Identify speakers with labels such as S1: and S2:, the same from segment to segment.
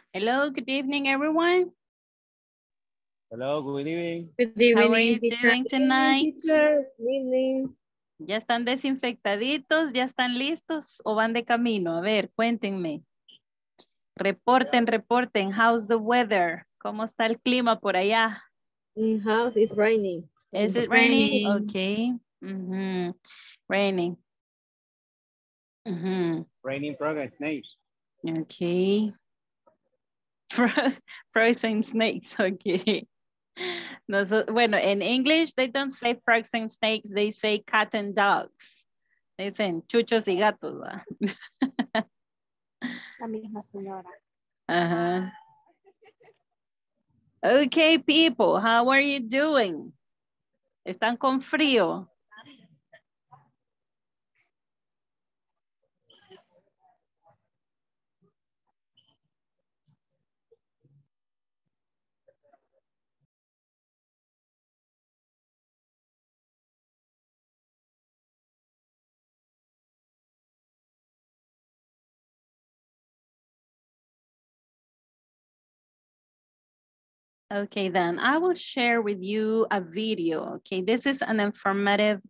S1: Hello, good evening, everyone.
S2: Hello, good evening.
S3: Good evening,
S1: How are you doing tonight?
S3: Good evening.
S1: ¿Ya están desinfectaditos? ¿Ya están listos? ¿O van de camino? A ver, cuéntenme. Reporten. How's the weather? ¿Cómo está el clima por allá?
S3: In house is raining.
S1: Is it raining? Okay. Raining.
S2: Raining progress, snakes.
S1: Okay. Frozen snakes, okay. Bueno, in English, they don't say frogs and snakes, they say cat and dogs. Dicen chuchos y gatos. ¿Va?
S3: La misma señora.
S1: Okay, people, how are you doing? ¿Están con frío? Okay, then I will share with you a video. Okay, this is an informative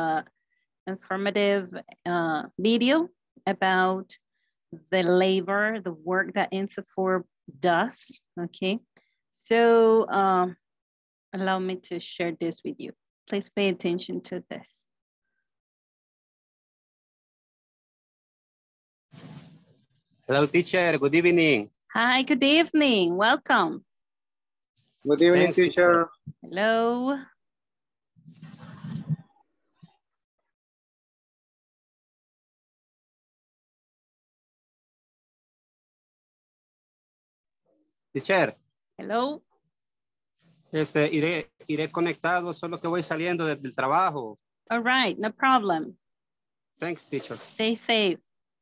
S1: video about the labor, the work that INSAFORP does. Okay, so allow me to share this with you. Please pay attention to this.
S4: Hello, teacher. Good evening.
S1: Hi, good evening. Welcome.
S2: Good evening,
S4: Thanks,
S2: teacher.
S1: Hello.
S4: Teacher.
S1: Hello.
S4: Iré conectado, solo que voy saliendo del trabajo.
S1: All right, no problem.
S4: Thanks, teacher.
S1: Stay safe.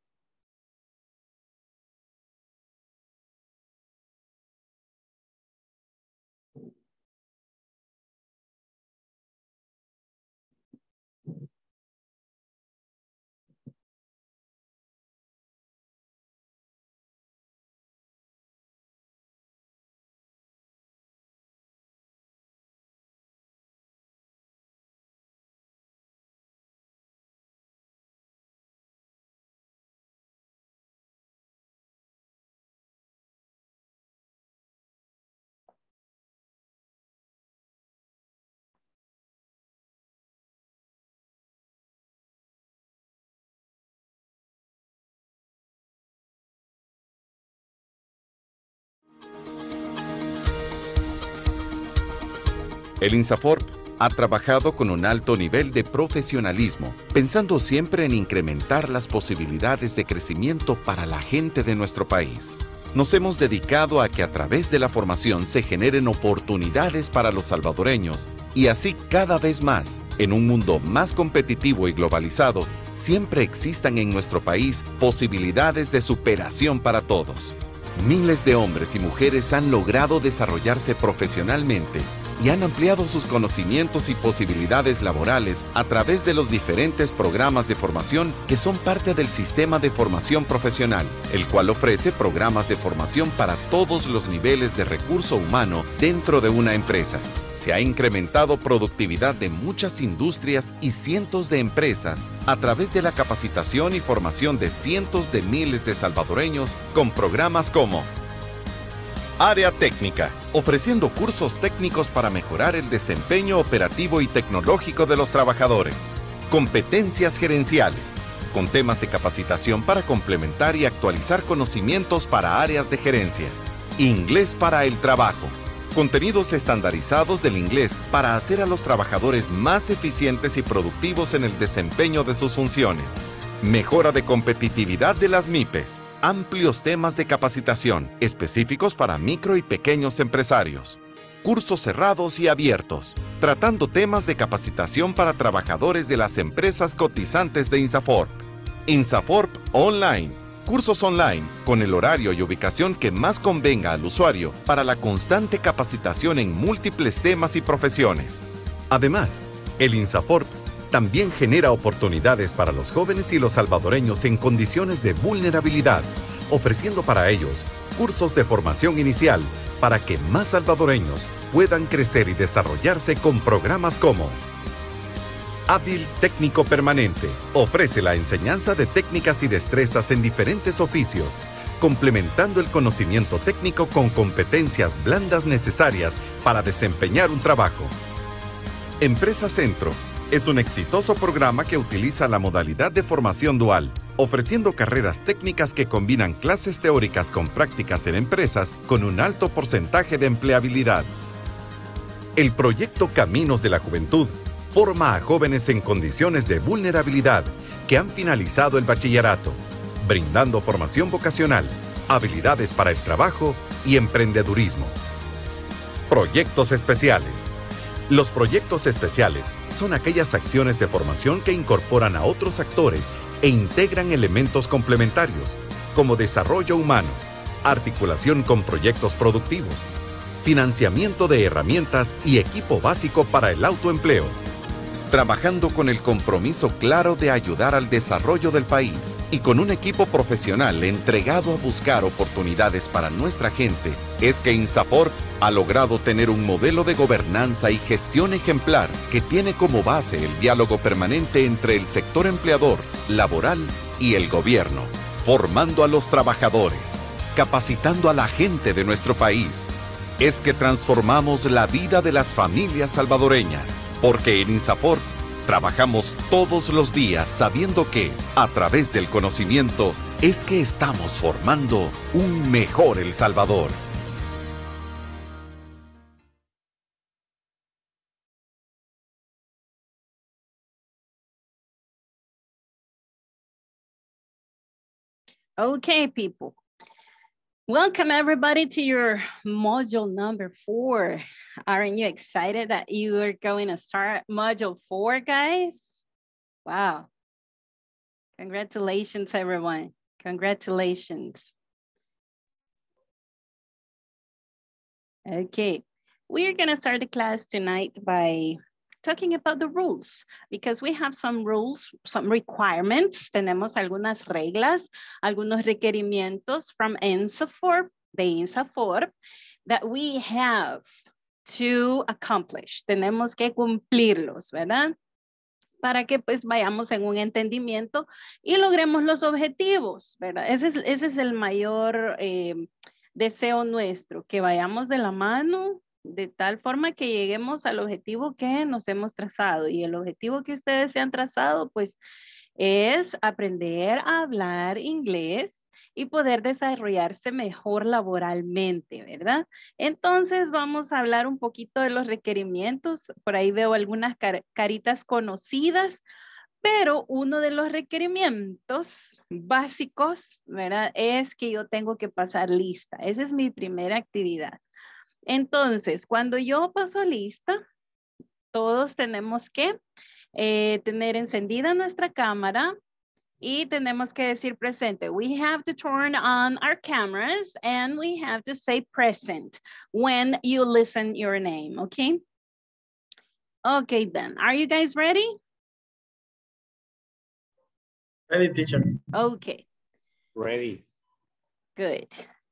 S5: El INSAFORP ha trabajado con un alto nivel de profesionalismo, pensando siempre en incrementar las posibilidades de crecimiento para la gente de nuestro país. Nos hemos dedicado a que a través de la formación se generen oportunidades para los salvadoreños y así cada vez más, en un mundo más competitivo y globalizado, siempre existan en nuestro país posibilidades de superación para todos. Miles de hombres y mujeres han logrado desarrollarse profesionalmente y han ampliado sus conocimientos y posibilidades laborales a través de los diferentes programas de formación que son parte del sistema de formación profesional, el cual ofrece programas de formación para todos los niveles de recurso humano dentro de una empresa. Se ha incrementado productividad de muchas industrias y cientos de empresas a través de la capacitación y formación de cientos de miles de salvadoreños con programas como Área Técnica, ofreciendo cursos técnicos para mejorar el desempeño operativo y tecnológico de los trabajadores. Competencias gerenciales, con temas de capacitación para complementar y actualizar conocimientos para áreas de gerencia. Inglés para el trabajo, contenidos estandarizados del inglés para hacer a los trabajadores más eficientes y productivos en el desempeño de sus funciones. Mejora de competitividad de las MIPES. Amplios temas de capacitación específicos para micro y pequeños empresarios. Cursos cerrados y abiertos, tratando temas de capacitación para trabajadores de las empresas cotizantes de INSAFORP. INSAFORP Online. Cursos online con el horario y ubicación que más convenga al usuario para la constante capacitación en múltiples temas y profesiones. Además, el INSAFORP también genera oportunidades para los jóvenes y los salvadoreños en condiciones de vulnerabilidad, ofreciendo para ellos cursos de formación inicial para que más salvadoreños puedan crecer y desarrollarse con programas como Hábil Técnico Permanente. Ofrece la enseñanza de técnicas y destrezas en diferentes oficios, complementando el conocimiento técnico con competencias blandas necesarias para desempeñar un trabajo. Empresa Centro es un exitoso programa que utiliza la modalidad de formación dual, ofreciendo carreras técnicas que combinan clases teóricas con prácticas en empresas con un alto porcentaje de empleabilidad. El proyecto Caminos de la Juventud forma a jóvenes en condiciones de vulnerabilidad que han finalizado el bachillerato, brindando formación vocacional, habilidades para el trabajo y emprendedurismo. Proyectos especiales. Los proyectos especiales son aquellas acciones de formación que incorporan a otros actores e integran elementos complementarios, como desarrollo humano, articulación con proyectos productivos, financiamiento de herramientas y equipo básico para el autoempleo. Trabajando con el compromiso claro de ayudar al desarrollo del país y con un equipo profesional entregado a buscar oportunidades para nuestra gente, es que INSAFORP ha logrado tener un modelo de gobernanza y gestión ejemplar que tiene como base el diálogo permanente entre el sector empleador, laboral y el gobierno, formando a los trabajadores, capacitando a la gente de nuestro país. Es que transformamos la vida de las familias salvadoreñas. Porque en INSAFORP trabajamos todos los días sabiendo que, a través del conocimiento, es que estamos formando un mejor El Salvador.
S1: Okay, people. Welcome everybody to your module number 4. Aren't you excited that you are going to start module 4, guys? Wow. Congratulations, everyone. Congratulations. Okay, we're going to start the class tonight by talking about the rules, because we have some rules, some requirements. Tenemos algunas reglas, algunos requerimientos from INSAFORP, de INSAFORP, that we have to accomplish. Tenemos que cumplirlos, ¿verdad? Para que pues vayamos en un entendimiento y logremos los objetivos, ¿verdad? Ese es el mayor deseo nuestro, que vayamos de la mano de tal forma que lleguemos al objetivo que nos hemos trazado. Y el objetivo que ustedes se han trazado, pues, es aprender a hablar inglés y poder desarrollarse mejor laboralmente, ¿verdad? Entonces, vamos a hablar un poquito de los requerimientos. Por ahí veo algunas caritas conocidas, pero uno de los requerimientos básicos, ¿verdad? Es que yo tengo que pasar lista. Esa es mi primera actividad. Entonces, cuando yo paso lista, todos tenemos que tener encendida nuestra cámara y tenemos que decir presente. We have to turn on our cameras and we have to say present when you listen your name, okay? Okay, then. Are you guys ready?
S6: Ready, teacher.
S1: Okay.
S2: Ready.
S1: Good.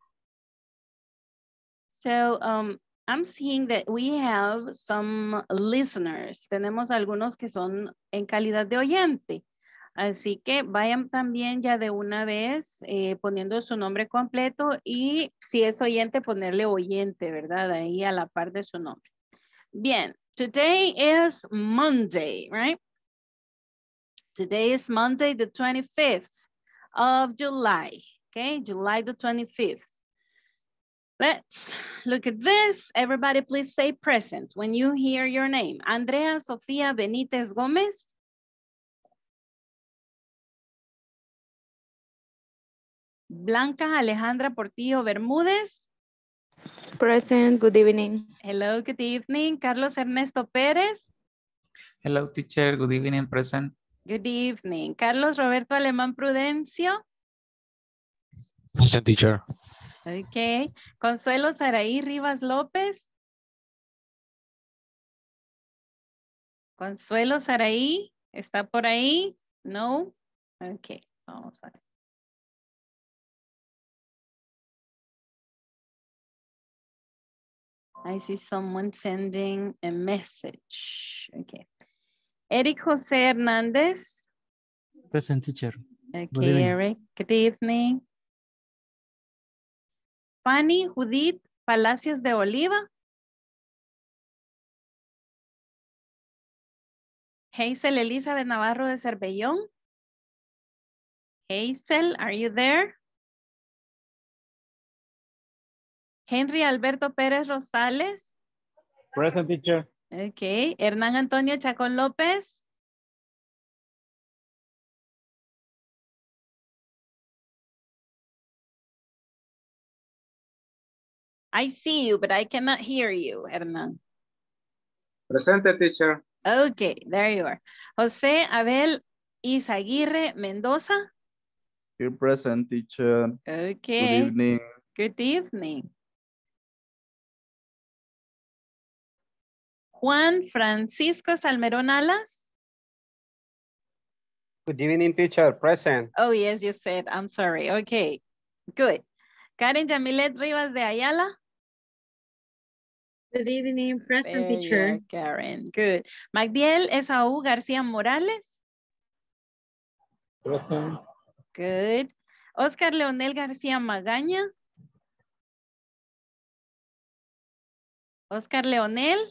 S1: So, I'm seeing that we have some listeners. Tenemos algunos que son en calidad de oyente. Así que vayan también ya de una vez poniendo su nombre completo y si es oyente, ponerle oyente, ¿verdad? Ahí a la par de su nombre. Bien, today is Monday, right? Today is Monday, the 25th of July, okay? July the 25th. Let's look at this. Everybody please say present when you hear your name. Andrea Sofía Benítez Gómez. Blanca Alejandra Portillo Bermúdez.
S3: Present, good evening.
S1: Hello, good evening. Carlos Ernesto Pérez.
S7: Hello, teacher. Good evening, present.
S1: Good evening. Carlos Roberto Alemán Prudencio.
S8: Present, teacher.
S1: Ok. Consuelo Saraí Rivas López. Consuelo Saraí, ¿está por ahí? No. Ok, vamos a ver. I see someone sending a message. Okay. Eric Jose Hernandez.
S9: Present, teacher. Good
S1: Okay,
S9: evening.
S1: Eric. Good evening. Fanny Judith Palacios de Oliva. Hazel Elizabeth Navarro de Cervellón. Hazel, are you there? Henry Alberto Pérez Rosales.
S2: Present, teacher.
S1: Okay. Hernán Antonio Chacón López. I see you, but I cannot hear you, Hernán.
S2: Presente, teacher.
S1: Okay, there you are. José Abel Izaguirre Mendoza.
S10: Here present, teacher.
S1: Okay.
S10: Good evening.
S1: Good evening. Juan Francisco Salmerón Alas.
S4: Good evening, teacher. Present.
S1: Oh, yes, you said. I'm sorry. Okay, good. Karen Yamilet Rivas de Ayala.
S11: Good evening, present,
S1: There you
S11: teacher.
S1: are, Karen. Good. Magdiel Esaú García Morales.
S2: Present.
S1: Good. Oscar Leonel García Magaña. Oscar Leonel.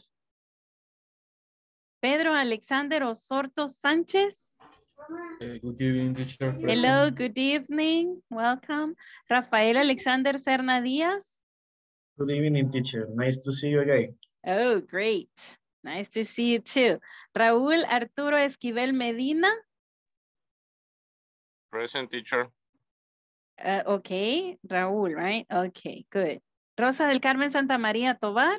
S1: Pedro Alexander Osorto Sánchez.
S6: Good evening, teacher.
S1: Hello, good evening. Welcome. Rafael Alexander Serna Díaz.
S6: Good evening, teacher. Nice to see you again.
S1: Oh, great. Nice to see you too. Raúl Arturo Esquivel Medina.
S12: Present, teacher.
S1: Okay, Raúl, right? Okay, good. Rosa del Carmen Santa María Tobar.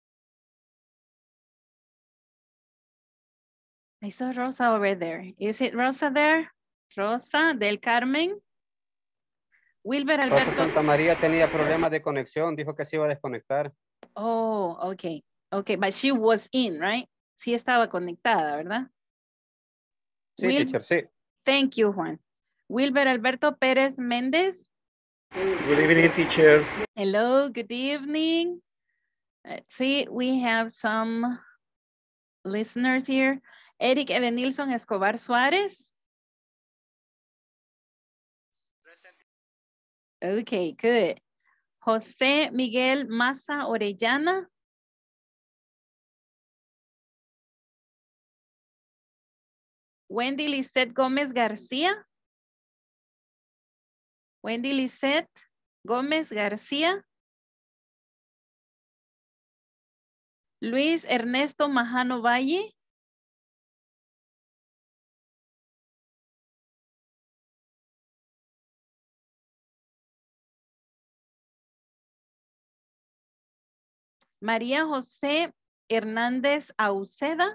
S1: I saw Rosa over there. Is it Rosa there? Rosa del Carmen. Wilber
S4: Rosa
S1: Alberto.
S4: Santa María tenía problemas de conexión, dijo que se iba a desconectar.
S1: Oh, okay. Okay, but she was in, right? Sí estaba conectada, ¿verdad?
S4: Sí, teacher, sí.
S1: Thank you, Juan. Wilber Alberto Pérez Méndez.
S6: Good evening, teacher.
S1: Hello, good evening. Let's see, we have some listeners here. Eric Edenilson Escobar Suárez. Okay, good. José Miguel Maza Orellana. Wendy Lisette Gómez García. Wendy Lisette Gómez García. Luis Ernesto Majano Valle. María José Hernández Auceda.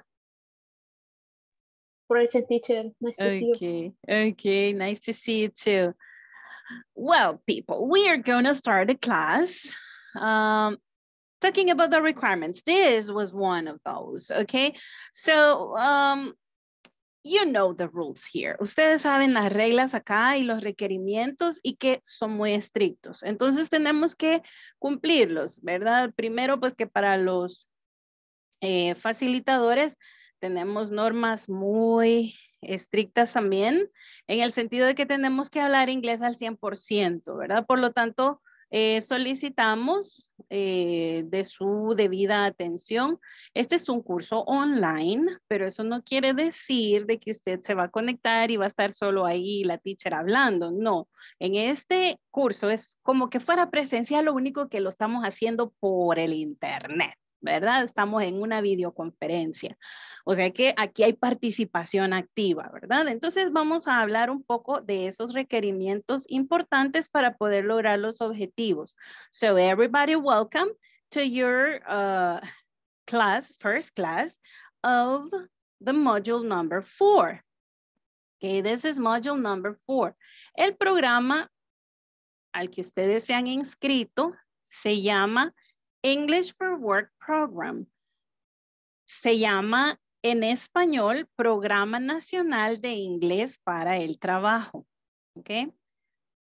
S3: Present, teacher. Nice to see you.
S1: Okay, nice to see you too. Well, people, we are going to start a class talking about the requirements. This was one of those, okay? So, you know the rules here. Ustedes saben las reglas acá y los requerimientos y que son muy estrictos. Entonces tenemos que cumplirlos, ¿verdad? Primero, pues que para los facilitadores tenemos normas muy estrictas también, en el sentido de que tenemos que hablar inglés al 100%, ¿verdad? Por lo tanto, solicitamos de su debida atención. Este es un curso online, pero eso no quiere decir de que usted se va a conectar y va a estar solo ahí la teacher hablando. No, en este curso es como que fuera presencial, lo único que lo estamos haciendo por el internet, ¿verdad? Estamos en una videoconferencia. O sea que aquí hay participación activa, ¿verdad? Entonces vamos a hablar un poco de esos requerimientos importantes para poder lograr los objetivos. So everybody welcome to your class, first class of the module number 4. Okay, this is module number 4. El programa al que ustedes se han inscrito se llama English for Work Program. Se llama en español Programa Nacional de Inglés para el Trabajo. ¿Ok?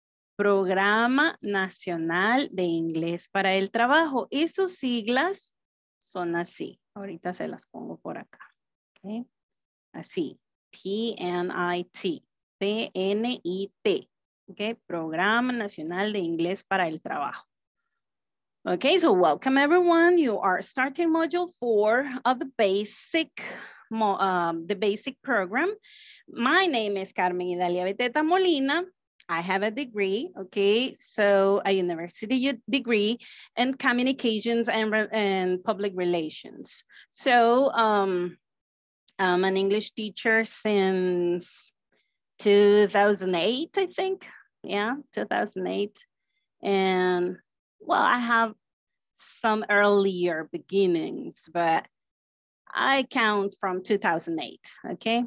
S1: Programa Nacional de Inglés para el Trabajo. Y sus siglas son así. Ahorita se las pongo por acá. Okay. Así. PNIT. PNIT. Okay. Programa Nacional de Inglés para el Trabajo. Okay, so welcome everyone. You are starting module 4 of the basic program. My name is Carmen Idalia Beteta Molina. I have a degree, okay, so a university degree in communications and public relations. So I'm an English teacher since 2008, I think. Yeah, 2008. And well, I have some earlier beginnings, but I count from 2008, okay?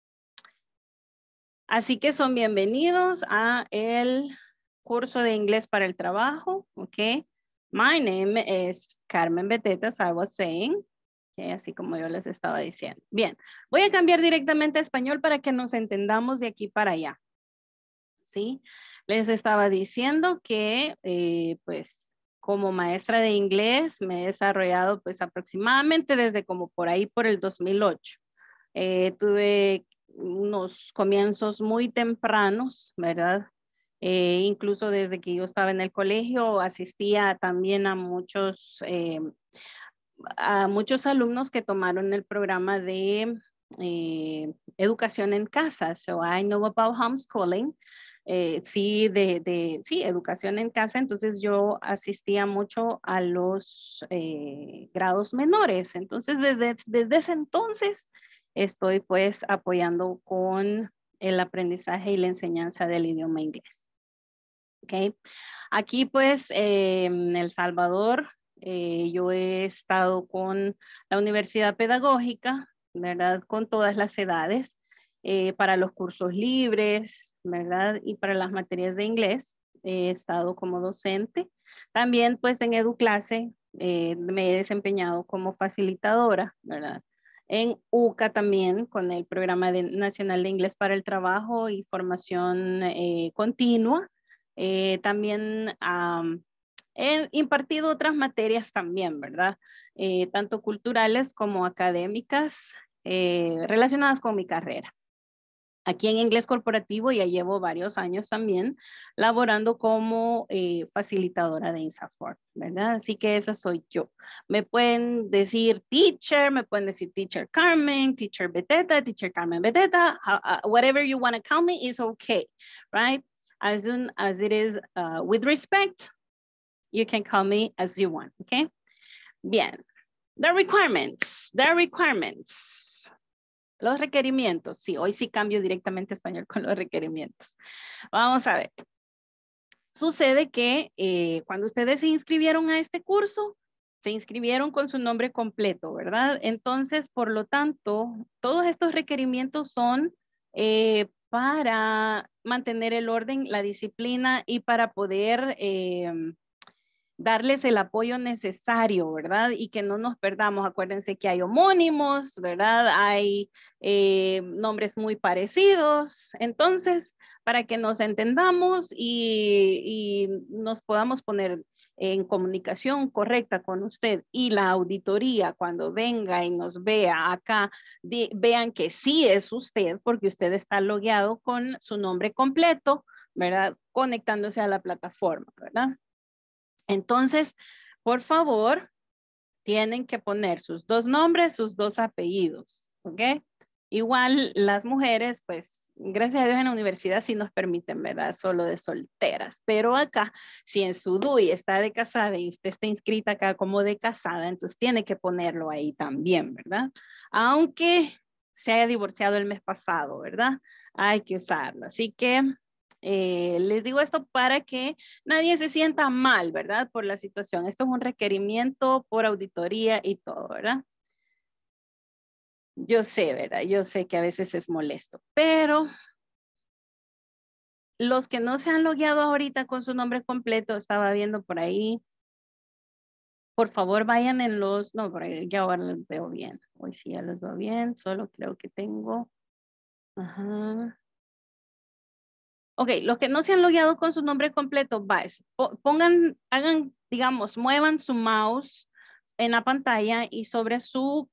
S1: Así que son bienvenidos a el curso de inglés para el trabajo, okay? My name is Carmen Beteta, as I was saying, okay, así como yo les estaba diciendo. Bien, voy a cambiar directamente a español para que nos entendamos de aquí para allá, ¿sí? Les estaba diciendo que, pues, como maestra de inglés me he desarrollado, pues, aproximadamente desde como por ahí por el 2008. Tuve unos comienzos muy tempranos, ¿verdad? Incluso desde que yo estaba en el colegio, asistía también a muchos alumnos que tomaron el programa de educación en casa. So I know about homeschooling. Sí, sí, educación en casa. Entonces yo asistía mucho a los grados menores. Entonces desde ese entonces estoy pues apoyando con el aprendizaje y la enseñanza del idioma inglés. Okay. Aquí pues en El Salvador yo he estado con la Universidad Pedagógica, ¿verdad? Con todas las edades. Para los cursos libres, ¿verdad? Y para las materias de inglés he estado como docente. También pues en EduClase me he desempeñado como facilitadora, ¿verdad? En UCA también con el Programa Nacional de Inglés para el Trabajo y Formación Continua. También he impartido otras materias también, ¿verdad? Tanto culturales como académicas relacionadas con mi carrera. Aquí en inglés corporativo ya llevo varios años también laborando como facilitadora de INSAFORP, ¿verdad? Así que esa soy yo. Me pueden decir teacher, me pueden decir teacher Carmen, teacher Beteta, teacher Carmen Beteta, whatever you want to call me is okay, right? As soon as it is with respect, you can call me as you want, okay? Bien. The requirements. Los requerimientos. Sí, hoy sí cambio directamente a español con los requerimientos. Vamos a ver. Sucede que cuando ustedes se inscribieron a este curso, se inscribieron con su nombre completo, ¿verdad? Entonces, por lo tanto, todos estos requerimientos son para mantener el orden, la disciplina y para poder darles el apoyo necesario, ¿verdad? Y que no nos perdamos. Acuérdense que hay homónimos, ¿verdad? Hay nombres muy parecidos. Entonces, para que nos entendamos y nos podamos poner en comunicación correcta con usted y la auditoría cuando venga y nos vea acá, vean que sí es usted porque usted está logueado con su nombre completo, ¿verdad? Conectándose a la plataforma, ¿verdad? Entonces, por favor, tienen que poner sus dos nombres, sus dos apellidos, ¿ok? Igual las mujeres, pues, gracias a Dios en la universidad sí nos permiten, ¿verdad? Solo de solteras. Pero acá, si en su DUI está de casada y usted está inscrita acá como de casada, entonces tiene que ponerlo ahí también, ¿verdad? Aunque se haya divorciado el mes pasado, ¿verdad? Hay que usarlo. Así que les digo esto para que nadie se sienta mal, ¿verdad? Por la situación. Esto es un requerimiento por auditoría y todo, ¿verdad? Yo sé, ¿verdad? Yo sé que a veces es molesto, pero los que no se han logueado ahorita con su nombre completo, estaba viendo por ahí, por favor vayan en los, no, por ahí ya ahora los veo bien. Hoy sí ya los veo bien, solo creo que tengo, ajá. Ok, los que no se han logueado con su nombre completo, pongan, hagan, digamos, muevan su mouse en la pantalla y sobre su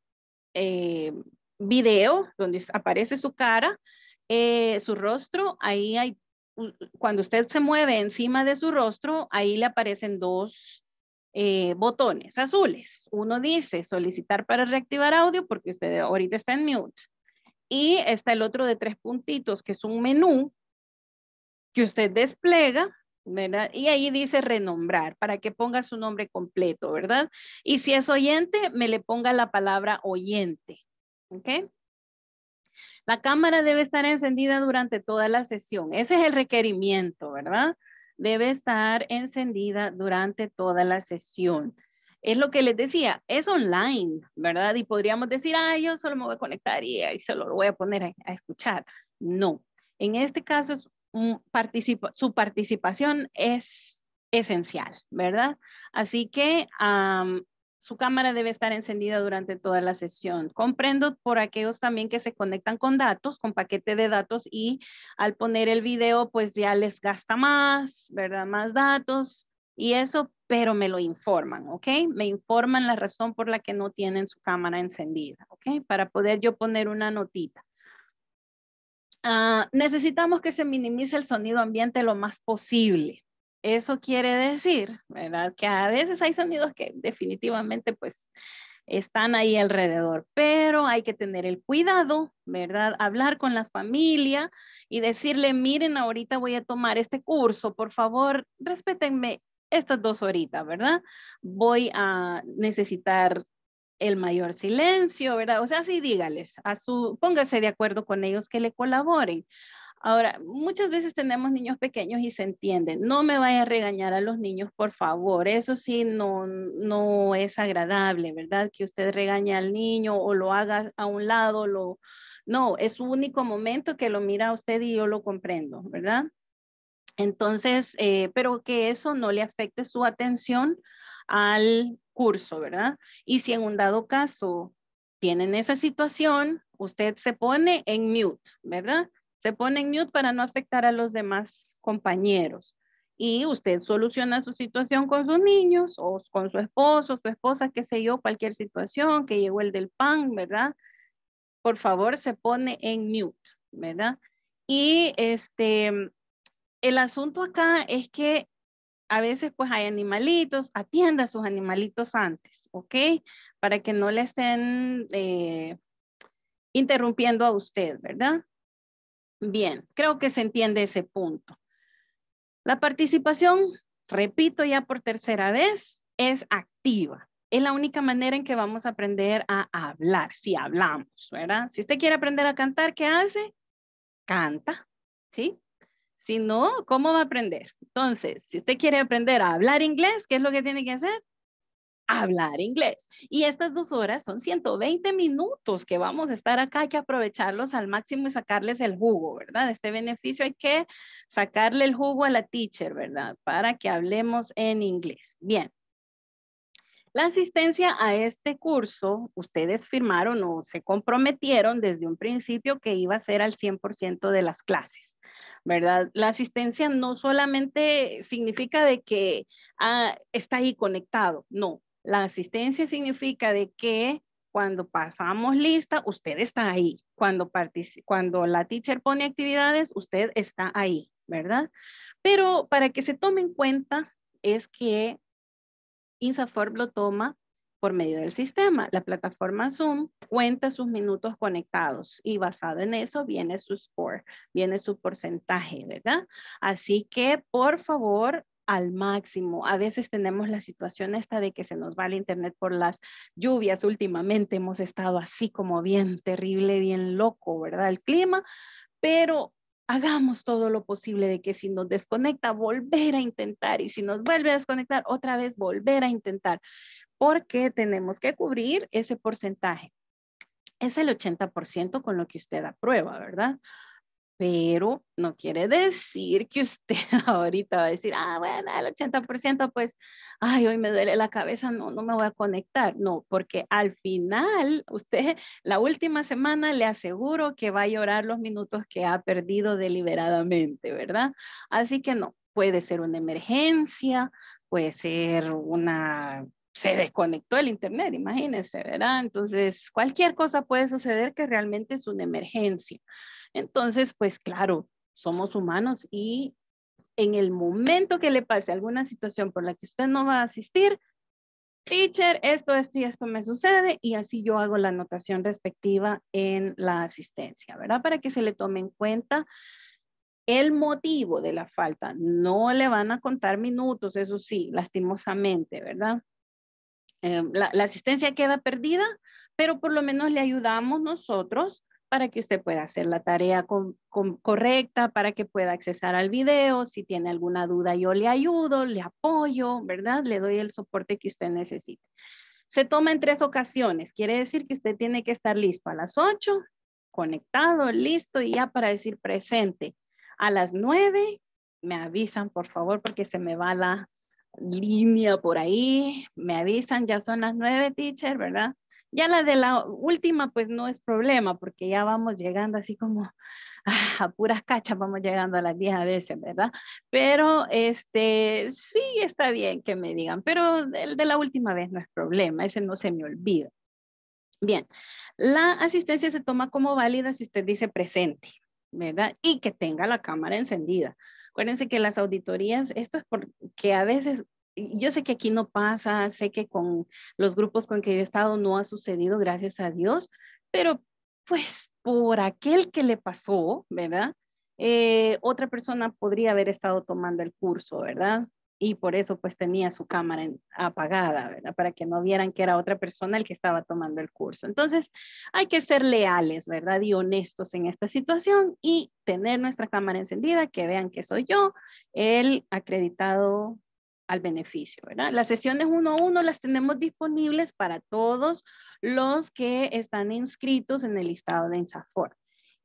S1: video, donde aparece su cara, su rostro, ahí hay, cuando usted se mueve encima de su rostro, ahí le aparecen dos botones azules. Uno dice solicitar para reactivar audio porque usted ahorita está en mute. Y está el otro de 3 puntitos, que es un menú que usted despliega, ¿verdad? Y ahí dice renombrar para que ponga su nombre completo, ¿verdad? Y si es oyente, me le ponga la palabra oyente, ¿ok? La cámara debe estar encendida durante toda la sesión. Ese es el requerimiento, ¿verdad? Debe estar encendida durante toda la sesión. Es lo que les decía, es online, ¿verdad? Y podríamos decir, yo solo me voy a conectar y ahí se lo voy a poner a escuchar. No, en este caso su participación es esencial, ¿verdad? Así que su cámara debe estar encendida durante toda la sesión. Comprendo por aquellos también que se conectan con datos, con paquete de datos y al poner el video pues ya les gasta más, ¿verdad? Más datos y eso, pero me lo informan, ¿ok? Me informan la razón por la que no tienen su cámara encendida, ¿ok? Para poder yo poner una notita. Necesitamos que se minimice el sonido ambiente lo más posible. Eso quiere decir, ¿verdad? Que a veces hay sonidos que definitivamente pues están ahí alrededor, pero hay que tener el cuidado, ¿verdad? Hablar con la familia y decirle, miren, ahorita voy a tomar este curso, por favor, respétenme estas 2 horitas, ¿verdad? Voy a necesitar el mayor silencio, ¿verdad? O sea, sí, dígales, póngase de acuerdo con ellos que le colaboren. Ahora, muchas veces tenemos niños pequeños y se entienden. No me vaya a regañar a los niños, por favor. Eso sí, no es agradable, ¿verdad? Que usted regañe al niño o lo haga a un lado. No, es su único momento que lo mira a usted y yo lo comprendo, ¿verdad? Entonces, pero que eso no le afecte su atención al curso, ¿verdad? Y si en un dado caso tienen esa situación, usted se pone en mute, ¿verdad? Se pone en mute para no afectar a los demás compañeros. Y usted soluciona su situación con sus niños o con su esposo, su esposa, qué sé yo, cualquier situación, que llegó el del pan, ¿verdad? Por favor, se pone en mute, ¿verdad? Y el asunto acá es que a veces pues hay animalitos, atienda a sus animalitos antes, ¿ok? Para que no le estén interrumpiendo a usted, ¿verdad? Bien, creo que se entiende ese punto. La participación, repito ya por 3ª vez, es activa. Es la única manera en que vamos a aprender a hablar, si hablamos, ¿verdad? Si usted quiere aprender a cantar, ¿qué hace? Canta, ¿sí? Si no, ¿cómo va a aprender? Entonces, si usted quiere aprender a hablar inglés, ¿qué es lo que tiene que hacer? Hablar inglés. Y estas 2 horas son 120 minutos que vamos a estar acá. Hay que aprovecharlos al máximo y sacarles el jugo, ¿verdad? Este beneficio hay que sacarle el jugo a la teacher, ¿verdad? Para que hablemos en inglés. Bien. La asistencia a este curso, ustedes firmaron o se comprometieron desde un principio que iba a ser al 100% de las clases, ¿verdad? La asistencia no solamente significa de que está ahí conectado, no. La asistencia significa de que cuando pasamos lista, usted está ahí. Cuando la teacher pone actividades, usted está ahí, ¿verdad? Pero para que se tome en cuenta es que INSAFORP lo toma por medio del sistema. La plataforma Zoom cuenta sus minutos conectados y basado en eso viene su score, viene su porcentaje, ¿verdad? Así que, por favor, al máximo. A veces tenemos la situación esta de que se nos va el internet por las lluvias. Últimamente hemos estado así como bien terrible, bien loco, ¿verdad? El clima, pero hagamos todo lo posible de que si nos desconecta, volver a intentar. Y si nos vuelve a desconectar, otra vez volver a intentar. Porque tenemos que cubrir ese porcentaje. Es el 80% con lo que usted aprueba, ¿verdad? Pero no quiere decir que usted ahorita va a decir, bueno, el 80%, pues, hoy me duele la cabeza, no me voy a conectar. No, porque al final, usted, la última semana le aseguro que va a llorar los minutos que ha perdido deliberadamente, ¿verdad? Así que no, puede ser una emergencia, puede ser una se desconectó el internet, imagínense, ¿verdad? Entonces, cualquier cosa puede suceder que realmente es una emergencia. Entonces, pues claro, somos humanos y en el momento que le pase alguna situación por la que usted no va a asistir, teacher, esto y esto me sucede, y así yo hago la anotación respectiva en la asistencia, ¿verdad? Para que se le tome en cuenta el motivo de la falta. No le van a contar minutos, eso sí, lastimosamente, ¿verdad? La asistencia queda perdida, pero por lo menos le ayudamos nosotros para que usted pueda hacer la tarea correcta, para que pueda accesar al video. Si tiene alguna duda, yo le ayudo, le apoyo, ¿verdad? Le doy el soporte que usted necesite. Se toma en 3 ocasiones. Quiere decir que usted tiene que estar listo a las 8, conectado, listo, y ya para decir presente. A las 9, me avisan, por favor, porque se me va la línea por ahí. Me avisan, ya son las 9, teacher, ¿verdad? Ya la de la última, pues no es problema, porque ya vamos llegando así como a puras cachas, vamos llegando a las 10 a veces, ¿verdad? Pero sí está bien que me digan, pero el de la última vez no es problema, ese no se me olvida. Bien, la asistencia se toma como válida si usted dice presente, ¿verdad? Y que tenga la cámara encendida. Acuérdense que las auditorías, esto es porque a veces, yo sé que aquí no pasa, sé que con los grupos con que he estado no ha sucedido, gracias a Dios, pero pues por aquel que le pasó, ¿verdad? Otra persona podría haber estado tomando el curso, ¿verdad? Y por eso pues tenía su cámara apagada, ¿verdad? Para que no vieran que era otra persona el que estaba tomando el curso. Entonces hay que ser leales, ¿verdad? Y honestos en esta situación y tener nuestra cámara encendida, que vean que soy yo, el acreditado al beneficio, ¿verdad? Las sesiones 1-1 las tenemos disponibles para todos los que están inscritos en el listado de INSAFORP.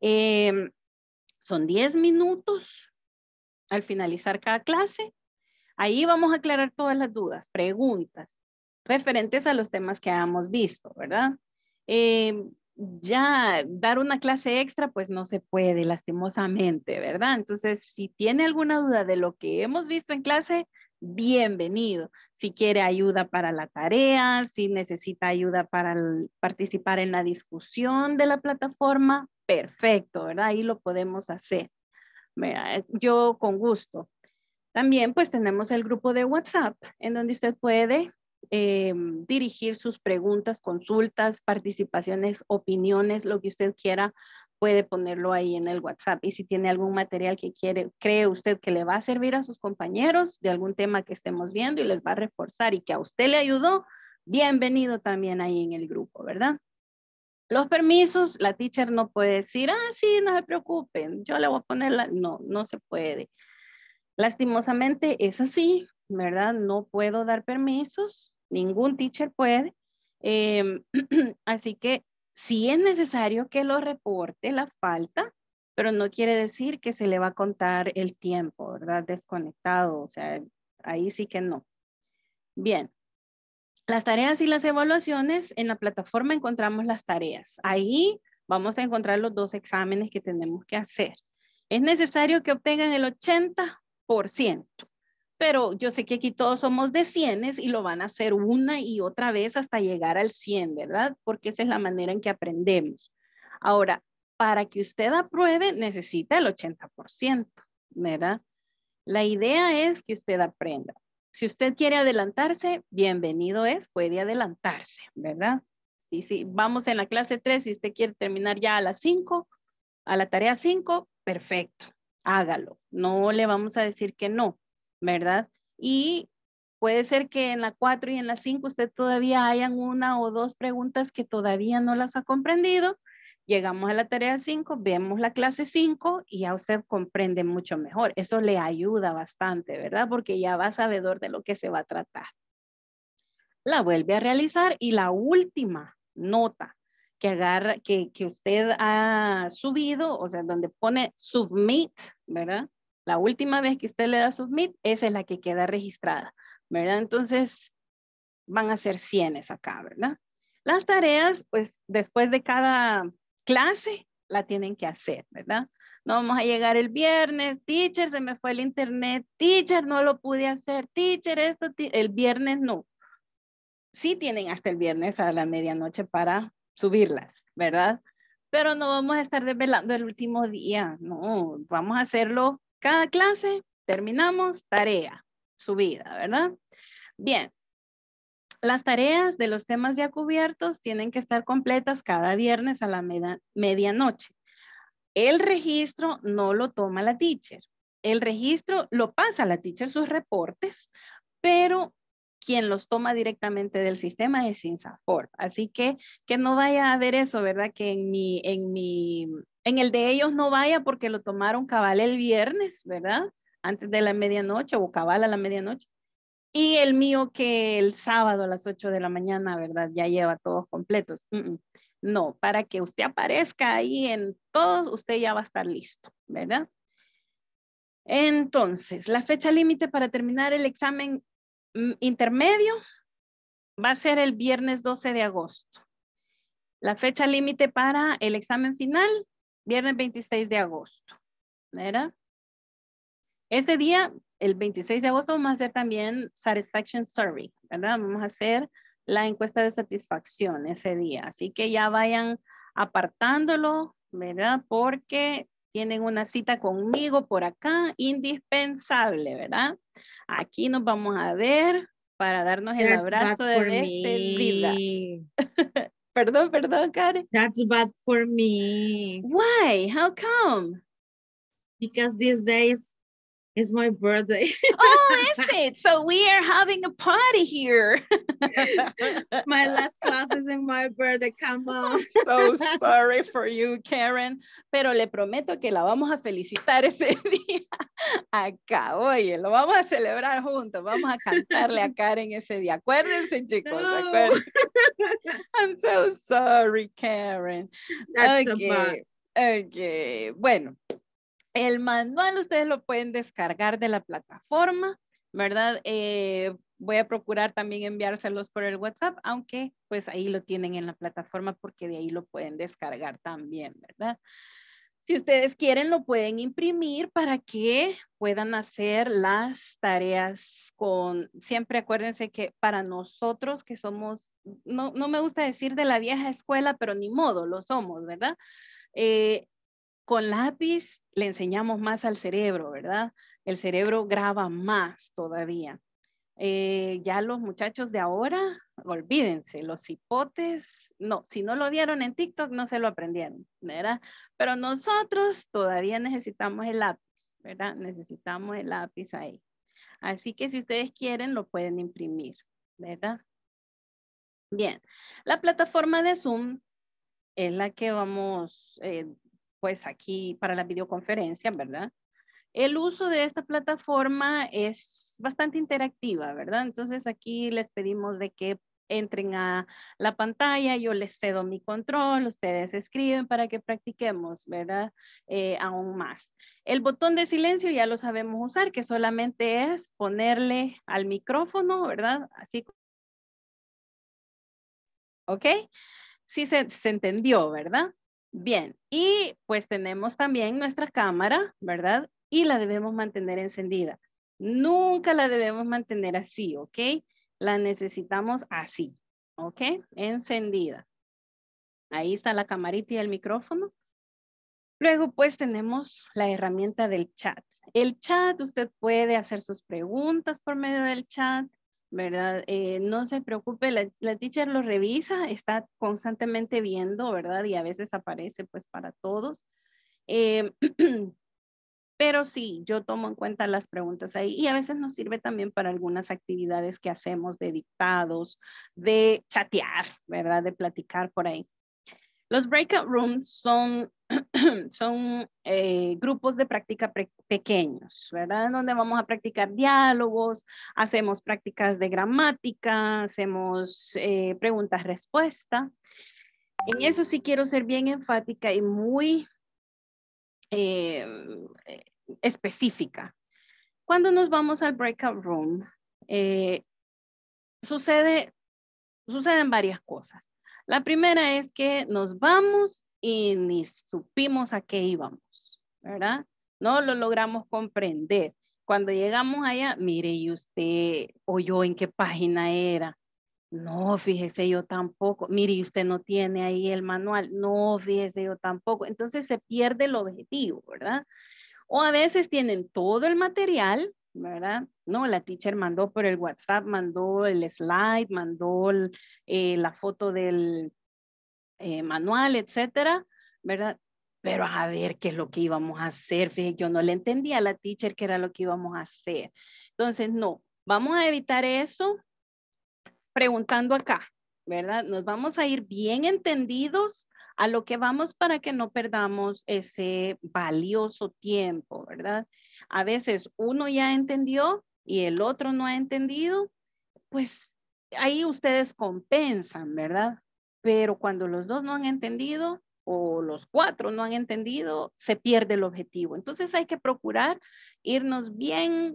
S1: Son 10 minutos al finalizar cada clase. Ahí vamos a aclarar todas las dudas, preguntas, referentes a los temas que hemos visto, ¿verdad? Ya dar una clase extra, pues no se puede, lastimosamente, ¿verdad? Entonces, si tiene alguna duda de lo que hemos visto en clase, bienvenido. Si quiere ayuda para la tarea, si necesita ayuda para participar en la discusión de la plataforma, perfecto, ¿verdad? Ahí lo podemos hacer. Yo con gusto. También pues tenemos el grupo de WhatsApp en donde usted puede dirigir sus preguntas, consultas, participaciones, opiniones, lo que usted quiera, puede ponerlo ahí en el WhatsApp. Y si tiene algún material que cree usted que le va a servir a sus compañeros de algún tema que estemos viendo y les va a reforzar y que a usted le ayudó, bienvenido también ahí en el grupo, ¿verdad? Los permisos, la teacher no puede decir, sí, no se preocupen, yo le voy a poner no se puede. Lastimosamente es así, ¿verdad? No puedo dar permisos, ningún teacher puede. Así que sí es necesario que lo reporte la falta, pero no quiere decir que se le va a contar el tiempo, ¿verdad? Desconectado, o sea, ahí sí que no. Bien. Las tareas y las evaluaciones, en la plataforma encontramos las tareas. Ahí vamos a encontrar los 2 exámenes que tenemos que hacer. Es necesario que obtengan el 80%, pero yo sé que aquí todos somos de 100 y lo van a hacer una y otra vez hasta llegar al 100, ¿verdad? Porque esa es la manera en que aprendemos. Ahora, para que usted apruebe, necesita el 80%, ¿verdad? La idea es que usted aprenda. Si usted quiere adelantarse, bienvenido es, puede adelantarse, ¿verdad? Y si vamos en la clase 3, si usted quiere terminar ya a las 5, a la tarea 5, perfecto, hágalo. No le vamos a decir que no, ¿verdad? Y puede ser que en la 4 y en la 5 usted todavía hayan 1 o 2 preguntas que todavía no las ha comprendido. Llegamos a la tarea 5, vemos la clase 5 y ya usted comprende mucho mejor. Eso le ayuda bastante, ¿verdad? Porque ya va sabedor de lo que se va a tratar. La vuelve a realizar y la última nota que usted ha subido, o sea, donde pone submit, ¿verdad? La última vez que usted le da submit, esa es la que queda registrada, ¿verdad? Entonces, van a ser 100 acá, ¿verdad? Las tareas, pues, después de cada clase, la tienen que hacer, ¿verdad? No vamos a llegar el viernes, teacher, se me fue el internet, teacher, no lo pude hacer, teacher, el viernes no. sí tienen hasta el viernes a la medianoche para subirlas, ¿verdad? Pero no vamos a estar desvelando el último día, no, vamos a hacerlo cada clase, terminamos, tarea, subida, ¿verdad? Bien, las tareas de los temas ya cubiertos tienen que estar completas cada viernes a la medianoche. El registro no lo toma la teacher. El registro lo pasa a la teacher, sus reportes, pero quien los toma directamente del sistema es INSAFORP. Así que no vaya a haber eso, ¿verdad? Que en el de ellos no vaya porque lo tomaron cabal el viernes, ¿verdad? Antes de la medianoche o cabal a la medianoche. Y el mío que el sábado a las 8 de la mañana, ¿verdad? Ya lleva todos completos. No, para que usted aparezca ahí en todos, usted ya va a estar listo, ¿verdad? Entonces, la fecha límite para terminar el examen intermedio va a ser el viernes 12 de agosto. La fecha límite para el examen final, viernes 26 de agosto, ¿verdad? Ese día, el 26 de agosto, vamos a hacer también Satisfaction Survey, ¿verdad? Vamos a hacer la encuesta de satisfacción ese día. Así que ya vayan apartándolo, ¿verdad? Porque tienen una cita conmigo por acá, indispensable, ¿verdad? Aquí nos vamos a ver para darnos el abrazo de despedida. Perdón, Karen.
S11: That's bad for me.
S1: Why? How come?
S11: Because these days is my birthday.
S1: Oh, is it? So we are having a party here.
S11: My last class is in my birthday. Come on.
S1: So sorry for you, Karen. Pero le prometo que la vamos a felicitar ese día acá. Oye, lo vamos a celebrar juntos. Vamos a cantarle a Karen ese día. Acuérdense, chicos.
S11: No.
S1: Acuérdense. I'm so sorry, Karen.
S11: That's
S1: okay. Okay. Bueno. El manual ustedes lo pueden descargar de la plataforma, ¿verdad? Voy a procurar también enviárselos por el WhatsApp, aunque pues ahí lo tienen en la plataforma porque de ahí lo pueden descargar también, ¿verdad? Si ustedes quieren, lo pueden imprimir para que puedan hacer las tareas siempre acuérdense que para nosotros que somos, no me gusta decir de la vieja escuela, pero ni modo, lo somos, ¿verdad? Con lápiz le enseñamos más al cerebro, ¿verdad? El cerebro graba más todavía. Ya los muchachos de ahora, olvídense, los hipotes, no, si no lo vieron en TikTok, no se lo aprendieron, ¿verdad? Pero nosotros todavía necesitamos el lápiz, ¿verdad? Necesitamos el lápiz ahí. Así que si ustedes quieren, lo pueden imprimir, ¿verdad? Bien, la plataforma de Zoom es la que vamos, pues aquí para la videoconferencia, ¿verdad? El uso de esta plataforma es bastante interactiva, ¿verdad? Entonces aquí les pedimos de que entren a la pantalla, yo les cedo mi control, ustedes escriben para que practiquemos, ¿verdad? Aún más. El botón de silencio ya lo sabemos usar, que solamente es ponerle al micrófono, ¿verdad? Así. ¿Ok? Sí se entendió, ¿verdad? Bien, y pues tenemos también nuestra cámara, ¿verdad? Y la debemos mantener encendida. Nunca la debemos mantener así, ¿ok? La necesitamos así, ¿ok? Encendida. Ahí está la camarita y el micrófono. Luego pues tenemos la herramienta del chat. El chat, usted puede hacer sus preguntas por medio del chat, ¿verdad? No se preocupe, la teacher lo revisa, está constantemente viendo, ¿verdad? Y a veces aparece pues para todos. Pero sí, yo tomo en cuenta las preguntas ahí y a veces nos sirve también para algunas actividades que hacemos de dictados, de chatear, ¿verdad? De platicar por ahí. Los breakout rooms son grupos de práctica pequeños, ¿verdad? Donde vamos a practicar diálogos, hacemos prácticas de gramática, hacemos preguntas-respuesta. En eso sí quiero ser bien enfática y muy específica. Cuando nos vamos al breakout room, suceden varias cosas. La primera es que nos vamos y ni supimos a qué íbamos, ¿verdad? No lo logramos comprender. Cuando llegamos allá, mire, ¿y usted oyó en qué página era? No, fíjese, yo tampoco. Mire, usted no tiene ahí el manual. No, fíjese, yo tampoco. Entonces se pierde el objetivo, ¿verdad? O a veces tienen todo el material, ¿verdad? No, la teacher mandó por el WhatsApp, mandó el slide, mandó la foto del manual, etcétera, ¿verdad? Pero a ver qué es lo que íbamos a hacer. Fíjese, yo no le entendía a la teacher qué era lo que íbamos a hacer. Entonces, no, vamos a evitar eso preguntando acá, ¿verdad? Nos vamos a ir bien entendidos a lo que vamos para que no perdamos ese valioso tiempo, ¿verdad? A veces uno ya entendió y el otro no ha entendido, pues ahí ustedes compensan, ¿verdad? Pero cuando los dos no han entendido o los cuatro no han entendido, se pierde el objetivo. Entonces hay que procurar irnos bien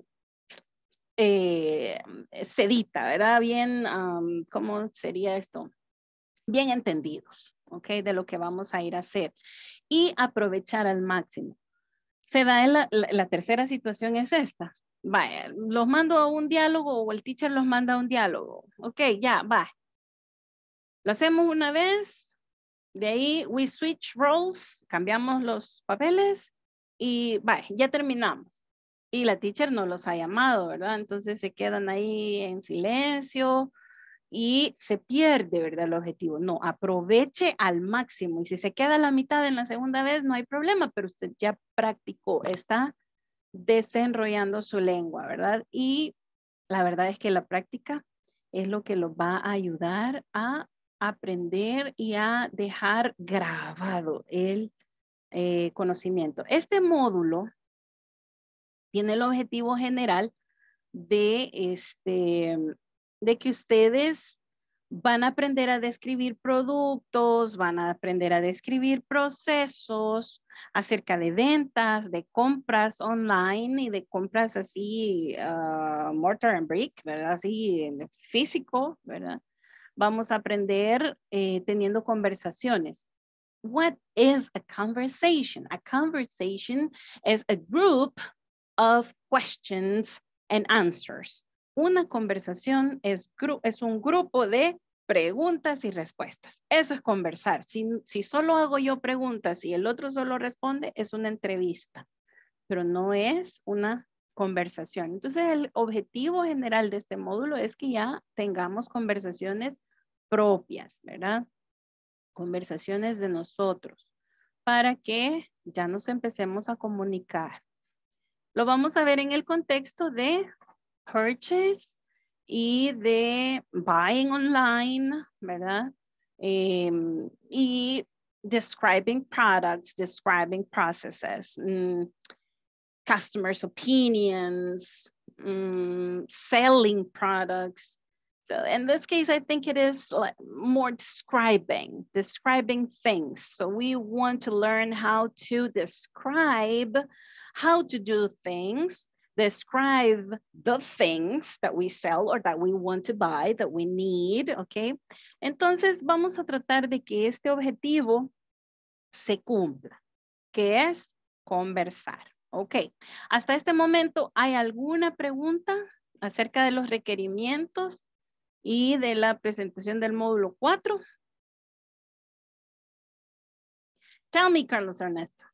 S1: sedita, ¿verdad? Bien, ¿cómo sería esto? Bien entendidos, ¿ok? De lo que vamos a ir a hacer y aprovechar al máximo. Se da en la tercera situación es esta. Vaya, los mando a un diálogo o el teacher los manda a un diálogo. Ok, ya, va. Lo hacemos una vez, de ahí we switch roles, cambiamos los papeles y va, ya terminamos. Y la teacher no los ha llamado, ¿verdad? Entonces se quedan ahí en silencio y se pierde, ¿verdad? El objetivo. No, aproveche al máximo. Y si se queda a la mitad en la segunda vez, no hay problema, pero usted ya practicó, está desenrollando su lengua, ¿verdad? Y la verdad es que la práctica es lo que los va a ayudar a aprender y a dejar grabado el conocimiento. Este módulo tiene el objetivo general de, de que ustedes van a aprender a describir productos, van a aprender a describir procesos acerca de ventas, de compras online y de compras así, mortar and brick, ¿verdad? Así en físico, ¿verdad? Vamos a aprender teniendo conversaciones. What is a conversation? A conversation is a group of questions and answers. Una conversación es un grupo de preguntas y respuestas. Eso es conversar. Si solo hago yo preguntas y el otro solo responde, es una entrevista, pero no es una conversación. Entonces, el objetivo general de este módulo es que ya tengamos conversaciones propias, ¿verdad? Conversaciones de nosotros, para que ya nos empecemos a comunicar. Lo vamos a ver en el contexto de purchase y de buying online, ¿verdad? Y describing products, describing processes, customers' opinions, selling products. So in this case, I think it is like more describing things. So we want to learn how to describe how to do things, describe the things that we sell or that we want to buy, that we need, ¿ok? Entonces vamos a tratar de que este objetivo se cumpla, que es conversar, ¿ok? Hasta este momento, ¿hay alguna pregunta acerca de los requerimientos y de la presentación del módulo 4? Tell me, Carlos Ernesto.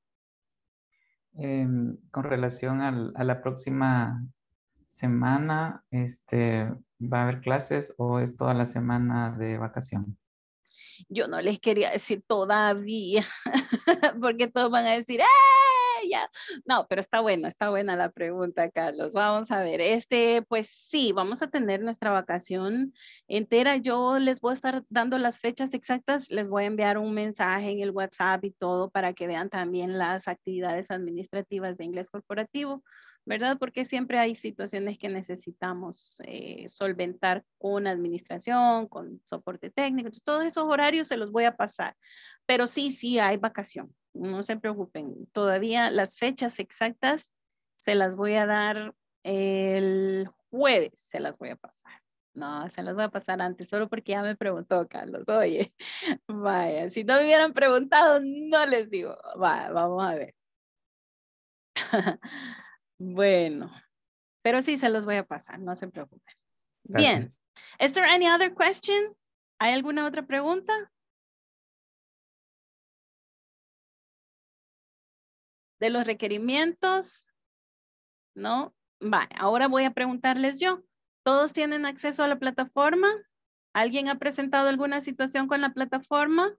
S7: Con relación a la próxima semana, ¿va a haber clases o es toda la semana de vacación?
S1: Yo no les quería decir todavía, porque todos van a decir, ya. No, pero está buena la pregunta, Carlos. Vamos a ver, pues sí, vamos a tener nuestra vacación entera. Yo les voy a estar dando las fechas exactas, les voy a enviar un mensaje en el WhatsApp y todo para que vean también las actividades administrativas de inglés corporativo, ¿verdad? Porque siempre hay situaciones que necesitamos solventar con administración, con soporte técnico. Entonces, todos esos horarios se los voy a pasar. Pero sí hay vacación. No se preocupen. Todavía las fechas exactas se las voy a dar el jueves. Se las voy a pasar. No, se las voy a pasar antes, solo porque ya me preguntó Carlos. Oye, vaya, si no me hubieran preguntado, no les digo. Vaya, vamos a ver. Bueno, pero sí se los voy a pasar, no se preocupen.
S7: Gracias.
S1: Bien, Is there any other question? ¿Hay alguna otra pregunta? ¿De los requerimientos? No. Vale, ahora voy a preguntarles yo. ¿Todos tienen acceso a la plataforma? ¿Alguien ha presentado alguna situación con la plataforma?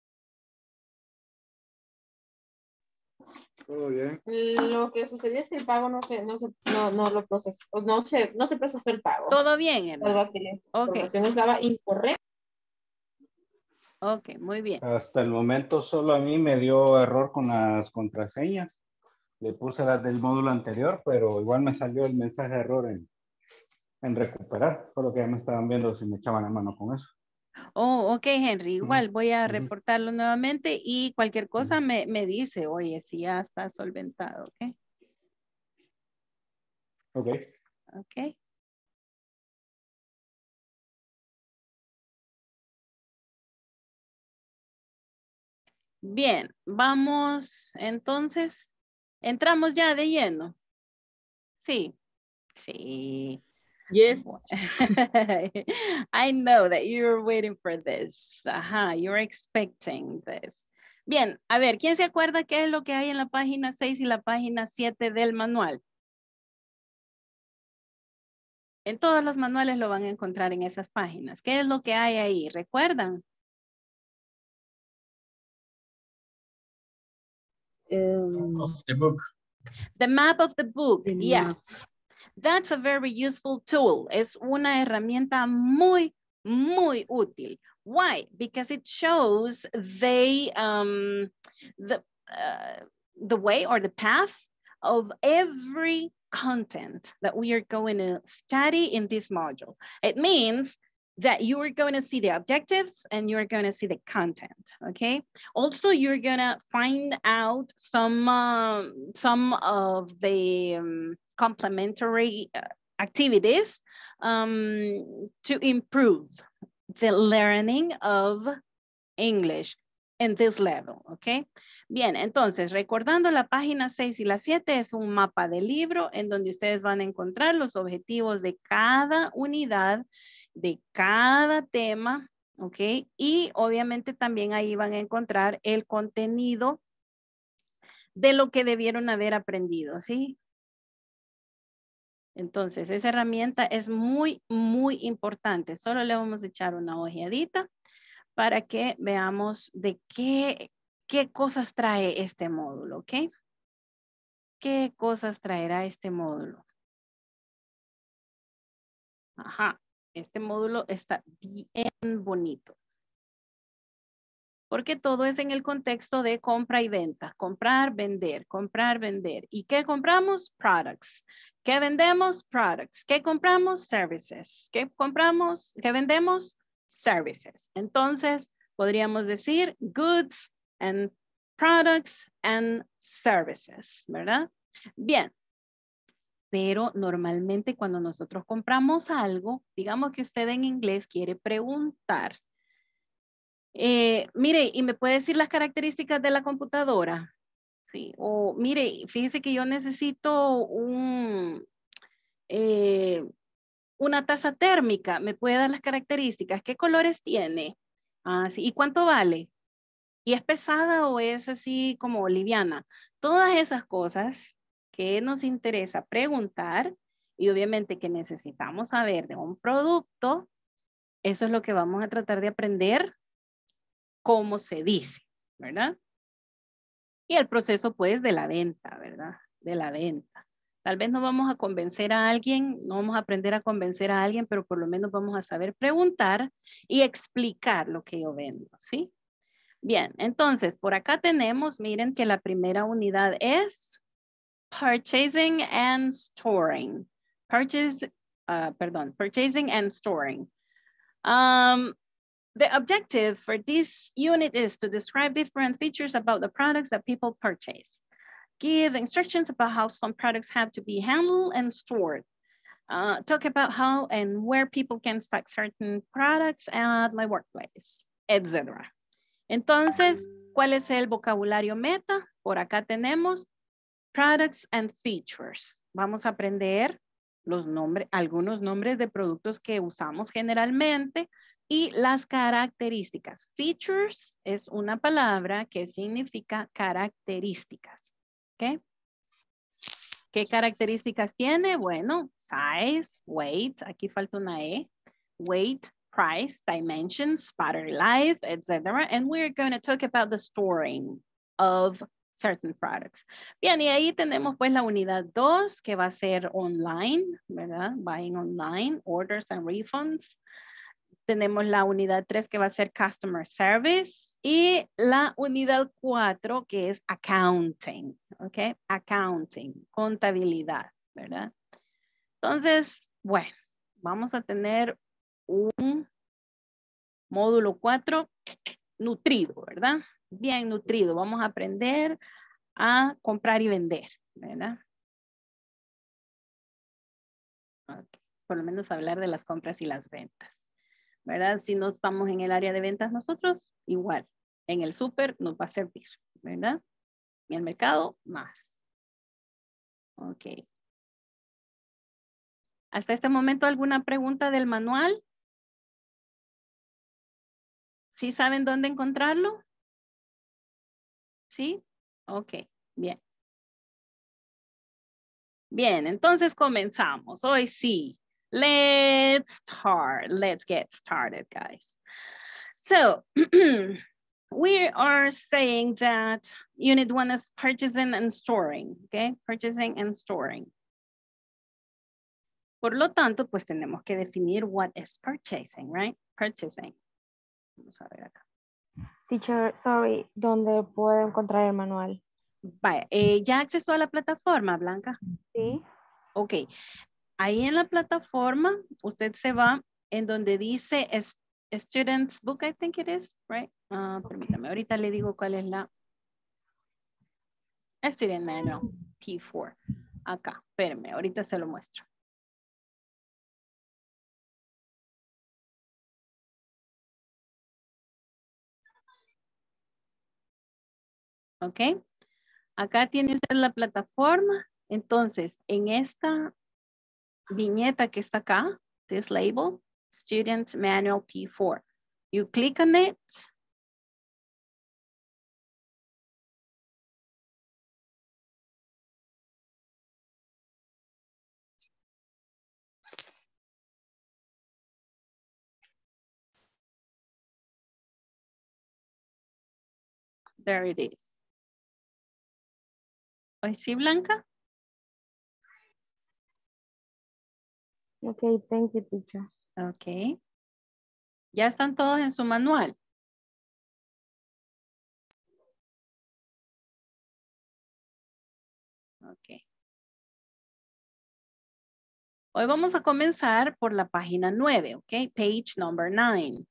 S2: Todo bien.
S3: Lo que sucedió es que el pago no lo procesó, no se procesó el pago.
S1: Todo bien, hermano.
S3: Algo que la información estaba incorrecta.
S1: Ok, muy bien.
S2: Hasta el momento solo a mí me dio error con las contraseñas. Le puse las del módulo anterior, pero igual me salió el mensaje de error en recuperar. Solo que ya me estaban viendo si me echaban la mano con eso.
S1: Oh, ok, Henry. Igual voy a reportarlo nuevamente y cualquier cosa me dice, oye, si ya está solventado, ¿ok?
S2: Ok.
S1: Ok. Bien, vamos entonces. Entramos ya de lleno. Sí, sí.
S11: Yes.
S1: I know that you're waiting for this. Ajá, you're expecting this. Bien, a ver, ¿quién se acuerda qué es lo que hay en la página 6 y la página 7 del manual? En todos los manuales lo van a encontrar en esas páginas. ¿Qué es lo que hay ahí? ¿Recuerdan?
S6: Of the book.
S1: The map of the book,
S11: The
S1: yes.
S11: map.
S1: That's a very useful tool. Es una herramienta muy, muy útil. Why? Because it shows the way or the path of every content that we are going to study in this module. It means that you are going to see the objectives and you're going to see the content, okay? Also, you're going to find out some of the complementary activities to improve the learning of English in this level, ¿ok? Bien, entonces, recordando la página 6 y la 7 es un mapa de libro en donde ustedes van a encontrar los objetivos de cada unidad, de cada tema, ¿ok? Y obviamente también ahí van a encontrar el contenido de lo que debieron haber aprendido, ¿sí? Entonces, esa herramienta es muy, muy importante. Solo le vamos a echar una ojeadita para que veamos de qué cosas trae este módulo, ¿ok? ¿Qué cosas traerá este módulo? Ajá, este módulo está bien bonito. Porque todo es en el contexto de compra y venta. Comprar, vender, comprar, vender. ¿Y qué compramos? Products. ¿Qué vendemos? Products. ¿Qué compramos? Services. ¿Qué compramos? ¿Qué vendemos? Services. Entonces, podríamos decir goods and products and services, ¿verdad? Bien. Pero normalmente cuando nosotros compramos algo, digamos que usted en inglés quiere preguntar, mire, ¿y me puede decir las características de la computadora? Sí, o mire, fíjese que yo necesito una taza térmica, ¿me puede dar las características? ¿Qué colores tiene? Ah, sí. ¿Y cuánto vale? ¿Y es pesada o es así como liviana? Todas esas cosas que nos interesa preguntar y obviamente que necesitamos saber de un producto, eso es lo que vamos a tratar de aprender cómo se dice, ¿verdad? Y el proceso pues de la venta, ¿verdad? De la venta. Tal vez no vamos a convencer a alguien, no vamos a aprender a convencer a alguien, pero por lo menos vamos a saber preguntar y explicar lo que yo vendo, ¿sí? Bien, entonces por acá tenemos, miren que la primera unidad es Purchasing and Storing. Purchasing and Storing. The objective for this unit is to describe different features about the products that people purchase. Give instructions about how some products have to be handled and stored. Talk about how and where people can stock certain products at my workplace, etc. Entonces, ¿cuál es el vocabulario meta? Por acá tenemos products and features. Vamos a aprender los nombres, algunos nombres de productos que usamos generalmente y las características. Features es una palabra que significa características. ¿Ok? ¿Qué características tiene? Bueno, size, weight, aquí falta una E, weight, price, dimensions, battery life, etc. And we're going to talk about the storing of certain products. Bien, y ahí tenemos pues la unidad 2 que va a ser online, ¿verdad? Buying online, orders and refunds. Tenemos la unidad 3 que va a ser Customer Service y la unidad 4 que es Accounting, ¿ok? Accounting, contabilidad, ¿verdad? Entonces, bueno, vamos a tener un módulo 4 nutrido, ¿verdad? Bien nutrido. Vamos a aprender a comprar y vender, ¿verdad? Okay. Por lo menos hablar de las compras y las ventas. ¿Verdad? Si no estamos en el área de ventas nosotros, igual. En el súper nos va a servir, ¿verdad? En el mercado, más. Ok. ¿Hasta este momento alguna pregunta del manual? ¿Sí saben dónde encontrarlo? ¿Sí? Ok, bien. Bien, entonces comenzamos. Hoy sí. Let's get started, guys. So, we are saying that unit 1 is purchasing and storing, okay? Purchasing and storing. Por lo tanto, pues tenemos que definir what is purchasing, right? Purchasing. Vamos a ver acá.
S12: Teacher, sorry, ¿dónde puedo encontrar el manual?
S1: Vaya, ¿ya accesó a la plataforma, Blanca?
S12: Sí.
S1: Ok. Ahí en la plataforma, usted se va en donde dice Student's Book, I think it is, right? Permítame, ahorita le digo cuál es la Student Manual P4. Acá, espérame, ahorita se lo muestro. Ok. Acá tiene usted la plataforma. Entonces, en esta viñeta que está acá, this label, Student Manual P4. You click on it. There it is. ¿Hoy sí, Blanca?
S12: Okay, thank you, teacher.
S1: Ok. ¿Ya están todos en su manual? Ok. Hoy vamos a comenzar por la página 9, ok? Page number 9.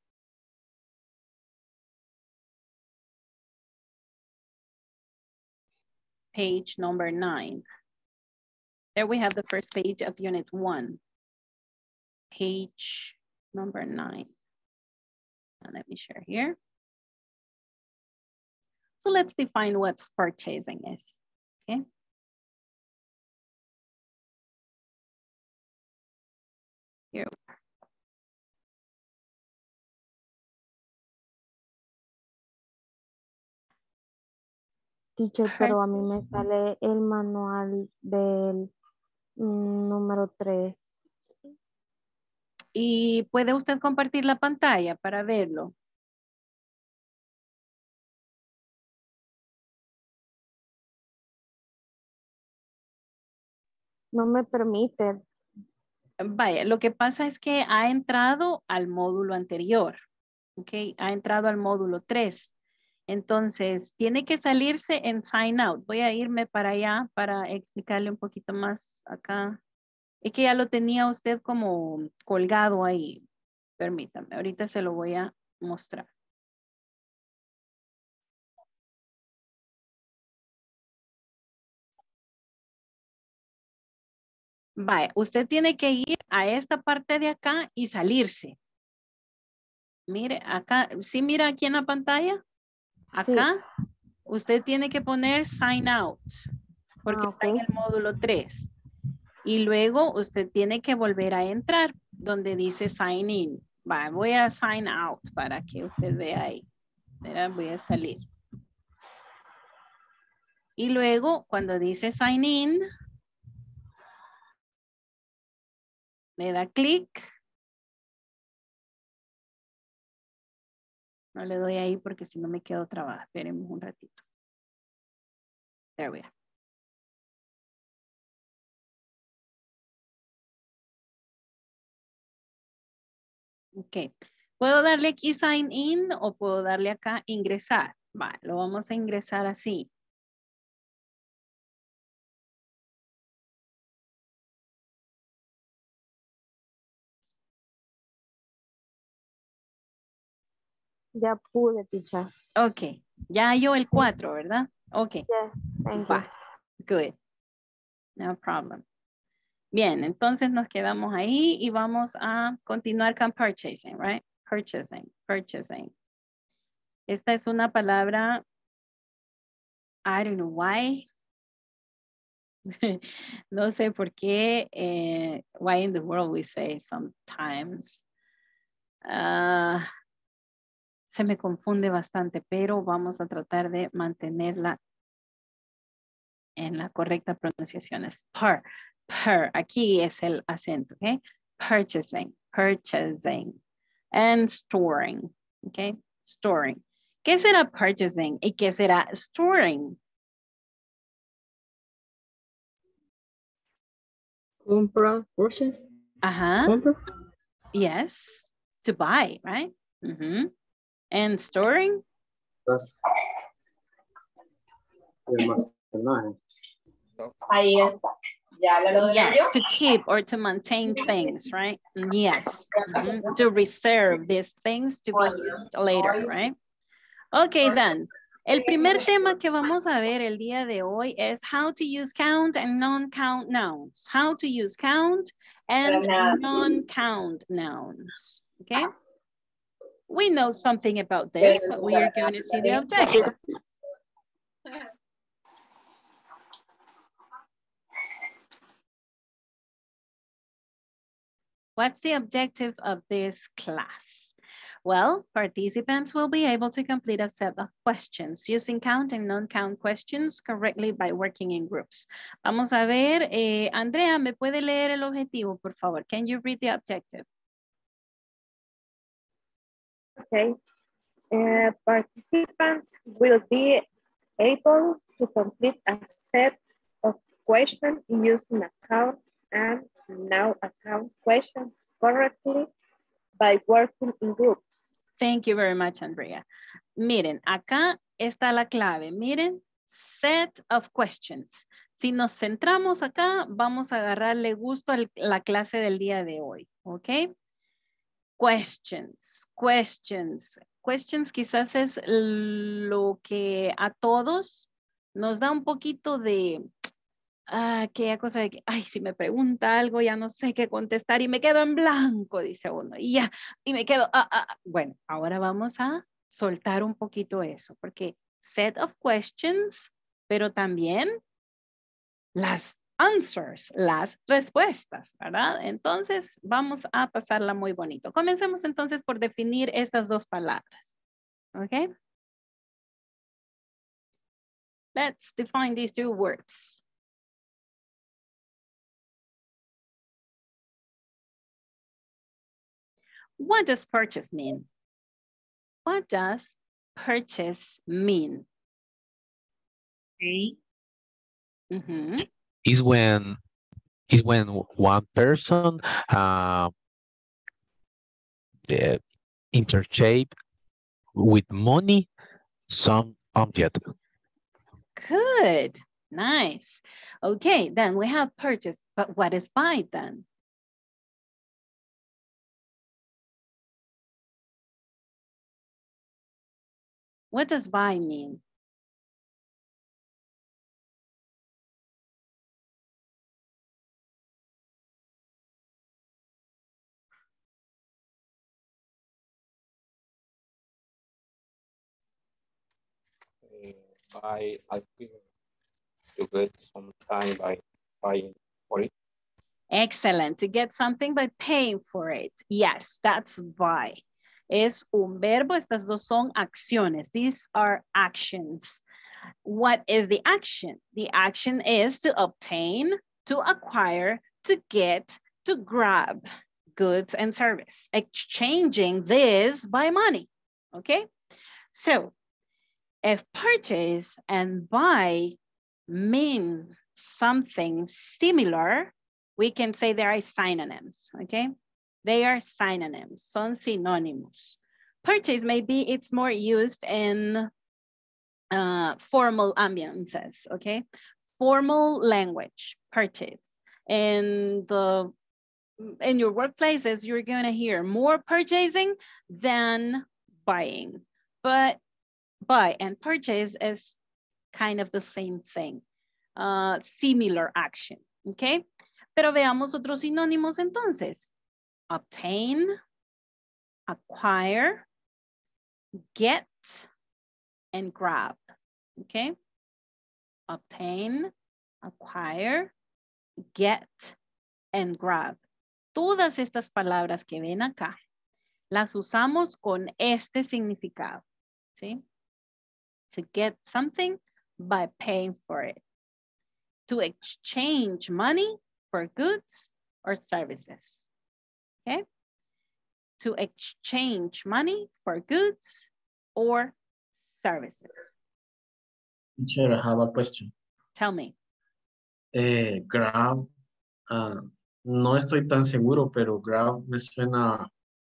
S1: Page number 9. There we have the first page of unit 1. Page number 9. And let me share here. So let's define what purchasing is, okay? Here.
S12: Teacher, pero a mí me sale el manual del número 3.
S1: ¿Y puede usted compartir la pantalla para verlo?
S12: No me permite.
S1: Vaya, lo que pasa es que ha entrado al módulo anterior, ¿ok? Ha entrado al módulo 3. Entonces, tiene que salirse en sign out. Voy a irme para allá para explicarle un poquito más acá. Es que ya lo tenía usted como colgado ahí. Permítame, ahorita se lo voy a mostrar. Vaya, usted tiene que ir a esta parte de acá y salirse. Mire, acá, ¿sí mira aquí en la pantalla? Acá, sí. Usted tiene que poner sign out, porque está en el módulo 3. Y luego usted tiene que volver a entrar donde dice sign in. Va, voy a sign out para que usted vea ahí. Mira, voy a salir. Y luego cuando dice sign in, le da clic. No le doy ahí porque si no me quedo trabada. Esperemos un ratito. There we are. Ok. ¿Puedo darle aquí sign in o puedo darle acá ingresar? Va, lo vamos a ingresar así.
S12: Ya pude, teacher.
S1: Ok. Ya halló el 4, ¿verdad? Ok.
S12: Yes, thank you.
S1: Va. Good. No problem. Bien, entonces nos quedamos ahí y vamos a continuar con purchasing, right? Purchasing, purchasing. Esta es una palabra, I don't know why. No sé por qué, why in the world we say sometimes. Se me confunde bastante, pero vamos a tratar de mantenerla en la correcta pronunciación. Es per. Aquí es el acento, ¿ok? Purchasing, purchasing. And storing, ¿ok? Storing. ¿Qué será purchasing y qué será storing?
S6: Compra, purchase.
S1: Ajá.
S6: Compra.
S1: Yes. To buy, right? And storing?
S3: Ahí está. Ya lo
S1: Yes, to keep or to maintain things, right? Yes. To reserve these things to be used later, right? Okay, then. El primer tema que vamos a ver el día de hoy es how to use count and non-count nouns. How to use count and non-count nouns, okay? We know something about this, but we are going to see the objective. What's the objective of this class? Well, participants will be able to complete a set of questions using count and non-count questions correctly by working in groups. Vamos a ver, Andrea, ¿me puede leer el objetivo, por favor? Can you read the objective?
S12: Okay. Participants will be able to complete a set of questions using account and non-account questions correctly by working in groups.
S1: Thank you very much, Andrea. Miren, acá está la clave. Miren, set of questions. Si nos centramos acá, vamos a agarrarle gusto a la clase del día de hoy, ¿ok? Questions, questions. Questions quizás es lo que a todos nos da un poquito de aquella cosa de que, ay, si me pregunta algo ya no sé qué contestar y me quedo en blanco, dice uno, y ya, y me quedo, Bueno, ahora vamos a soltar un poquito eso, porque set of questions, pero también las answers, las respuestas, ¿verdad? Entonces, vamos a pasarla muy bonito. Comencemos entonces por definir estas dos palabras, ¿ok? Let's define these two words. What does purchase mean? What does purchase mean?
S11: Okay.
S8: Is when one person interchange with money some object.
S1: Good, nice. Okay, then we have purchase, but what is buy then? What does buy mean?
S4: Buy, I think you get some time by buying for it.
S1: Excellent. To get something by paying for it. Yes, that's buy. Es un verbo. Estas dos son acciones. These are actions. What is the action? The action is to obtain, to acquire, to get, to grab goods and service. Exchanging this by money. Okay? So, if purchase and buy mean something similar, we can say they are synonyms, okay? They are synonyms, son sinónimos. Purchase, maybe it's more used in formal ambiances, okay? Formal language, purchase. In your workplaces, you're gonna hear more purchasing than buying. But buy and purchase is kind of the same thing. Similar action, okay? Pero veamos otros sinónimos entonces. Obtain, acquire, get, and grab, okay? Obtain, acquire, get, and grab. Todas estas palabras que ven acá, las usamos con este significado, ¿sí? To get something by paying for it. To exchange money for goods or services, okay? To exchange money for goods or services.
S13: Teacher, I have a question.
S1: Tell me.
S13: Grab, no estoy tan seguro, pero grab me suena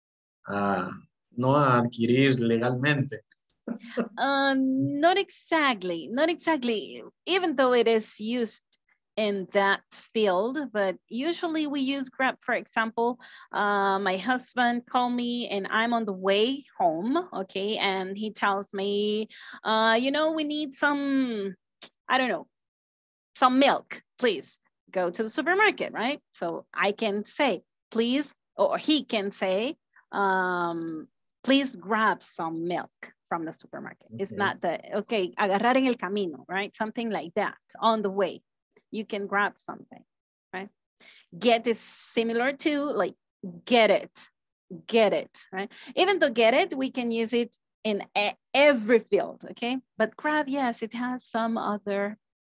S13: no a adquirir legalmente.
S1: Not exactly, not exactly, even though it is used in that field, but usually we use Grab. For example, my husband called me and I'm on the way home, okay, and he tells me, you know, we need some, I don't know, some milk, please go to the supermarket, right? So I can say, please, or he can say, please grab some milk from the supermarket. Okay. It's not the, okay, agarrar en el camino, right? Something like that, on the way. You can grab something, right? Get is similar to like, get it, right? Even though get it, we can use it in every field, okay? But grab, yes, it has some other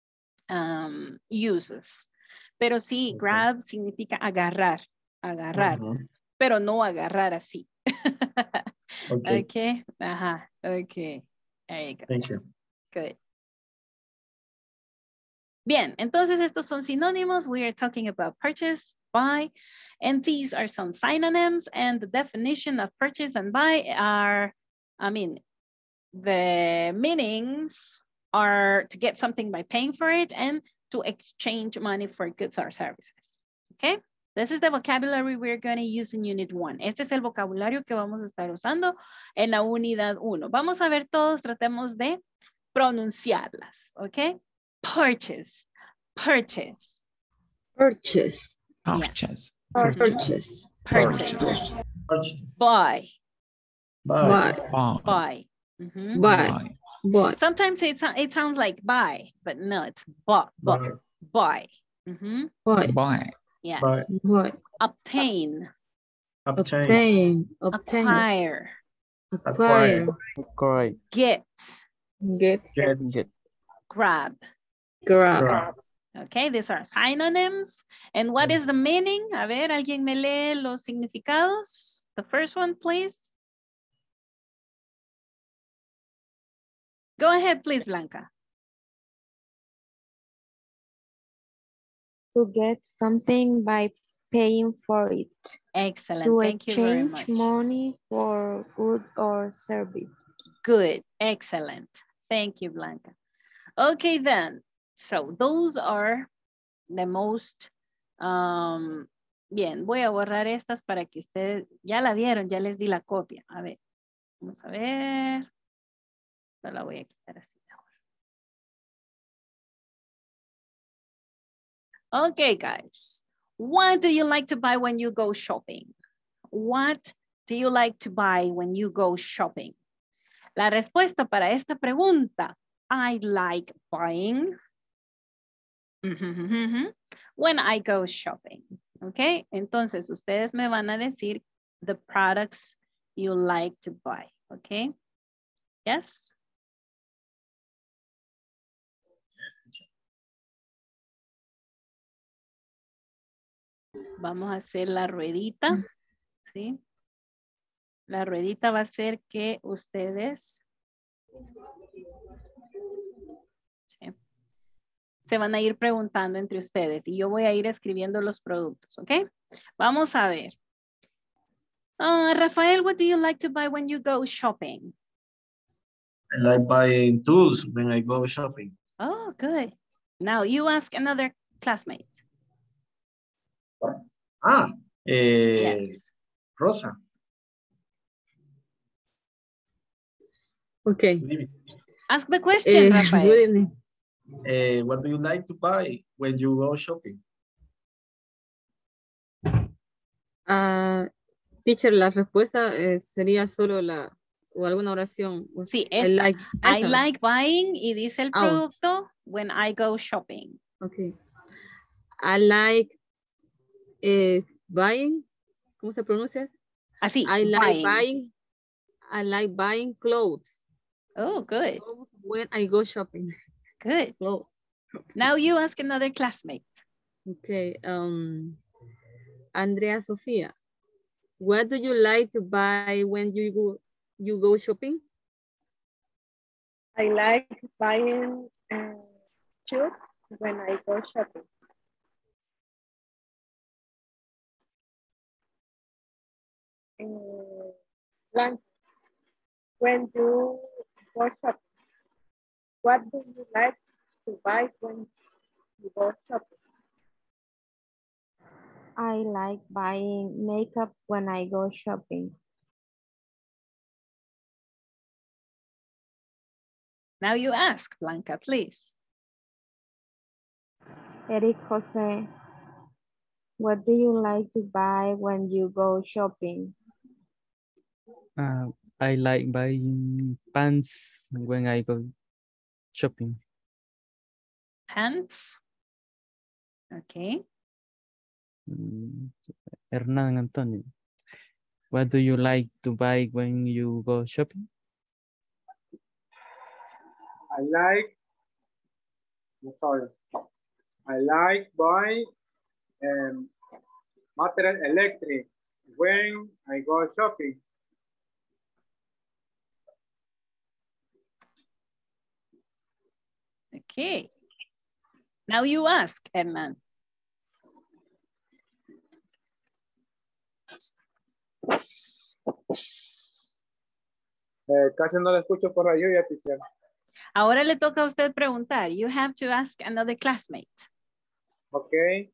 S1: uses. Pero sí, okay. Grab significa agarrar, pero no agarrar así. Okay. Okay. Okay. There you go.
S13: Thank you.
S1: Good. Bien, entonces estos son sinónimos. We are talking about purchase, buy, and these are some synonyms, and the definition of purchase and buy are, I mean, the meanings are to get something by paying for it and to exchange money for goods or services. Okay? This is the vocabulary we're going to use in Unit 1. Este es el vocabulario que vamos a estar usando en la Unidad 1. Vamos a ver todos, tratemos de pronunciarlas, ¿ok? Purchase, purchase.
S6: Purchase.
S7: Purchase.
S1: Yeah.
S6: Purchase.
S1: Purchase.
S13: Purchase.
S1: Buy.
S6: Buy.
S1: Buy.
S6: Buy. Buy.
S1: Sometimes it sounds like buy, but no, it's buy. Buy.
S7: Buy.
S1: Yes.
S6: Buy.
S1: Obtain.
S6: Obtain.
S1: Acquire.
S6: Acquire.
S1: Get.
S6: Get.
S1: Grab.
S6: Grab.
S1: Okay, these are synonyms. And what is the meaning? A ver, ¿alguien me lee los significados? The first one, please. Go ahead, please, Blanca.
S12: To get something by paying for it.
S1: Excellent, thank you very much.
S12: To exchange money for good or service.
S1: Good, excellent. Thank you, Blanca. Okay, then. So those are the most, bien, voy a borrar estas para que ustedes, ya la vieron, ya les di la copia. A ver, vamos a ver. No la voy a quitar así ahora. Okay, guys. What do you like to buy when you go shopping? What do you like to buy when you go shopping? La respuesta para esta pregunta, I like buying when I go shopping. Ok, entonces ustedes me van a decir the products you like to buy. Ok, yes. Vamos a hacer la ruedita, ¿sí? La ruedita va a ser que ustedes ¿sí? Se van a ir preguntando entre ustedes y yo voy a ir escribiendo los productos, ¿ok? Vamos a ver. Rafael, what do you like to buy when you go shopping?
S13: I like buying tools when I go shopping.
S1: Oh, good. Now you ask another classmate.
S13: Yes. Rosa.
S6: Okay.
S1: Ask the question, Rafael.
S6: Good evening.
S13: What do you like to buy when you go shopping?
S6: Teacher, la respuesta sería solo o alguna oración.
S1: Sí,
S6: I
S1: like buying y dice el producto when I go shopping.
S6: Okay. I like buying. ¿Cómo se pronuncia?
S1: Así,
S6: I like buying clothes.
S1: Oh, good.
S6: Clothes when I go shopping.
S1: Good. Now you ask another classmate.
S6: Okay. Andrea Sofia, what do you like to buy when you go shopping?
S12: I like buying shoes when I go shopping. Lunch. When you go shopping, what do you like to buy when you go shopping?
S14: I like buying makeup when I go shopping.
S1: Now you ask, Blanca, please.
S14: Eric Jose, what do you like to buy when you go shopping?
S9: I like buying pants when I go shopping.
S1: Pants. Okay.
S9: Hernan Antonio, what do you like to buy when you go shopping?
S15: I like buying material electric when I go shopping.
S1: Okay. Now you ask, Hernan.
S15: Casi no la escucho por la lluvia, teacher.
S1: Ahora le toca a usted preguntar. You have to ask another classmate.
S15: Okay.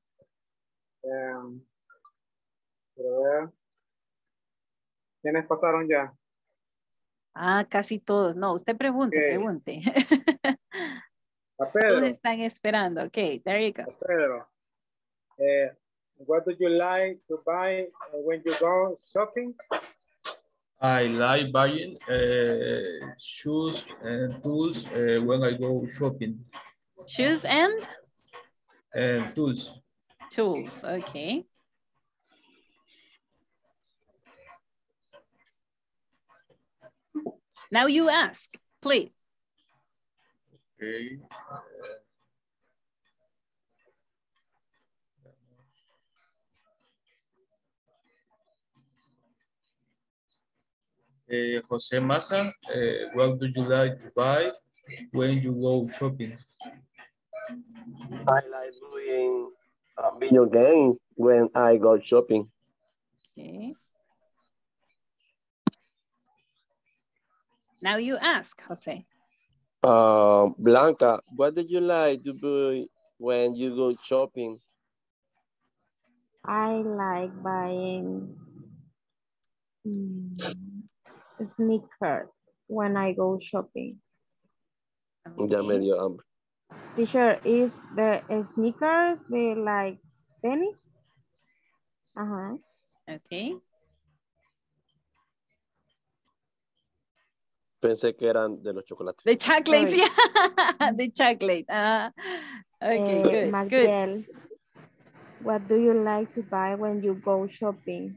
S15: ¿Quiénes pasaron ya?
S1: Casi todos. No, usted pregunte,
S15: Okay.
S1: pregunte.
S15: A Pedro.
S1: Todos están esperando. Okay, there you go.
S15: A Pedro. What do you like to buy when you go shopping?
S16: I like buying shoes and tools when I go shopping.
S1: Shoes and?
S16: Tools.
S1: Tools, okay. Now you ask, please.
S16: Okay. Jose Massa, what do you like to buy when you go shopping?
S17: I like doing video games when I go shopping.
S1: Okay. Now you ask, Jose.
S17: Blanca, what do you like to buy when you go shopping?
S14: I like buying sneakers when I go shopping.
S1: Okay.
S17: Ya me dio hambre.
S14: Teacher, is the sneakers they like tennis?
S1: Okay.
S17: Pensé que eran de los chocolates.
S1: The chocolates, yeah. The chocolate. Okay, good, good.
S14: What do you like to buy when you go shopping?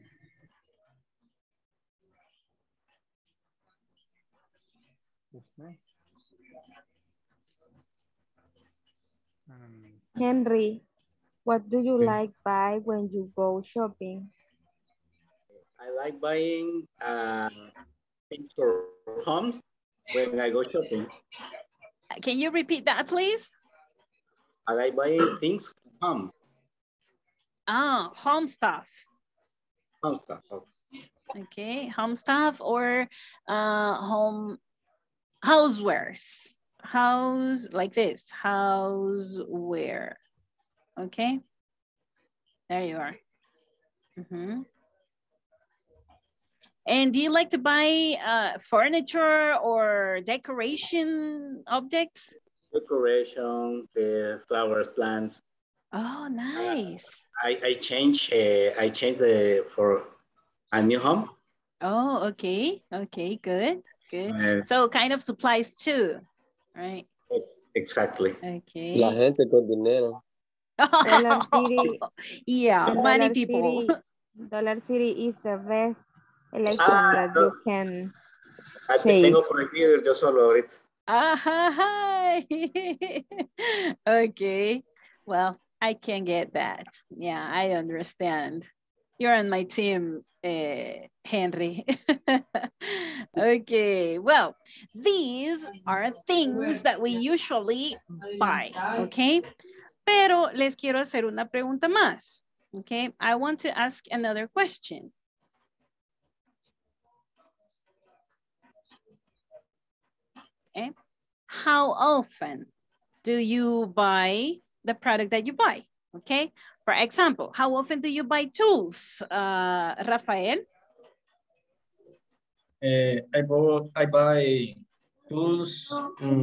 S14: Henry, what do you like buy when you go shopping?
S18: I like buying things for homes when I go shopping.
S1: Can you repeat that, please?
S18: I like buying things for home.
S1: Ah, home stuff.
S18: Home stuff.
S1: Okay, home stuff or home housewares. House, like this, houseware. Okay, there you are. Mm-hmm. And do you like to buy furniture or decoration objects?
S18: Decoration, flowers, plants.
S1: Oh, nice.
S18: I change for a new home.
S1: Oh, okay. Okay, good. Good. So kind of supplies too, right?
S18: Exactly.
S1: Okay.
S17: La gente con dinero.
S14: Dollar City.
S1: Yeah, money people.
S14: Dollar City is the best election that you can
S18: Aquí tengo prohibido ir yo solo ahorita.
S1: Okay. Well, I can get that. Yeah, I understand. You're on my team, Henry. Okay, well, these are things that we usually buy, okay? Pero les quiero hacer una pregunta más, okay? I want to ask another question. Okay. How often do you buy the product that you buy? Okay. For example, how often do you buy tools, Rafael?
S13: I buy tools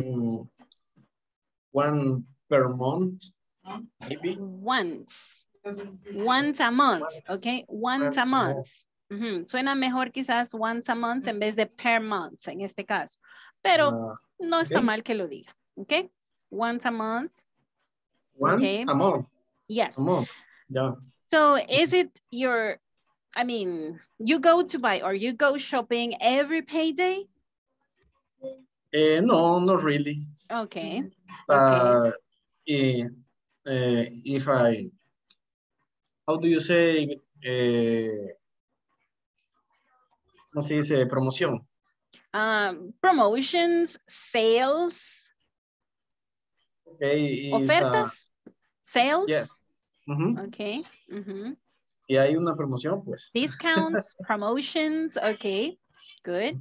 S13: one per month, maybe.
S1: Once a month, okay? Once a month. Suena mejor quizás once a month en vez de per month en este caso. Pero no está mal que lo diga, okay? Once a month.
S13: Once a month.
S1: Yes.
S13: A month. Yeah.
S1: So is it your, I mean, you go to buy or you go shopping every payday?
S13: No, not really.
S1: Okay.
S13: But if I, how do you say, ¿cómo se dice? Promoción.
S1: Promotions, sales.
S13: Okay,
S1: ofertas, sales.
S13: Yes.
S1: Okay.
S13: Y hay una promoción, pues.
S1: Discounts, promotions, okay, good.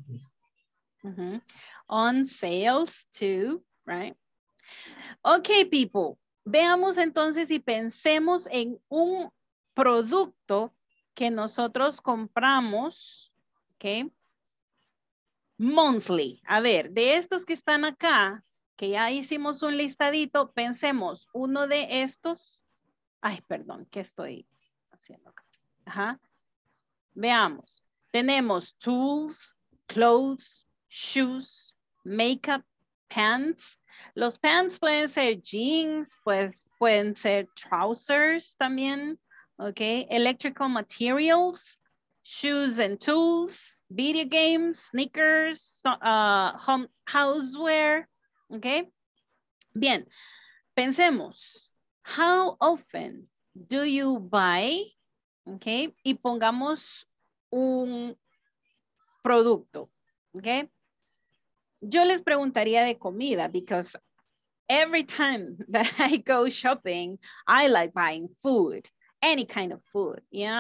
S1: On sales too, right? Okay, people. Veamos entonces y pensemos en un producto que nosotros compramos, okay, monthly. A ver, de estos que están acá, que ya hicimos un listadito, pensemos uno de estos. Ay, perdón, ¿qué estoy haciendo acá? Ajá. Veamos. Tenemos tools, clothes, shoes, makeup, pants. Los pants pueden ser jeans, pues pueden ser trousers también. Ok. Electrical materials, shoes and tools, video games, sneakers, home houseware. Ok. Bien. Pensemos. How often do you buy? Ok. Y pongamos un producto. Ok. Yo les preguntaría de comida because every time that I go shopping, I like buying food, any kind of food, yeah.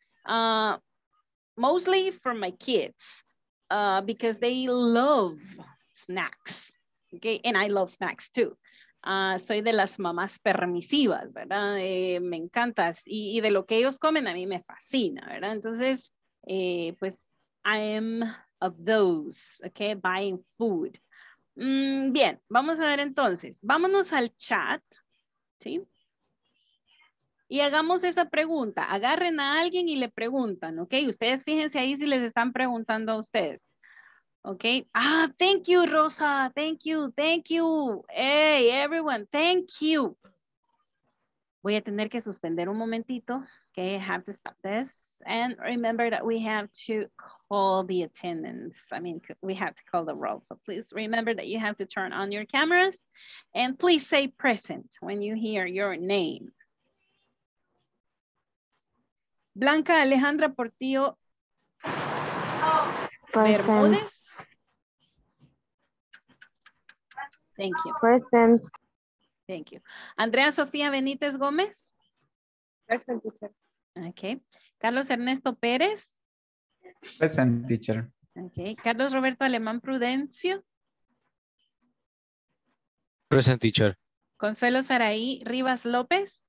S1: Mostly for my kids because they love snacks, okay? And I love snacks too. Soy de las mamás permisivas, ¿verdad? Me encanta y de lo que ellos comen a mí me fascina, ¿verdad? Entonces, pues, I am of those, okay, buying food. Bien, vamos a ver entonces. Vámonos al chat, ¿sí? Y hagamos esa pregunta. Agarren a alguien y le preguntan, ¿ok? Ustedes fíjense ahí si les están preguntando a ustedes. ¿Ok? Ah, thank you, Rosa. Thank you, thank you. Hey, everyone, thank you. Voy a tener que suspender un momentito. Okay, I have to stop this. And remember that we have to call the attendance. I mean, we have to call the roll. So please remember that you have to turn on your cameras. And please say present when you hear your name. Blanca Alejandra Portillo Bermúdez. Thank you.
S14: Present.
S1: Thank you. Andrea Sofía Benítez Gómez.
S3: Present, teacher.
S1: Okay. Carlos Ernesto Pérez.
S7: Present, teacher.
S1: Okay. Carlos Roberto Alemán Prudencio.
S8: Present, teacher.
S1: Consuelo Saraí Rivas López.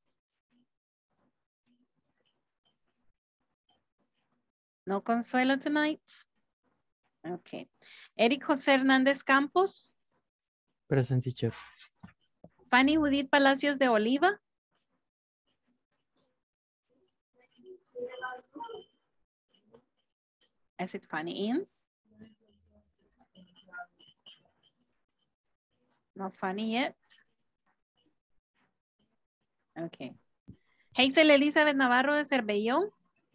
S1: No Consuelo tonight. Okay. Eric José Hernández Campos.
S9: Present, teacher.
S1: Fanny Judith Palacios de Oliva. Is it Fanny in? Not Fanny yet. Okay. Hazel Elizabeth Navarro de Cervellón.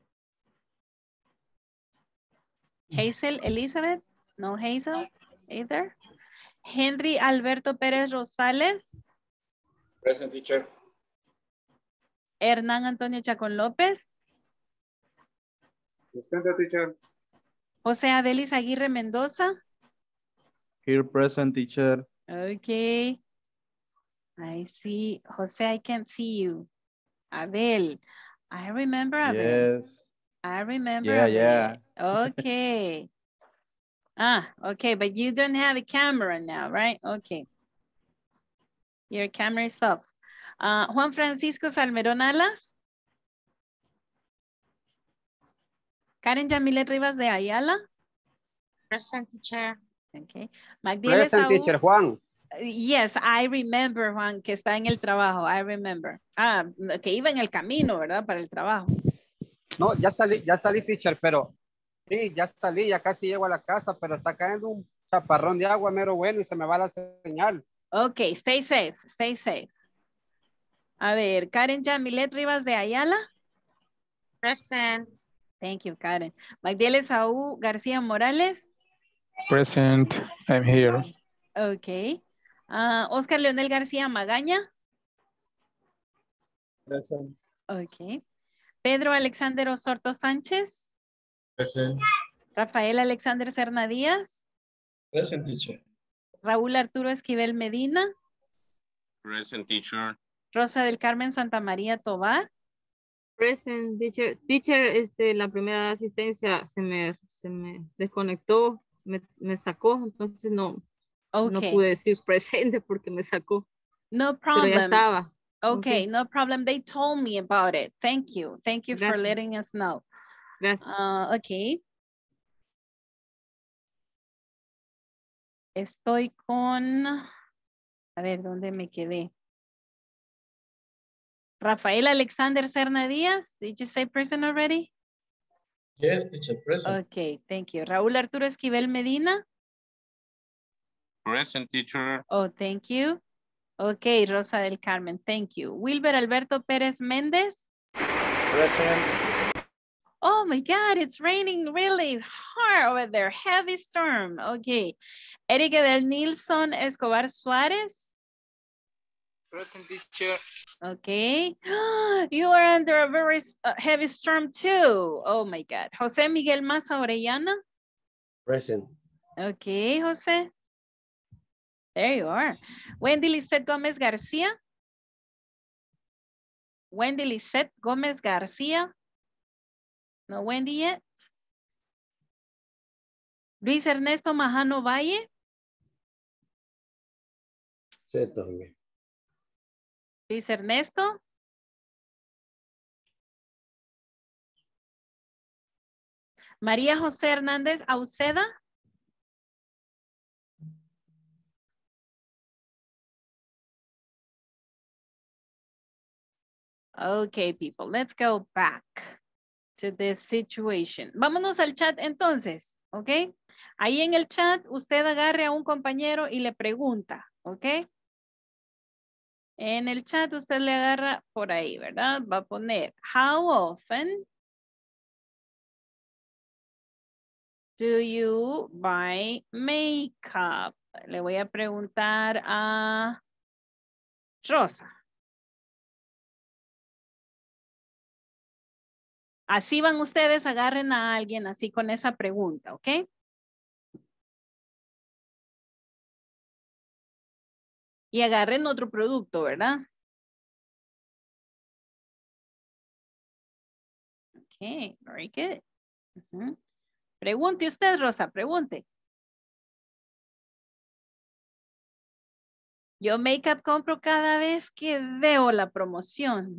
S1: Hazel Elizabeth. No Hazel either. Henry Alberto Pérez Rosales.
S18: Present, teacher.
S1: Hernán Antonio Chacón López.
S15: Present, teacher.
S1: José Abelis Aguirre Mendoza.
S10: Here present, teacher.
S1: Okay. I see. Jose, I can't see you. Abel. I remember Abel.
S10: Yes.
S1: I remember
S10: Yeah,
S1: Abel.
S10: yeah.
S1: Okay. Okay, but you don't have a camera now, right? Okay. Your camera is off. Juan Francisco Salmerón Alas. Karen Yamilet Rivas de Ayala.
S11: Present, teacher.
S1: Okay. Magdiel
S4: Present,
S1: Esaú.
S4: teacher Juan.
S1: Yes, I remember, Juan, que está en el trabajo. I remember. Que iba en el camino, ¿verdad? Para el trabajo.
S4: No, ya salí, teacher, pero sí, ya salí, ya casi llego a la casa, pero está cayendo un chaparrón de agua mero bueno y se me va la señal.
S1: Okay, stay safe, stay safe. A ver, Karen Yamilet Rivas de Ayala.
S11: Present.
S1: Thank you, Karen. Magdiel Esaú García Morales.
S16: Present. I'm here.
S1: Okay. Oscar Leonel García Magaña.
S15: Present.
S1: Okay. Pedro Alexander Osorto Sánchez.
S16: Present.
S1: Rafael Alexander Serna Díaz.
S16: Present, teacher.
S1: Raúl Arturo Esquivel Medina.
S19: Present, teacher.
S1: Rosa del Carmen Santa María Tobar.
S6: Present, teacher. Teacher, la primera asistencia se me desconectó, me sacó, entonces no pude decir presente porque me sacó.
S1: No problem.
S6: Pero ya estaba.
S1: Okay, no problem. They told me about it. Thank you. Thank you for letting us know.
S6: Gracias.
S1: Okay. Estoy con... A ver, ¿dónde me quedé? Rafael Alexander Serna Díaz. Did you say present already?
S16: Yes, teacher, present.
S1: Okay, thank you. Raúl Arturo Esquivel Medina.
S19: Present, teacher.
S1: Oh, thank you. Okay, Rosa del Carmen, thank you. Wilber Alberto Pérez Méndez.
S15: Present.
S1: Oh my God, it's raining really hard over there. Heavy storm. Okay. Erika del Nilsson Escobar Suárez.
S20: Present, teacher.
S1: Okay. You are under a very heavy storm too. Oh my God. José Miguel Maza Orellana.
S17: Present.
S1: Okay, José. There you are. Wendy Lisette Gómez García. Wendy Lisette Gómez García. No Wendy yet. Luis Ernesto Majano Valle. Luis Ernesto. María José Hernández Auceda. Okay, people, let's go back to this situation. Vámonos al chat entonces, ¿ok? Ahí en el chat usted agarre a un compañero y le pregunta, ¿ok? En el chat usted le agarra por ahí, ¿verdad? Va a poner, how often do you buy makeup? Le voy a preguntar a Rosa. Así van ustedes, agarren a alguien así con esa pregunta, ¿ok? Y agarren otro producto, ¿verdad? Ok, very good. Pregunte usted, Rosa, pregunte. Yo make-up compro cada vez que veo la promoción.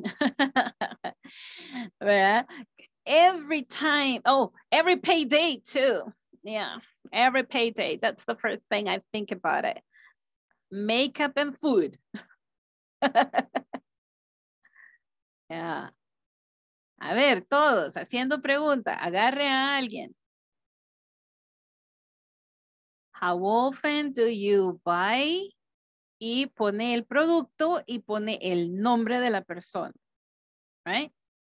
S1: ¿Verdad? Every time. Oh, every payday too. Yeah, every payday. That's the first thing I think about it. Makeup and food. Yeah. A ver, todos haciendo pregunta. Agarre a alguien. How often do you buy? Y pone el producto y pone el nombre de la persona. Right?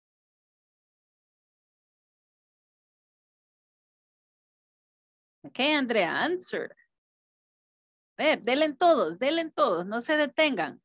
S1: Okay, Andrea, answer. A ver, denle todos, no se detengan.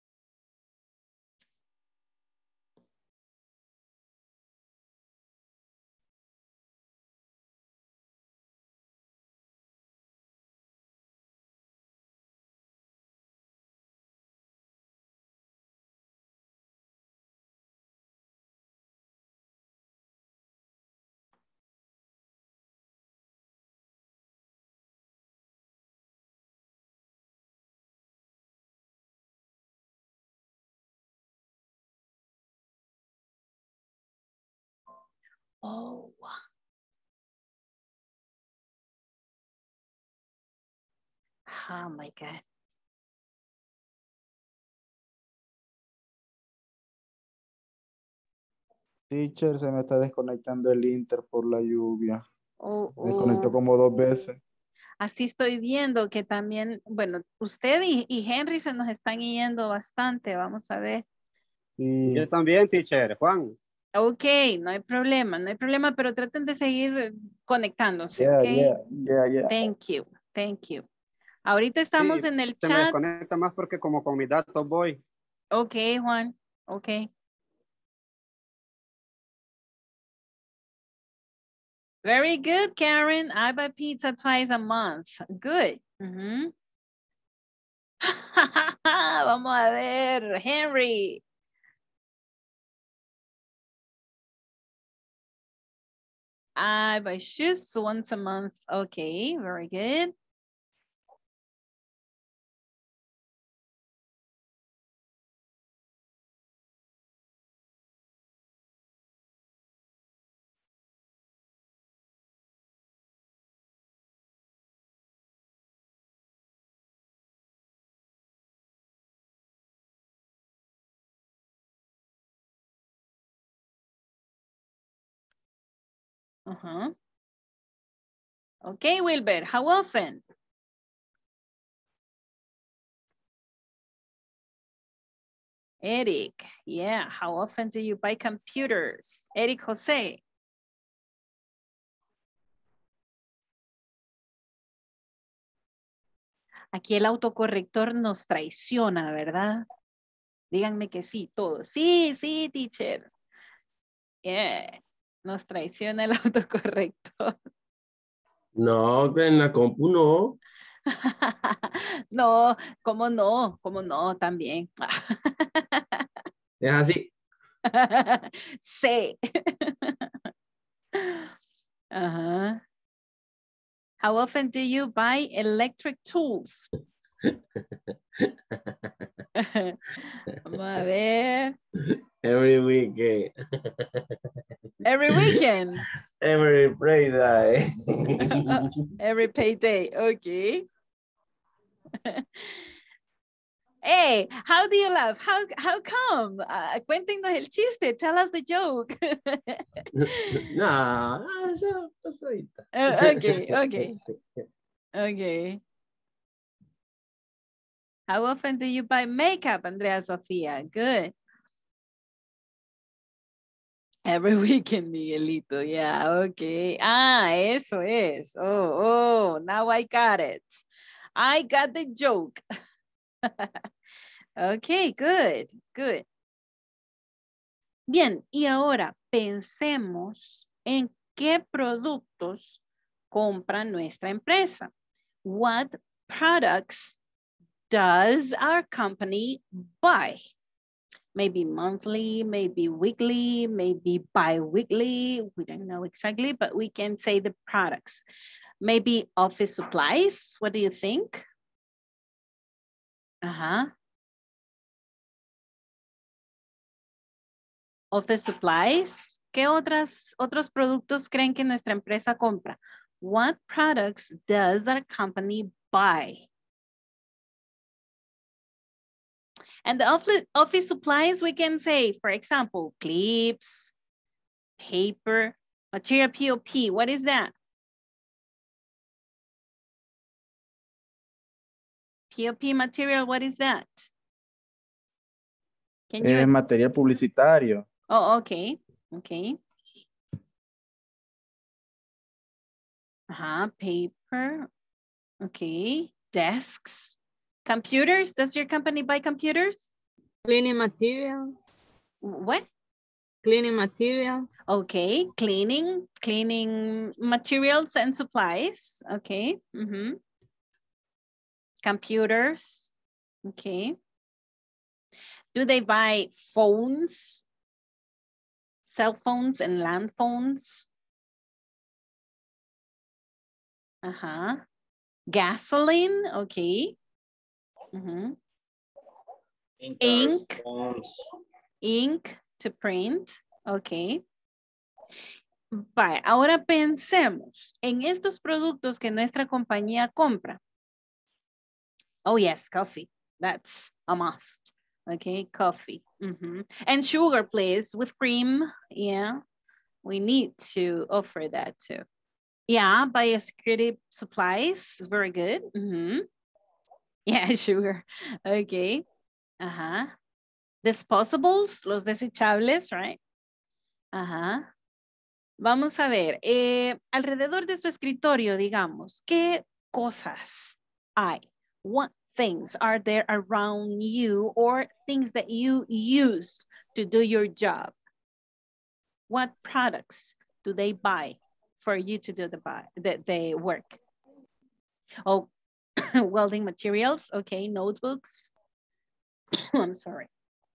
S1: Oh. Oh my God.
S10: Teacher, se me está desconectando el Inter por la lluvia.
S1: Oh,
S10: Desconectó como 2 veces.
S1: Así estoy viendo que también, bueno, usted y Henry se nos están yendo bastante, vamos a ver.
S10: Sí.
S4: Yo también, teacher, Juan.
S1: Ok, no hay problema, pero traten de seguir conectándose, ok?
S10: Yeah.
S1: Thank you. Ahorita estamos
S4: Sí,
S1: en el
S4: se me
S1: chat.
S4: desconecta más porque como con mis datos voy.
S1: Ok, Juan, ok. Very good, Karen. I buy pizza twice a month. Good. Vamos a ver, Henry. I buy shoes once a month. Okay, very good. Okay, Wilbert, how often? Eric, yeah, how often do you buy computers? Eric Jose. Aquí el autocorrector nos traiciona, ¿verdad? Díganme que sí, todos. Sí, teacher. Yeah, nos traiciona el autocorrector.
S13: No, en la compu no.
S1: No, ¿cómo no? También.
S13: Es así.
S1: Sí. How often do you buy electric tools? Vamos a ver.
S13: Every weekend.
S1: Every weekend.
S13: Every Friday.
S1: Every payday. Okay. Hey, how do you laugh? How come? Cuéntenos el chiste. Tell us the joke.
S13: No, esa pasadita.
S1: Okay. How often do you buy makeup, Andrea Sofia? Good. Every weekend, Miguelito. Yeah, okay. Ah, eso es. Oh, now I got it. I got the joke. Okay, good, good. Bien, y ahora pensemos en qué productos compra nuestra empresa. What products does our company buy? Maybe monthly, maybe weekly, maybe bi-weekly. We don't know exactly, but we can say the products. Maybe office supplies. What do you think? Office supplies. ¿Qué otros productos creen que nuestra empresa compra? What products does our company buy? And the office supplies, we can say, for example, clips, paper, material POP. What is that? POP material, what is that? Can you
S10: material publicitario.
S1: Oh, okay, okay. Paper, okay. Desks, computers. Does your company buy computers?
S6: Cleaning materials.
S1: What?
S6: Cleaning materials.
S1: Okay, cleaning materials and supplies. Okay. Computers. Okay. Do they buy phones? Cell phones and land phones? Gasoline. Okay. Ink to print. Okay. Vale, ahora pensemos en estos productos que nuestra compañía compra. Oh yes, coffee. That's a must. Okay, coffee. And sugar, please, with cream. Yeah, we need to offer that too. Yeah, biosecurity supplies. Very good. Yeah, sugar. Okay. Disposables, los desechables, right? Vamos a ver, alrededor de su escritorio, digamos, ¿qué cosas hay? What things are there around you or things that you use to do your job? What products do they buy for you to do the work? Oh, welding materials, okay, notebooks. I'm sorry.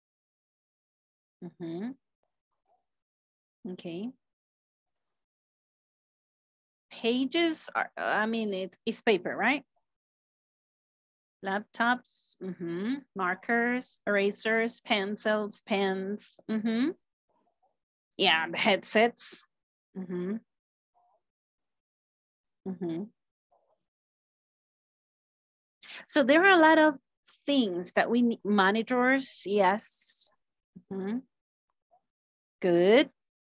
S1: Okay. Pages are, I mean, it's paper, right? Laptops, markers, erasers, pencils, pens. Yeah, the headsets. So there are a lot of things that we need. Monitors, yes. Good.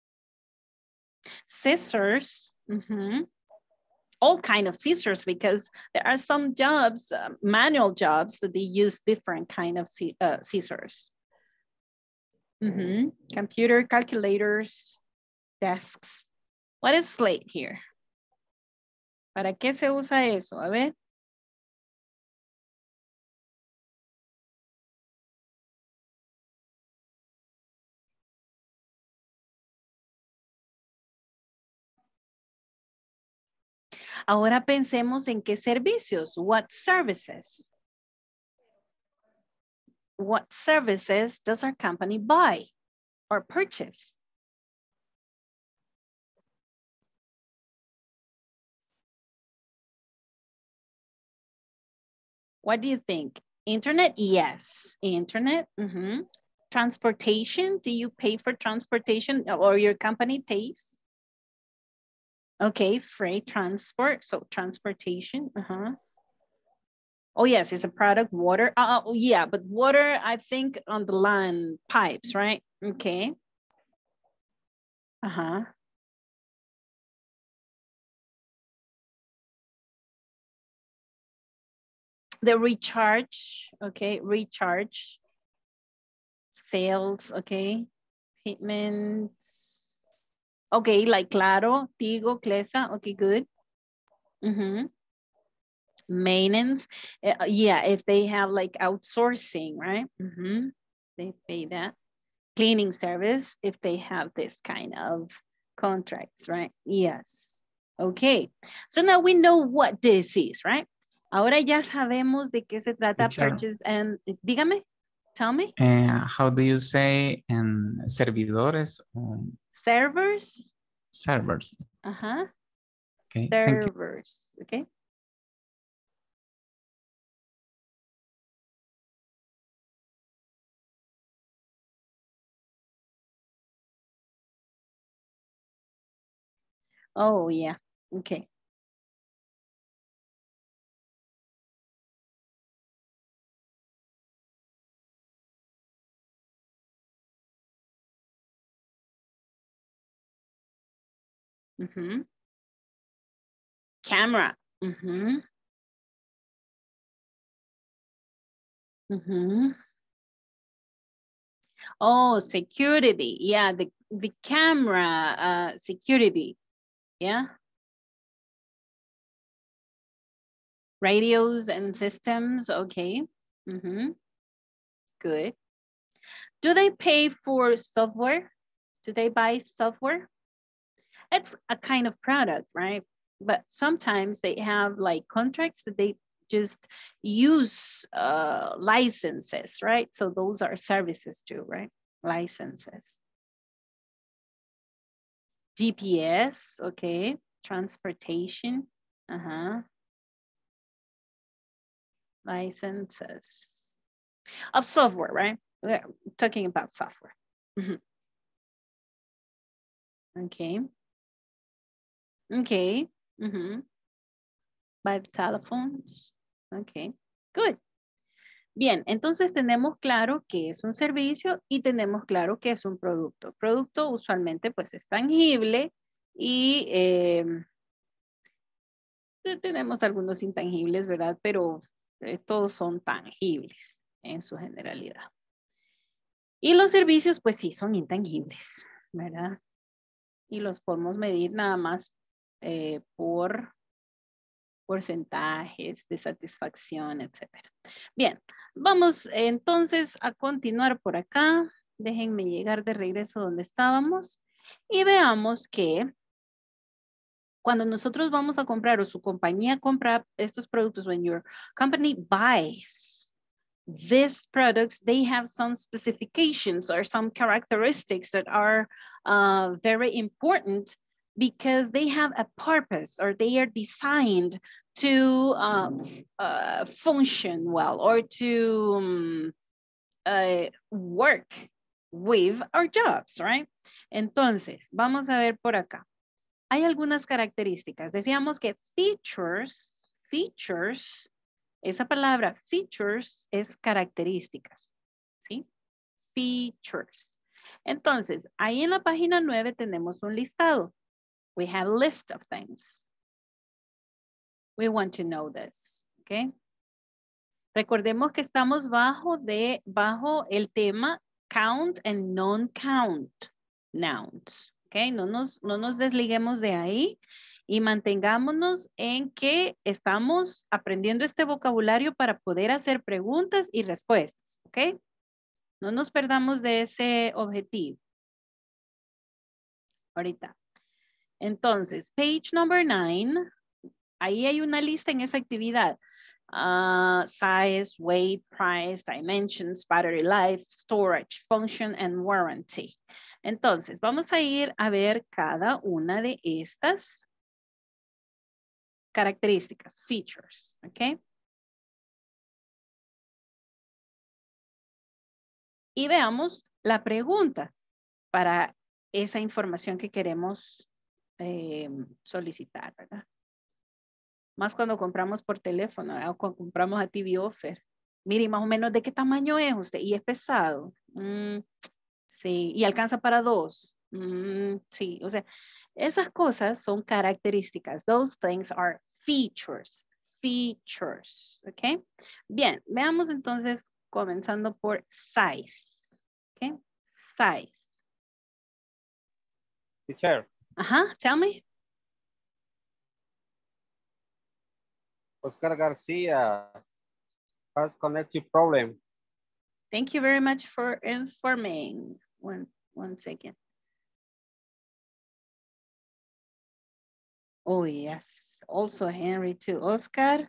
S1: Scissors. All kind of scissors, because there are some jobs, manual jobs, that they use different kind of scissors. Computer, calculators, desks. What is slate here? ¿Para qué se usa eso? A ver. Ahora pensemos en qué servicios. What services? What services does our company buy or purchase? What do you think? Internet? Yes. Internet? Transportation? Do you pay for transportation or your company pays? Okay, freight transport, so transportation. Oh yes, it's a product, water. Yeah, but water, I think on the land pipes, right? Okay. The recharge, okay, recharge. Sales, okay. Payments. Okay, like Claro, Tigo, Clesa, okay, good. Maintenance, yeah, if they have like outsourcing, right? They pay that. Cleaning service, if they have this kind of contracts, right? Yes. Okay, so now we know what this is, right? Ahora ya sabemos de qué se trata.
S7: Teacher.
S1: Purchase and, dígame, tell me.
S7: How do you say en servidores?
S1: Servers.
S7: Servers.
S1: Ajá.
S7: Okay, thank you.
S1: Servers, okay. Oh, yeah, okay. Camera. Oh, security. Yeah, the camera security. Yeah. Radios and systems. Okay. Good. Do they pay for software? Do they buy software? It's a kind of product, right? But sometimes they have like contracts that they just use licenses, right? So those are services too, right? Licenses. GPS, okay. Transportation, licenses. Of software, right? We're talking about software. Okay. Okay. By telephones. Okay. Good. Bien, entonces tenemos claro que es un servicio y tenemos claro que es un producto. Producto usualmente pues es tangible y tenemos algunos intangibles, ¿verdad? Pero todos son tangibles en su generalidad. Y los servicios pues sí son intangibles, ¿verdad? Y los podemos medir nada más por porcentajes de satisfacción, etc. Bien, vamos entonces a continuar por acá. Déjenme llegar de regreso donde estábamos y veamos que cuando nosotros vamos a comprar o su compañía compra estos productos, when your company buys these products, they have some specifications or some characteristics that are very important because they have a purpose or they are designed to function well or to work with our jobs, right? Entonces, vamos a ver por acá. Hay algunas características. Decíamos que features, esa palabra features es características, ¿sí? Features. Entonces, ahí en la página 9 tenemos un listado. We have a list of things. We want to know this, ¿ok? Recordemos que estamos bajo el tema count and non-count nouns, ¿ok? No nos desliguemos de ahí y mantengámonos en que estamos aprendiendo este vocabulario para poder hacer preguntas y respuestas, ¿ok? No nos perdamos de ese objetivo. Ahorita. Entonces, page number 9, ahí hay una lista en esa actividad. Size, weight, price, dimensions, battery life, storage, function, and warranty. Entonces, vamos a ir a ver cada una de estas características, features, ¿ok? Y veamos la pregunta para esa información que queremos solicitar, ¿verdad? Más cuando compramos por teléfono, ¿verdad? O cuando compramos a TV Offer. Mire, más o menos, ¿de qué tamaño es usted? ¿Y es pesado? Sí. ¿Y alcanza para 2? Sí. O sea, esas cosas son características. Those things are features. features, ¿ok? Bien, veamos entonces comenzando por size, ¿ok? Size.
S4: Teacher.
S1: Tell me.
S4: Oscar Garcia has connective problem.
S1: Thank you very much for informing. One second. Oh, yes. Also Henry too. Oscar.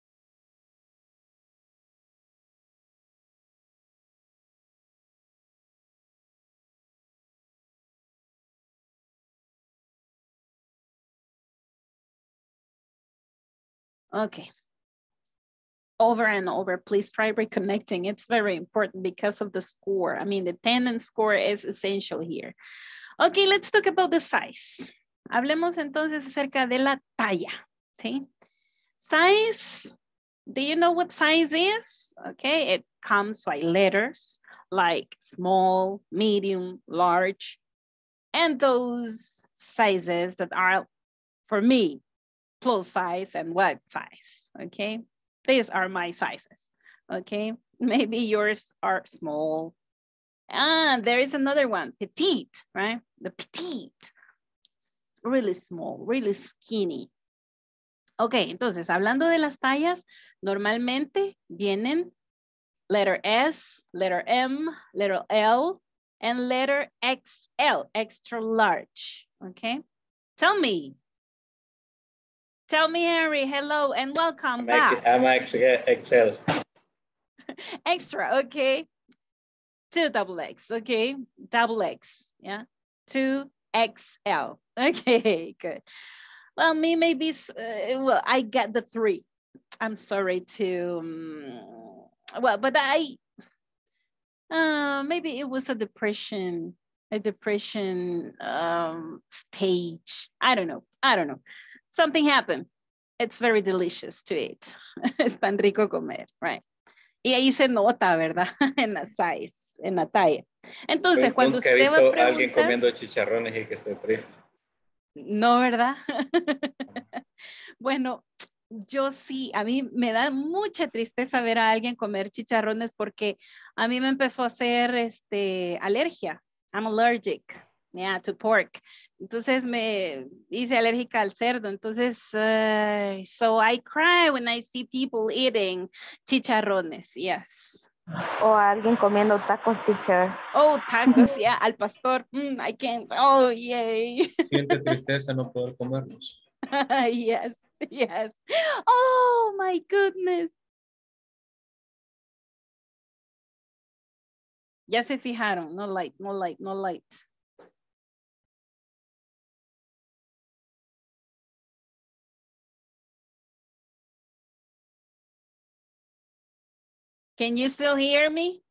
S1: Okay. Over and over, please try reconnecting. It's very important because of the score. I mean, the attendance score is essential here. Okay, let's talk about the size. Hablemos entonces acerca de la talla. Okay. Size, do you know what size is? Okay, it comes by letters like small, medium, large, and those sizes that are, for me, plus size and what size, okay? These are my sizes, okay? Maybe yours are small. There is another one, petite, right? The petite, really small, really skinny. Ok, entonces, hablando de las tallas, normalmente vienen letter S, letter M, letter L, and letter XL, extra large, okay? Tell me, Henry, hello, and welcome back.
S18: I'm XL.
S1: Extra, okay. 2 double X, okay? Double X, yeah? 2XL, okay, good. Well, me maybe, well, I get the 3. I'm sorry to, well, but maybe it was a depression stage. I don't know. Something happened. It's very delicious to eat. Es tan rico comer, right? Y ahí se nota, ¿verdad? En la size, en la talla. Entonces, cuando
S18: Nunca he
S1: usted va a
S18: visto a
S1: preguntar,
S18: alguien comiendo chicharrones y que esté triste.
S1: no, ¿verdad? Bueno, yo sí, a mí me da mucha tristeza ver a alguien comer chicharrones porque a mí me empezó a hacer alergia. I'm allergic, yeah, to pork. Entonces me hice alérgica al cerdo. Entonces, so I cry when I see people eating chicharrones, yes.
S14: O alguien comiendo tacos, teacher.
S1: Oh, tacos, yeah, al pastor. I can't. Oh, yay.
S16: Siente tristeza no poder comerlos.
S1: Yes. Oh, my goodness. Ya se fijaron. No light. Can you still hear me?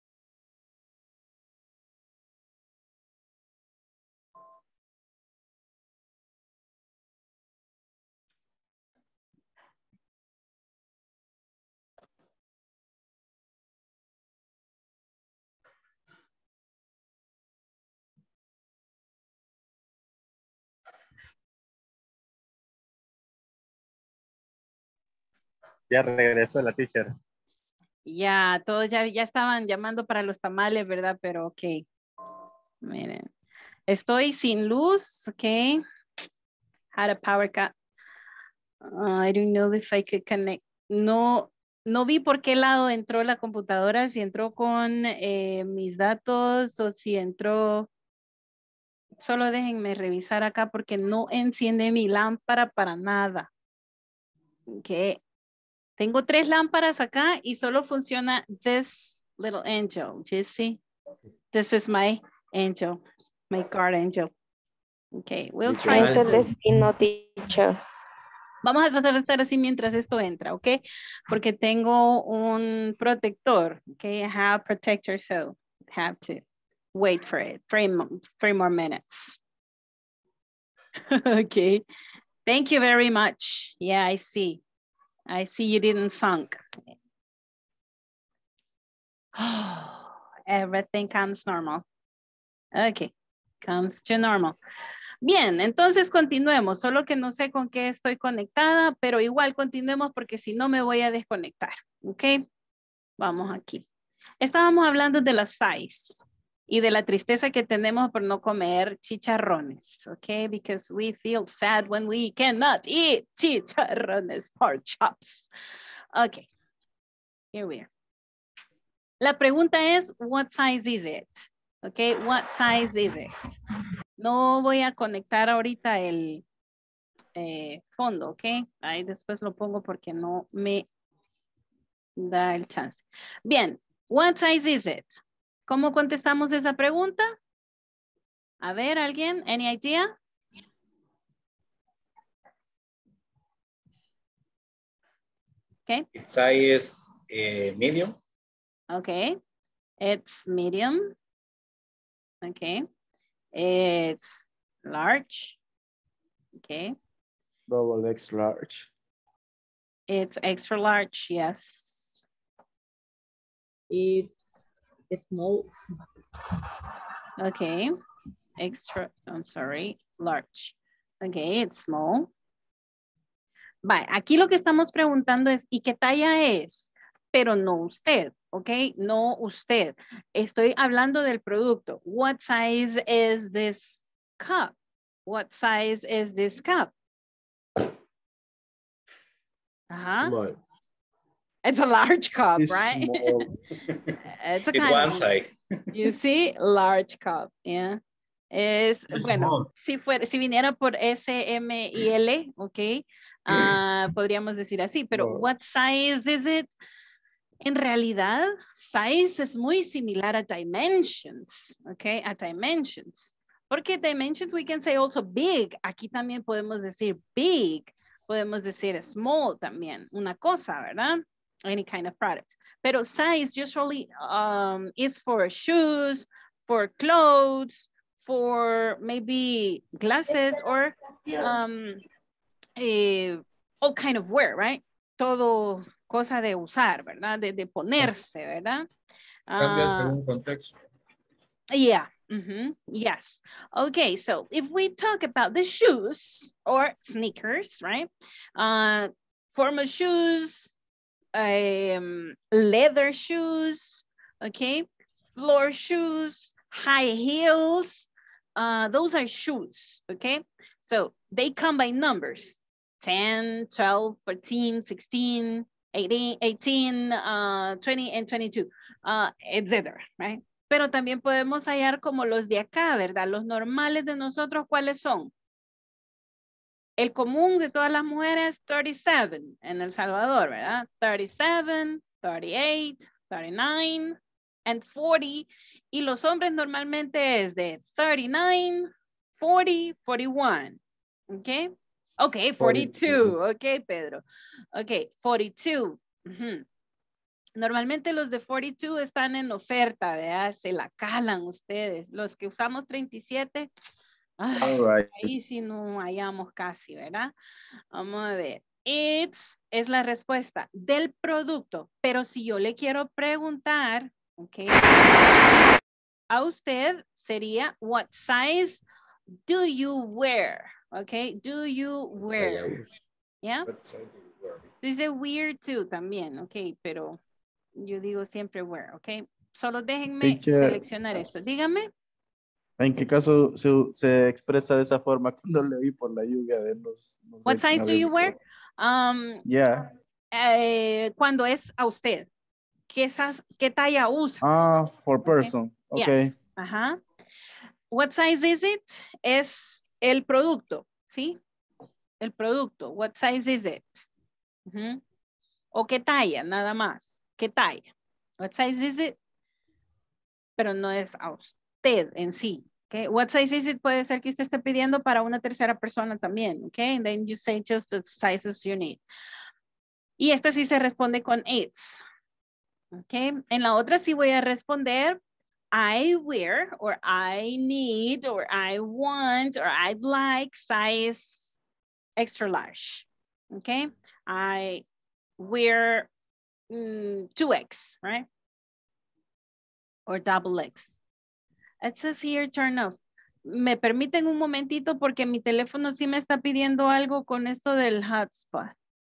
S4: Ya regresó la teacher.
S1: Ya, todos ya estaban llamando para los tamales, ¿verdad? Pero ok. Miren. Estoy sin luz, ok. Had a power cut. I don't know if I could connect. No vi por qué lado entró la computadora, si entró con mis datos o si entró. Solo déjenme revisar acá porque no enciende mi lámpara para nada. Ok. Tengo 3 lámparas acá y solo funciona this little angel. You see? This is my angel, my guard angel. Okay, we'll try to...
S14: Destino, teacher.
S1: Vamos a tratar de estar así mientras esto entra, ¿ok? Porque tengo un protector, ¿ok? I have a protector, so have to wait for it. 3 more minutes. Okay. Thank you very much. Yeah, I see you didn't sunk. Everything comes normal. Okay, comes to normal. Bien, entonces continuemos, solo que no sé con qué estoy conectada, pero igual continuemos porque si no me voy a desconectar, ¿ok? Vamos aquí. Estábamos hablando de la size y de la tristeza que tenemos por no comer chicharrones, ¿ok? Because we feel sad when we cannot eat chicharrones, pork chops. Ok, here we are. La pregunta es, what size is it? Ok, what size is it? No voy a conectar ahorita el fondo, ¿ok? Ahí después lo pongo porque no me da el chance. Bien, what size is it? ¿Cómo contestamos esa pregunta? A ver, ¿alguien? Any idea? Okay.
S18: Its size medium.
S1: Okay. It's medium. Okay. It's large. Okay.
S10: Double X large.
S1: It's extra large, yes.
S6: It's small.
S1: Okay. Extra, I'm sorry, large. Okay, it's small. Vale, aquí lo que estamos preguntando es, ¿y qué talla es? Pero no usted, ¿ok? No usted. Estoy hablando del producto. What size is this cup? What size is this cup?
S18: Small.
S1: It's a large cup,
S18: It's
S1: right? It's a
S18: It's
S1: kind
S18: one
S1: of,
S18: side.
S1: you see, large cup, yeah. Es,
S18: It's
S1: bueno,
S18: small.
S1: si viniera por S, M y L, ok, podríamos decir así, pero what size is it? En realidad, size es muy similar a dimensions, ok, a dimensions. Porque dimensions we can say also big, aquí también podemos decir big, podemos decir small también, una cosa, ¿verdad? Any kind of product. Pero size usually is for shoes, for clothes, for maybe glasses or all kind of wear, right? Todo cosa de usar, ¿verdad? De ponerse, ¿verdad?
S16: Cambia según contexto.
S1: Yeah. Yes. Okay, so if we talk about the shoes or sneakers, right? Formal shoes, leather shoes, okay? Floor shoes, high heels, those are shoes, okay? So they come by numbers, 10, 12, 14, 16, 18, 20, and 22, etc., right? Pero también podemos hallar como los de acá, ¿verdad? Los normales de nosotros, ¿cuáles son? El común de todas las mujeres, 37 en El Salvador, ¿verdad? 37, 38, 39, and 40. Y los hombres normalmente es de 39, 40, 41. ¿Ok? Ok, 42. Ok, Pedro. Ok, 42. Normalmente los de 42 están en oferta, ¿verdad? Se la calan ustedes. Los que usamos 37, ahí sí no hallamos casi, ¿verdad? Vamos a ver. It's es la respuesta del producto. Pero si yo le quiero preguntar, ¿ok? A usted sería, what size do you wear? ¿Ok? Do you wear? ¿Ya? Dice wear too también, ¿ok? Pero yo digo siempre wear, ¿ok? Solo déjenme seleccionar esto. Dígame.
S10: ¿En qué caso se expresa de esa forma cuando leí por la lluvia de los
S1: What size do you wear?
S10: Yeah.
S1: Cuando es a usted. ¿Qué talla usa?
S10: For person. Okay.
S1: Yes. Ajá. What size is it? Es el producto, ¿sí? El producto. What size is it? O qué talla, nada más. ¿Qué talla? What size is it? Pero no es a usted en sí. Okay. What size is it? Puede ser que usted esté pidiendo para una tercera persona también. Okay. And then you say just the sizes you need. Y esta sí se responde con it's. Okay. En la otra sí voy a responder I wear or I need or I want or I'd like size extra large. Okay. I wear 2X, right? Or double X. It says here, turn off. me permiten un momentito porque mi teléfono sí me está pidiendo algo con esto del hotspot.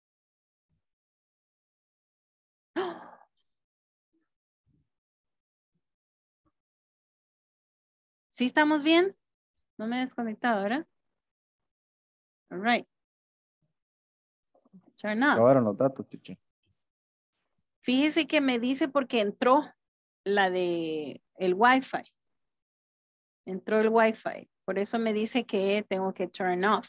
S1: ¿Sí estamos bien? No me he desconectado, ¿verdad? All right. Turn on.
S10: Acabaron los datos, teacher.
S1: Fíjese que me dice porque entró la de el Wi-Fi. Entró el Wi-Fi. Por eso me dice que tengo que turn off.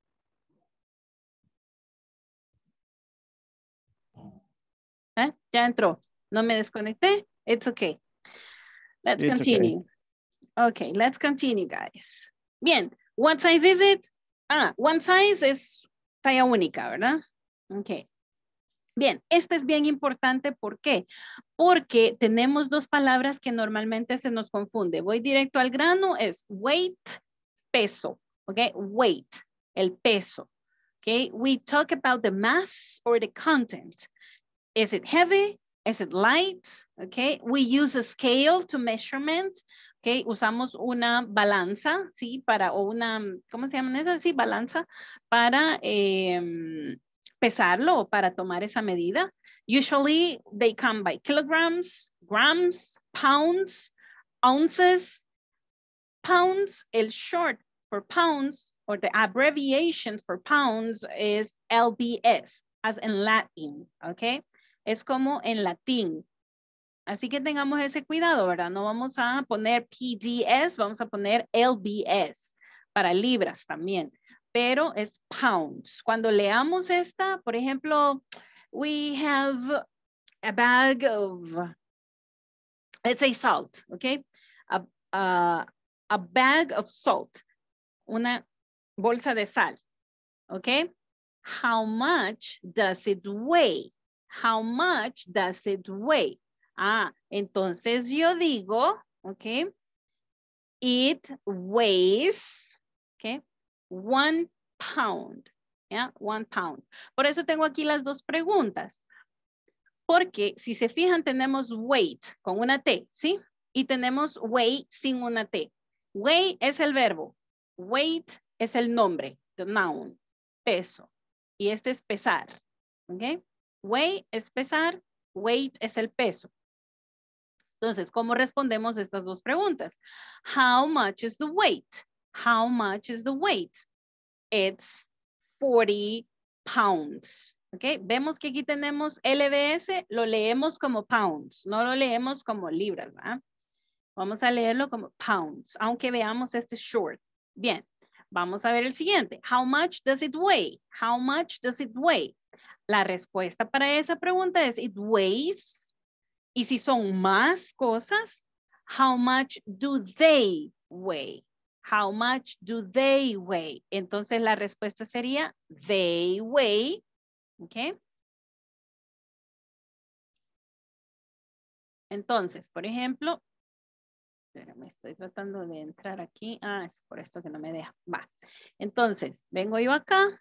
S1: Ya entró. No me desconecté. It's okay. Let's continue. Okay, let's continue, guys. Bien. What size is it? One size es talla única, ¿verdad? Okay. Bien, este es bien importante. ¿Por qué? Porque tenemos dos palabras que normalmente se nos confunde. Voy directo al grano, es weight, peso. ¿Ok? Weight, el peso. ¿Ok? We talk about the mass or the content. Is it heavy? Is it light? ¿Ok? We use a scale to measurement. ¿Ok? Usamos una balanza, ¿sí? Para, o una, ¿cómo se llaman esas? Sí, balanza para pesarlo o para tomar esa medida. Usually they come by kilograms, grams, pounds, ounces. Pounds, el short for pounds or the abbreviation for pounds is LBS, as in Latin, ¿ok? Es como en latín. Así que tengamos ese cuidado, ¿verdad? No vamos a poner PDS, vamos a poner LBS para libras también. Pero es pounds. Cuando leamos esta, por ejemplo, we have a bag of, let's say salt, okay? A bag of salt, una bolsa de sal, okay? How much does it weigh? How much does it weigh? Entonces yo digo, okay, it weighs, okay, 1 pound, ¿ya? 1 pound. Por eso tengo aquí las dos preguntas. Porque si se fijan tenemos weight con una T, ¿sí? Y tenemos weigh sin una T. Weigh es el verbo. Weight es el nombre, the noun, peso. Y este es pesar, ¿ok? Weigh es pesar, weight es el peso. Entonces, ¿cómo respondemos estas dos preguntas? How much is the weight? How much is the weight? It's 40 pounds. ¿Ok? Vemos que aquí tenemos LBS, lo leemos como pounds, no lo leemos como libras, ¿verdad? Vamos a leerlo como pounds, aunque veamos este short. Bien, vamos a ver el siguiente. How much does it weigh? How much does it weigh? La respuesta para esa pregunta es it weighs. Y si son más cosas, how much do they weigh? How much do they weigh? Entonces la respuesta sería they weigh. ¿Ok? Entonces, por ejemplo, me estoy tratando de entrar aquí. Es por esto que no me deja. Va. Entonces, vengo yo acá.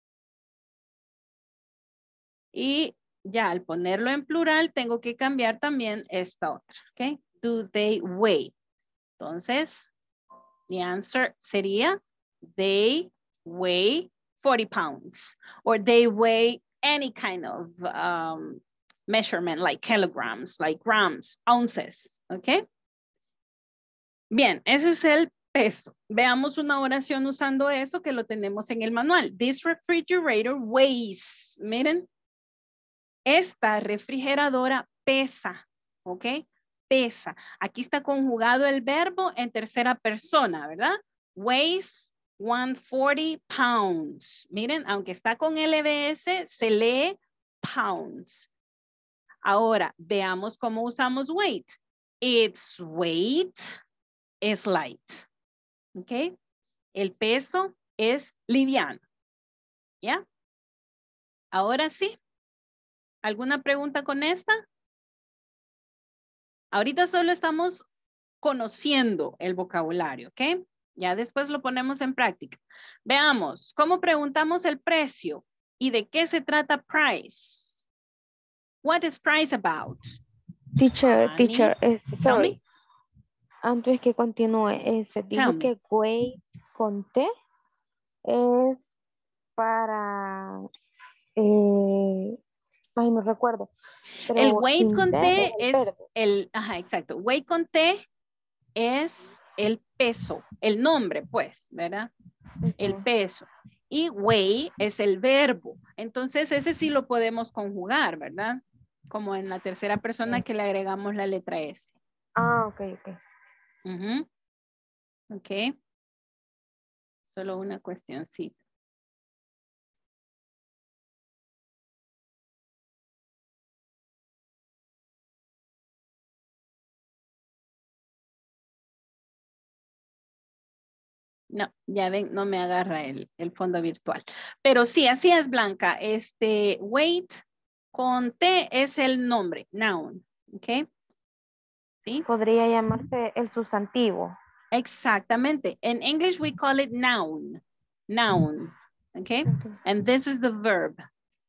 S1: Y ya al ponerlo en plural, tengo que cambiar también esta otra. ¿Ok? Do they weigh? Entonces, the answer sería they weigh 40 pounds. Or they weigh any kind of measurement like kilograms, like grams, ounces. ¿Ok? Bien, ese es el peso. Veamos una oración usando eso que lo tenemos en el manual. This refrigerator weighs. Miren. Esta refrigeradora pesa, ¿ok? Pesa. Aquí está conjugado el verbo en tercera persona, ¿verdad? Weighs 140 pounds. Miren, aunque está con LBS, se lee pounds. Ahora, veamos cómo usamos weight. Its weight is light, ¿ok? El peso es liviano, ¿ya? Ahora sí. ¿Alguna pregunta con esta? Ahorita solo estamos conociendo el vocabulario, ¿ok? Ya después lo ponemos en práctica. Veamos, ¿cómo preguntamos el precio? ¿Y de qué se trata price? What is price about?
S14: Teacher, sorry. Antes que continúe, se dijo que wait con T es para, ay, no recuerdo. Pero
S1: el wait
S14: sin
S1: con T es
S14: verbo.
S1: ajá, exacto. Wait con T es el peso, el nombre, pues, ¿verdad? El peso. Y weigh es el verbo. Entonces, ese sí lo podemos conjugar, ¿verdad? Como en la tercera persona que le agregamos la letra S.
S14: Ah, ok, ok.
S1: Ok. Solo una cuestioncita. No, ya ven, no me agarra el fondo virtual. Pero sí, así es, Blanca. Wait con T es el nombre, noun. ¿Ok? ¿Sí?
S14: Podría llamarse el sustantivo.
S1: Exactamente. In English, we call it noun. Noun. Okay? And this is the verb.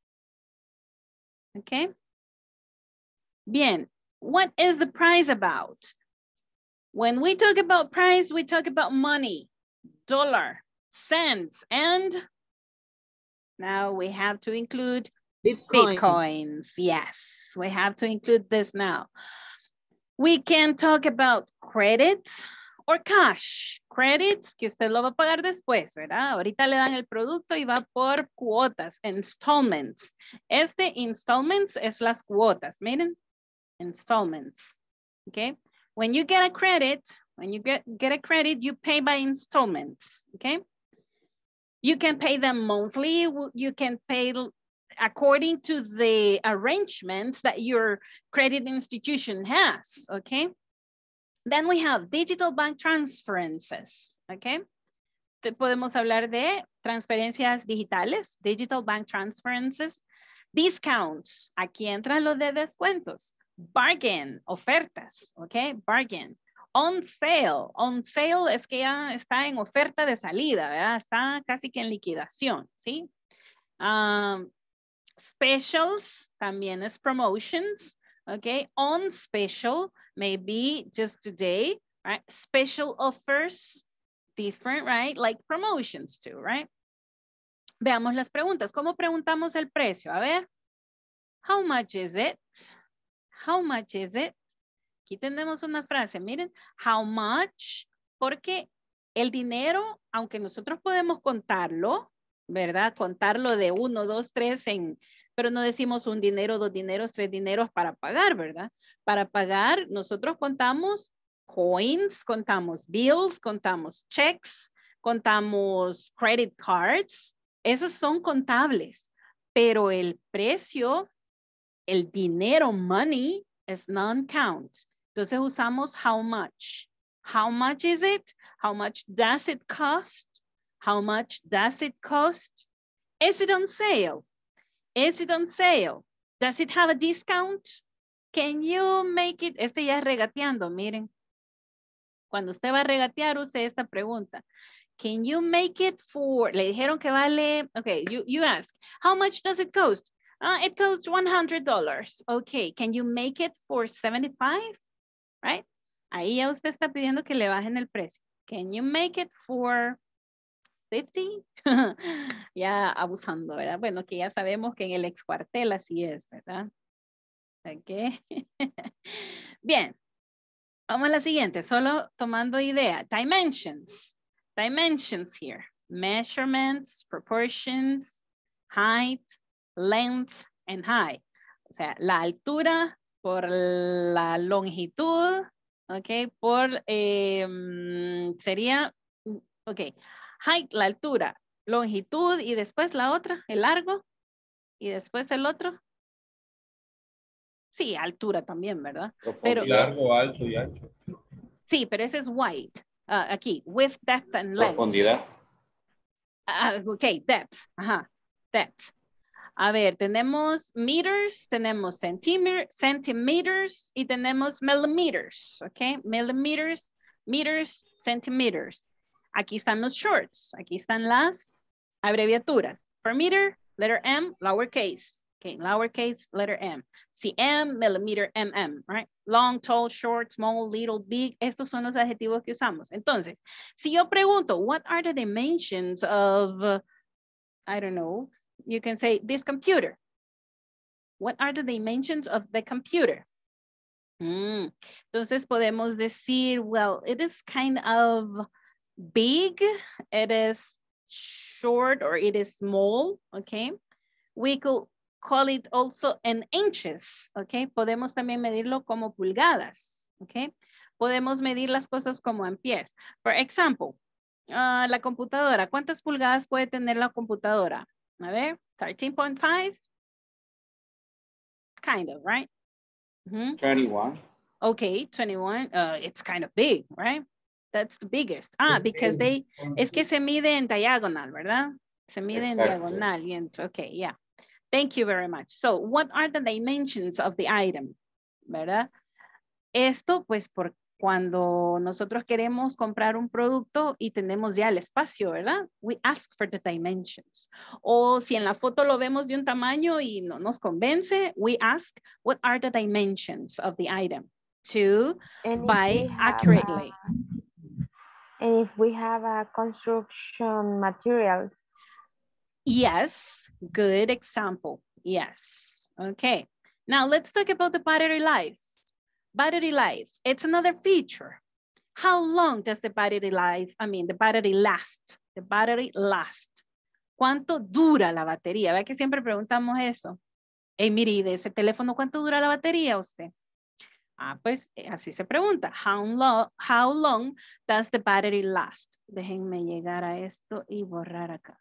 S1: Okay? Bien. What is the price about? When we talk about price, we talk about money, dollar, cents, and now we have to include Bitcoins. Yes, we have to include this now. We can talk about credit or cash. Credit, que usted lo va a pagar después, ¿verdad? Ahorita le dan el producto y va por cuotas, installments. Installments es las cuotas, miren. Installments, okay? When you get a credit, get a credit, you pay by installments, okay? You can pay them monthly. You can pay according to the arrangements that your credit institution has, okay? Then we have digital bank transferences, okay? Podemos hablar de transferencias digitales, digital bank transferences, discounts, aquí entran los de descuentos, bargain, ofertas, okay? Bargain. On sale es que ya está en oferta de salida, ¿verdad? Está casi que en liquidación, ¿sí? Specials también es promotions, okay? On special, maybe just today, right? Special offers, different, right? Like promotions too, right? Veamos las preguntas. ¿Cómo preguntamos el precio? A ver. How much is it? How much is it? Aquí tenemos una frase, miren. How much? Porque el dinero, aunque nosotros podemos contarlo, ¿verdad? Contarlo de 1, 2, 3 pero no decimos un dinero, 2 dineros, 3 dineros para pagar, ¿verdad? Para pagar, nosotros contamos coins, contamos bills, contamos checks, contamos credit cards. Esos son contables, pero el precio, el dinero, money, es non-count. Entonces usamos how much. How much is it? How much does it cost? How much does it cost? Is it on sale? Is it on sale? Does it have a discount? Can you make it? Ya es regateando, miren. Cuando usted va a regatear, use esta pregunta. Can you make it for, le dijeron que vale, okay, you ask, how much does it cost? It costs $100. Okay, can you make it for 75? Right? Ahí ya usted está pidiendo que le bajen el precio. Can you make it for 50? Ya abusando, ¿verdad? Bueno, que ya sabemos que en el ex cuartel así es, ¿verdad? Ok. Bien. Vamos a la siguiente, solo tomando idea. Dimensions. Dimensions here. Measurements, proportions, height, length, and height. O sea, la altura por la longitud, ok, sería, ok, height, la altura, longitud y después la otra, el largo, y después el otro. Sí, altura también, ¿verdad?
S16: Pero largo, alto y ancho.
S1: Sí, pero ese es wide. Aquí, width, depth, and length.
S18: Profundidad.
S1: Ok, depth. Ajá, depth. A ver, tenemos meters, tenemos centimeters y tenemos millimeters, ¿ok? Millimeters, meters, centimeters. Aquí están los shorts, aquí están las abreviaturas. Per meter, letter M, lowercase. Okay, lowercase letter M. cm, millimeter, mm, right? Long, tall, short, small, little, big. Estos son los adjetivos que usamos. Entonces, si yo pregunto, what are the dimensions of, I don't know, you can say this computer. What are the dimensions of the computer? Entonces podemos decir, well, it is kind of big, it is short, or it is small, okay? We could call it also in inches, okay? Podemos también medirlo como pulgadas, okay? Podemos medir las cosas como en pies. For example, la computadora, ¿cuántas pulgadas puede tener la computadora? A ver, 13.5? Kind of, right?
S18: 21.
S1: Okay, 21. It's kind of big, right? That's the biggest. Because es que se mide en diagonal, ¿verdad? Se mide en diagonal. Okay, yeah. Thank you very much. So, what are the dimensions of the item? ¿Verdad? Esto, pues, por cuando nosotros queremos comprar un producto y tenemos ya el espacio, ¿verdad? We ask for the dimensions. O si en la foto lo vemos de un tamaño y no nos convence, we ask, what are the dimensions of the item to buy accurately?
S14: And if we have a construction materials.
S1: Yes, good example. Yes. Okay. Now let's talk about the battery life. Battery life, it's another feature. How long does the battery last? The battery last. ¿Cuánto dura la batería? ¿Ve que siempre preguntamos eso? Hey, mire, ¿y de ese teléfono cuánto dura la batería usted? Pues así se pregunta. How long does the battery last? Déjenme llegar a esto y borrar acá.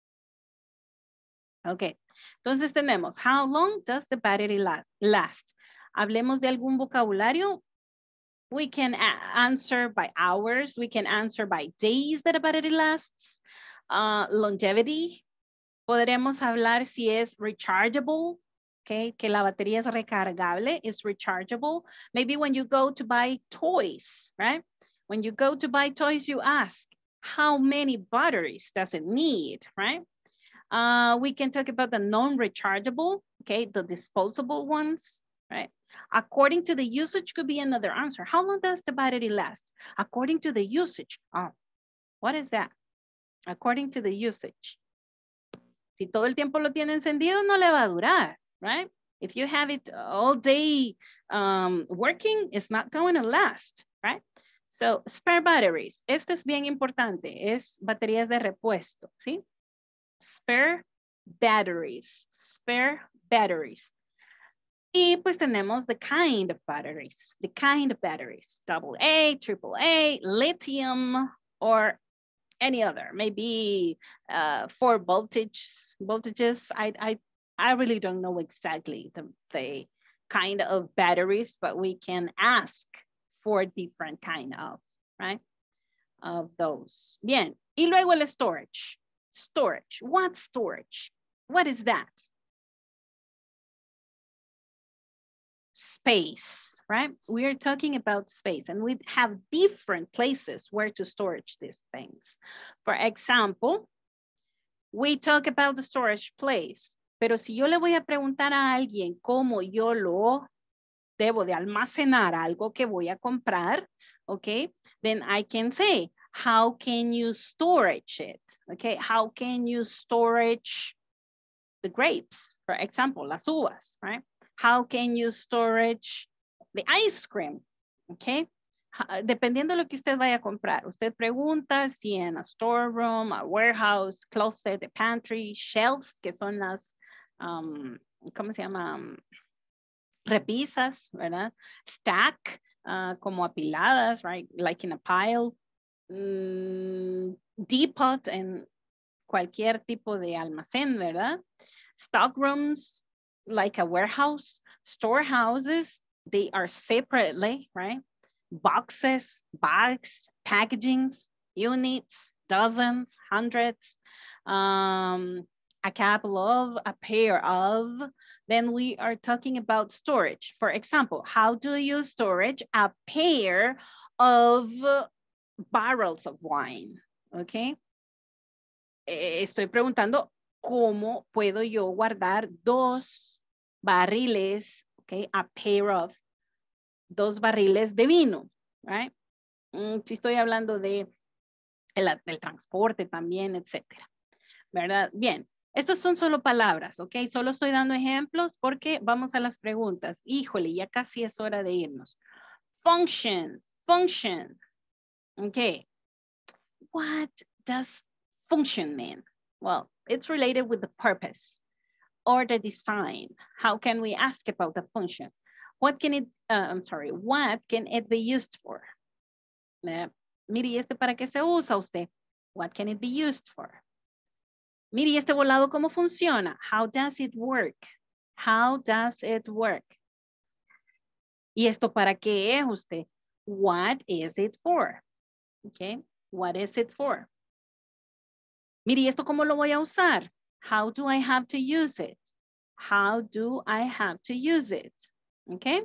S1: Ok, entonces tenemos, how long does the battery last? Hablemos de algún vocabulario. We can answer by hours. We can answer by days that a battery lasts. Longevity. Podremos hablar si es rechargeable. Okay, que la batería es recargable, is rechargeable. Maybe when you go to buy toys, right? When you go to buy toys, you ask, how many batteries does it need, right? We can talk about the non-rechargeable, okay, the disposable ones, right? According to the usage could be another answer. How long does the battery last? According to the usage. Oh, what is that? According to the usage. Si todo el tiempo lo tiene encendido, no le va a durar, right? If you have it all day working, it's not going to last, right? So, spare batteries. Este es bien importante. Es baterías de repuesto, ¿sí? Spare batteries. Spare batteries. Y pues tenemos the kind of batteries. The kind of batteries. AA, AAA, lithium, or any other. Maybe 4 voltages. I really don't know exactly the kind of batteries, but we can ask for different kind of, right? Of those. Bien. Y luego el storage. Storage. What storage? What is that? Space, right? We are talking about space, and we have different places where to storage these things. For example, we talk about the storage place, pero si yo le voy a preguntar a alguien cómo yo lo debo de almacenar algo que voy a comprar, okay, then I can say, how can you storage it? Okay, how can you storage the grapes, for example, las uvas, right? How can you storage the ice cream? Okay. Dependiendo de lo que usted vaya a comprar. Usted pregunta si en a storeroom, a warehouse, closet, a pantry, shelves, que son las, ¿cómo se llama? Repisas, ¿verdad? Stack, como apiladas, right? Like in a pile. Depot en cualquier tipo de almacén, ¿verdad? Stock rooms, like a warehouse. Storehouses, they are separately, right? Boxes, bags, packagings, units, dozens, hundreds, a couple of, a pair of. Then we are talking about storage. For example, how do you storage a pair of barrels of wine? Okay. Estoy preguntando cómo puedo yo guardar 2 barriles, okay, a pair of, 2 barriles de vino, right? Si estoy hablando de del transporte también, etcétera, ¿verdad? Bien, estas son solo palabras, ¿ok? Solo estoy dando ejemplos porque vamos a las preguntas. Híjole, ya casi es hora de irnos. Function, function, okay. What does function mean? Well, it's related with the purpose or the design. How can we ask about the function? What can it, what can it be used for? Mire, ¿y este para qué se usa usted? What can it be used for? Mire, ¿y este volado cómo funciona? How does it work? How does it work? ¿Y esto para qué es usted? What is it for? Okay, what is it for? Mire, ¿y esto cómo lo voy a usar? How do I have to use it? How do I have to use it? Okay.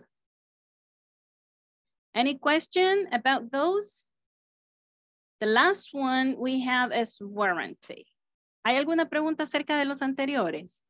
S1: Any question about those? The last one we have is warranty. ¿Hay alguna pregunta acerca de los anteriores?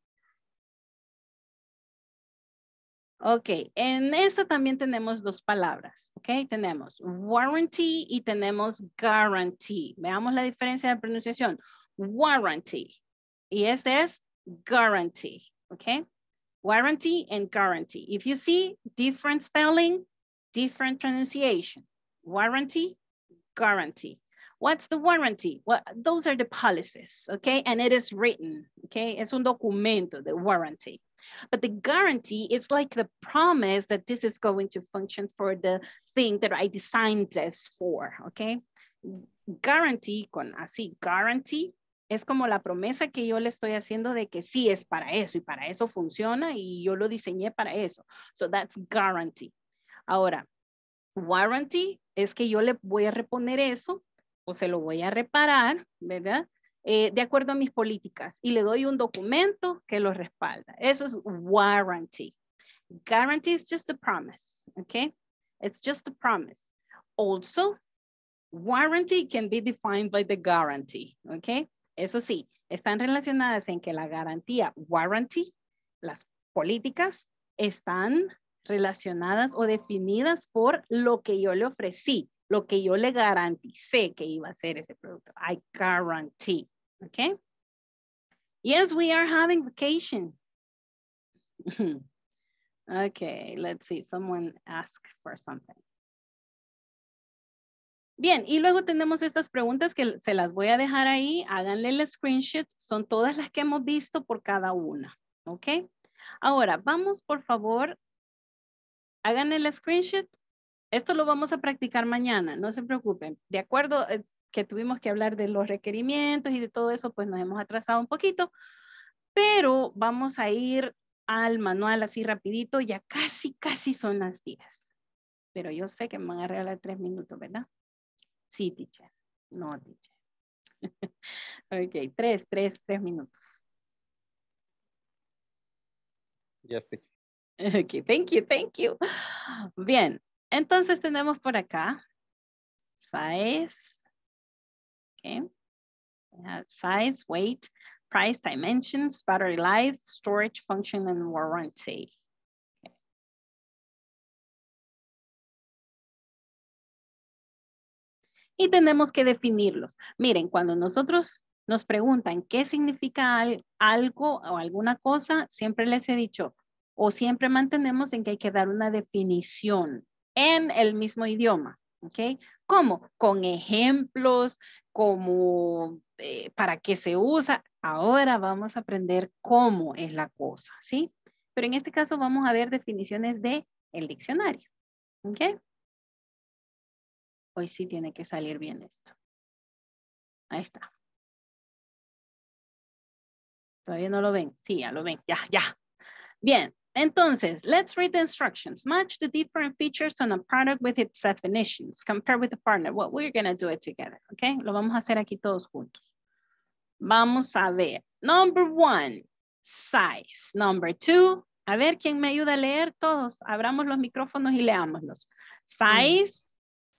S1: Ok, en esta también tenemos 2 palabras, ok, tenemos warranty y tenemos guarantee. Veamos la diferencia de pronunciación. Warranty y este es guarantee, ok. Warranty and guarantee. If you see different spelling, different pronunciation. Warranty, guarantee. What's the warranty? Well, those are the policies, okay? And it is written, okay? Es un documento, the warranty. But the guarantee is like the promise that this is going to function for the thing that I designed this for, okay? Guarantee, con así, guarantee, es como la promesa que yo le estoy haciendo de que sí es para eso y para eso funciona y yo lo diseñé para eso. So that's guarantee. Ahora, warranty es que yo le voy a reponer eso o se lo voy a reparar, ¿verdad? De acuerdo a mis políticas y le doy un documento que lo respalda. Eso es warranty. Guarantee is just a promise, okay? It's just a promise. Also, warranty can be defined by the guarantee, okay? Eso sí, están relacionadas en que la garantía, warranty, las políticas están relacionadas o definidas por lo que yo le ofrecí, lo que yo le garanticé que iba a ser ese producto. I guarantee, okay? Yes, we are having vacation. Okay, let's see, someone asked for something. Bien, y luego tenemos estas preguntas que se las voy a dejar ahí, háganle el screenshot, son todas las que hemos visto por cada una, ¿ok? Ahora, vamos por favor, hagan el screenshot. Esto lo vamos a practicar mañana, no se preocupen. De acuerdo que tuvimos que hablar de los requerimientos y de todo eso, pues nos hemos atrasado un poquito, pero vamos a ir al manual así rapidito, ya casi son las 10. Pero yo sé que me van a regalar 3 minutos, ¿verdad? Sí, teacher. No, teacher. Ok, 3 minutos.
S4: Yes, teacher.
S1: Ok, thank you. Bien, entonces tenemos por acá size. Okay. Size, weight, price, dimensions, battery life, storage, function, and warranty. Okay. Y tenemos que definirlos. Miren, cuando nosotros nos preguntan qué significa algo o alguna cosa, siempre les he dicho, o siempre mantenemos en que hay que dar una definición en el mismo idioma, ¿ok? ¿Cómo? Con ejemplos, como para qué se usa. Ahora vamos a aprender cómo es la cosa, ¿sí? Pero en este caso vamos a ver definiciones del diccionario, ¿ok? Hoy sí tiene que salir bien esto. Ahí está. ¿Todavía no lo ven? Sí, ya lo ven. Ya. Bien. Entonces, let's read the instructions. Match the different features on a product with its definitions. Compare with the partner. Well, we're going to do it together, okay? Lo vamos a hacer aquí todos juntos. Vamos a ver. Number 1, size. Number 2, a ver, ¿quién me ayuda a leer? Todos, abramos los micrófonos y leámoslos. Size.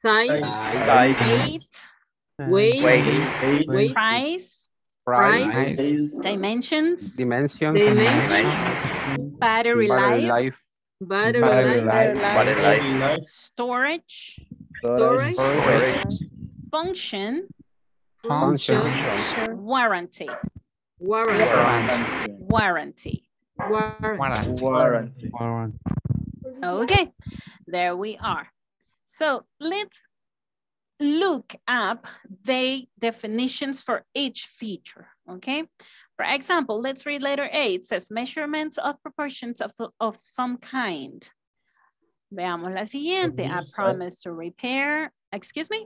S1: Weight. Price. Dimensions. Battery life.
S6: Battery life.
S1: Storage. Function. Warranty. Okay, there we are. So let's look up the definitions for each feature, okay? For example, let's read letter A. It says measurements of proportions of some kind. Veamos la siguiente. I promise to repair. Excuse me?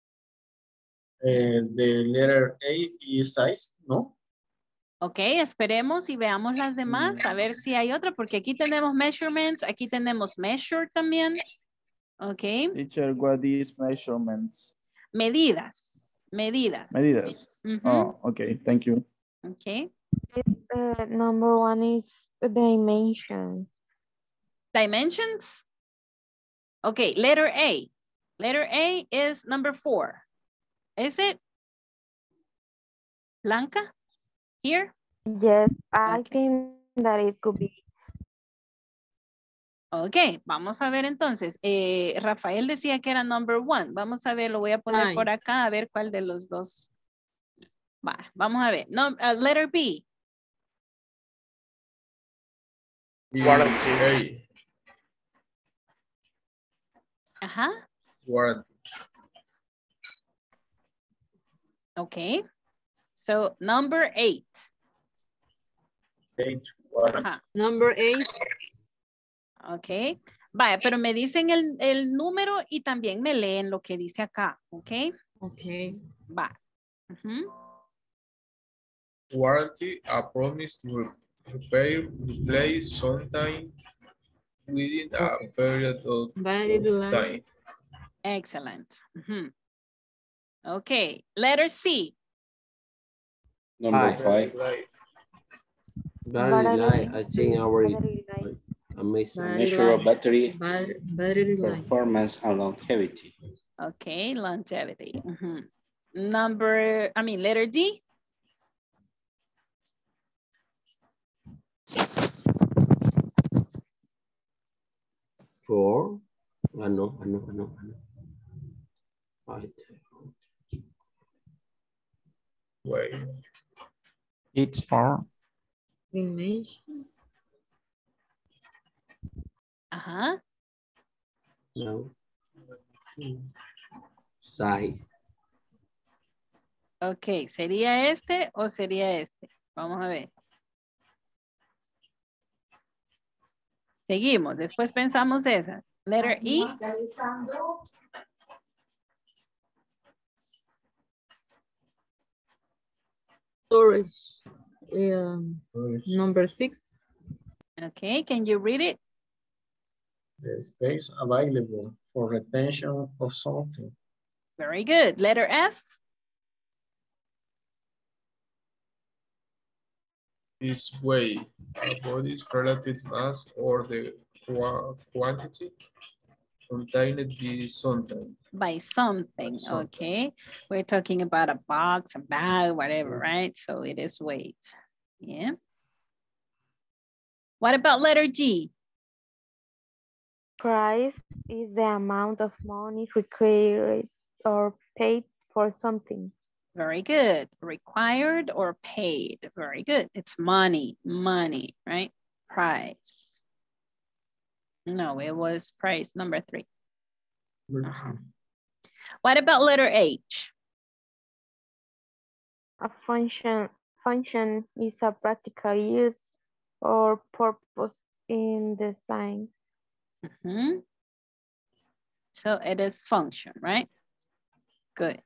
S13: The letter A is size, ¿no?
S1: Ok, esperemos y veamos las demás, a ver si hay otra, porque aquí tenemos measurements, aquí tenemos measure también. Ok.
S10: Teacher, what is measurements?
S1: Medidas.
S10: Oh, okay, thank you.
S1: Okay.
S14: Number 1 is dimensions.
S1: Dimensions? Okay, letter A. Letter A is number 4. Is it? Blanca? Here?
S14: Yes, I think that it could be.
S1: Ok, vamos a ver entonces. Rafael decía que era number 1. Vamos a ver, lo voy a poner por acá a ver cuál de los dos. Va, vamos a ver. No, letter B.
S16: Warranty.
S1: Ajá.
S16: Warranty.
S1: Okay. So number 8.
S6: Ajá. Number 8.
S1: Ok. Vaya, pero me dicen el número y también me leen lo que dice acá. Ok.
S6: Ok.
S1: Va.
S16: Warranty, a promise to repair, replace sometime within a period of time.
S1: Excellent. Okay. Letter C.
S18: Number 5. Battery life, I think our measure of battery performance and longevity.
S1: Okay, longevity. Letter D.
S18: Four. I know.
S16: Wait.
S7: It's 4.
S6: Dimension.
S1: Ajá.
S18: No. Size.
S1: Ok, ¿sería este o sería este? Vamos a ver. Seguimos, después pensamos de esas. Letter E.
S6: Storage. Number 6.
S1: Okay, can you read it?
S13: The space available for retention of something.
S1: Very good. Letter F.
S16: Is weight, a body's relative mass or the quantity contained by something.
S1: By something, okay. We're talking about a box, a bag, whatever, right? So it is weight, yeah. What about letter G?
S14: Price is the amount of money required or paid for something.
S1: Very good. Required or paid. Very good. It's money, right? Price. No, it was price, number 3. What about letter H?
S14: A function is a practical use or purpose in design.
S1: So it is function, right? Good.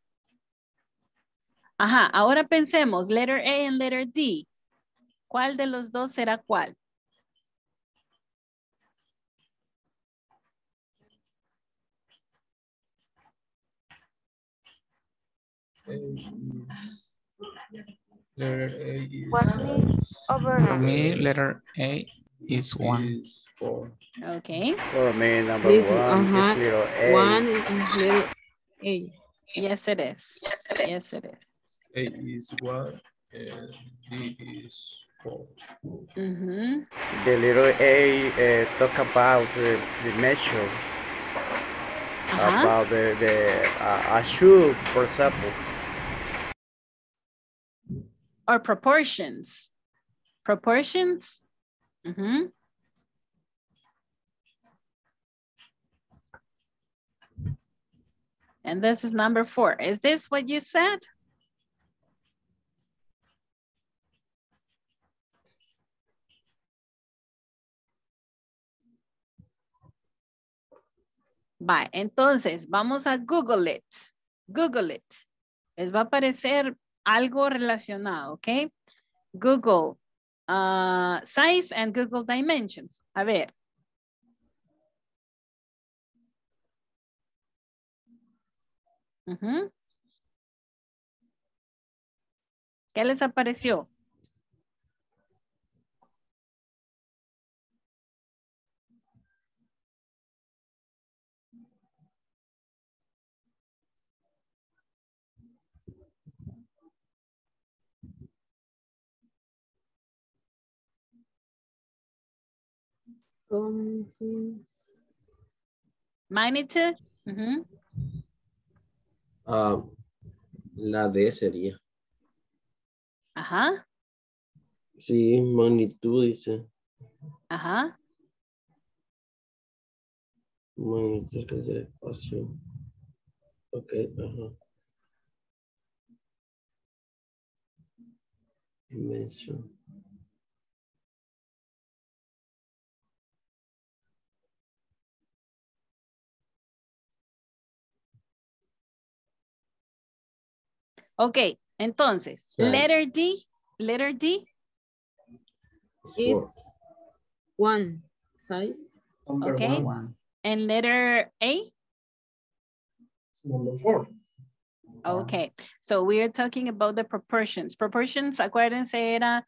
S1: Ajá, ahora pensemos, letter A and letter D. ¿Cuál de los dos será cuál?
S16: Letter A is
S7: for me, letter A is 1.
S16: 4.
S1: Okay.
S10: For me, number
S6: Listen,
S10: 1 is little A.
S6: 1 is little A.
S1: Yes, it is. Yes, it is.
S16: A is 1 and D is
S1: Mm-hmm.
S18: The little A talk about the measure. About a shoe, for example.
S1: Or proportions. Proportions. Mm-hmm. And this is number 4. Is this what you said? Bye. Entonces, vamos a Google it. Google it. Les va a aparecer algo relacionado, ¿ok? Google size and Google dimensions. A ver. ¿Qué les apareció? Magnitude.
S17: La D sería.
S1: Ajá.
S17: Sí, magnitud dice.
S1: Ajá.
S17: Magnitud de espacio. Ok, ajá. Dimension.
S1: Ok, entonces,
S17: size.
S1: letter D.
S6: Is 1 size.
S1: Okay. And letter A?
S13: Number 4.
S1: Okay, so we are talking about the proportions. Proportions, acuérdense, era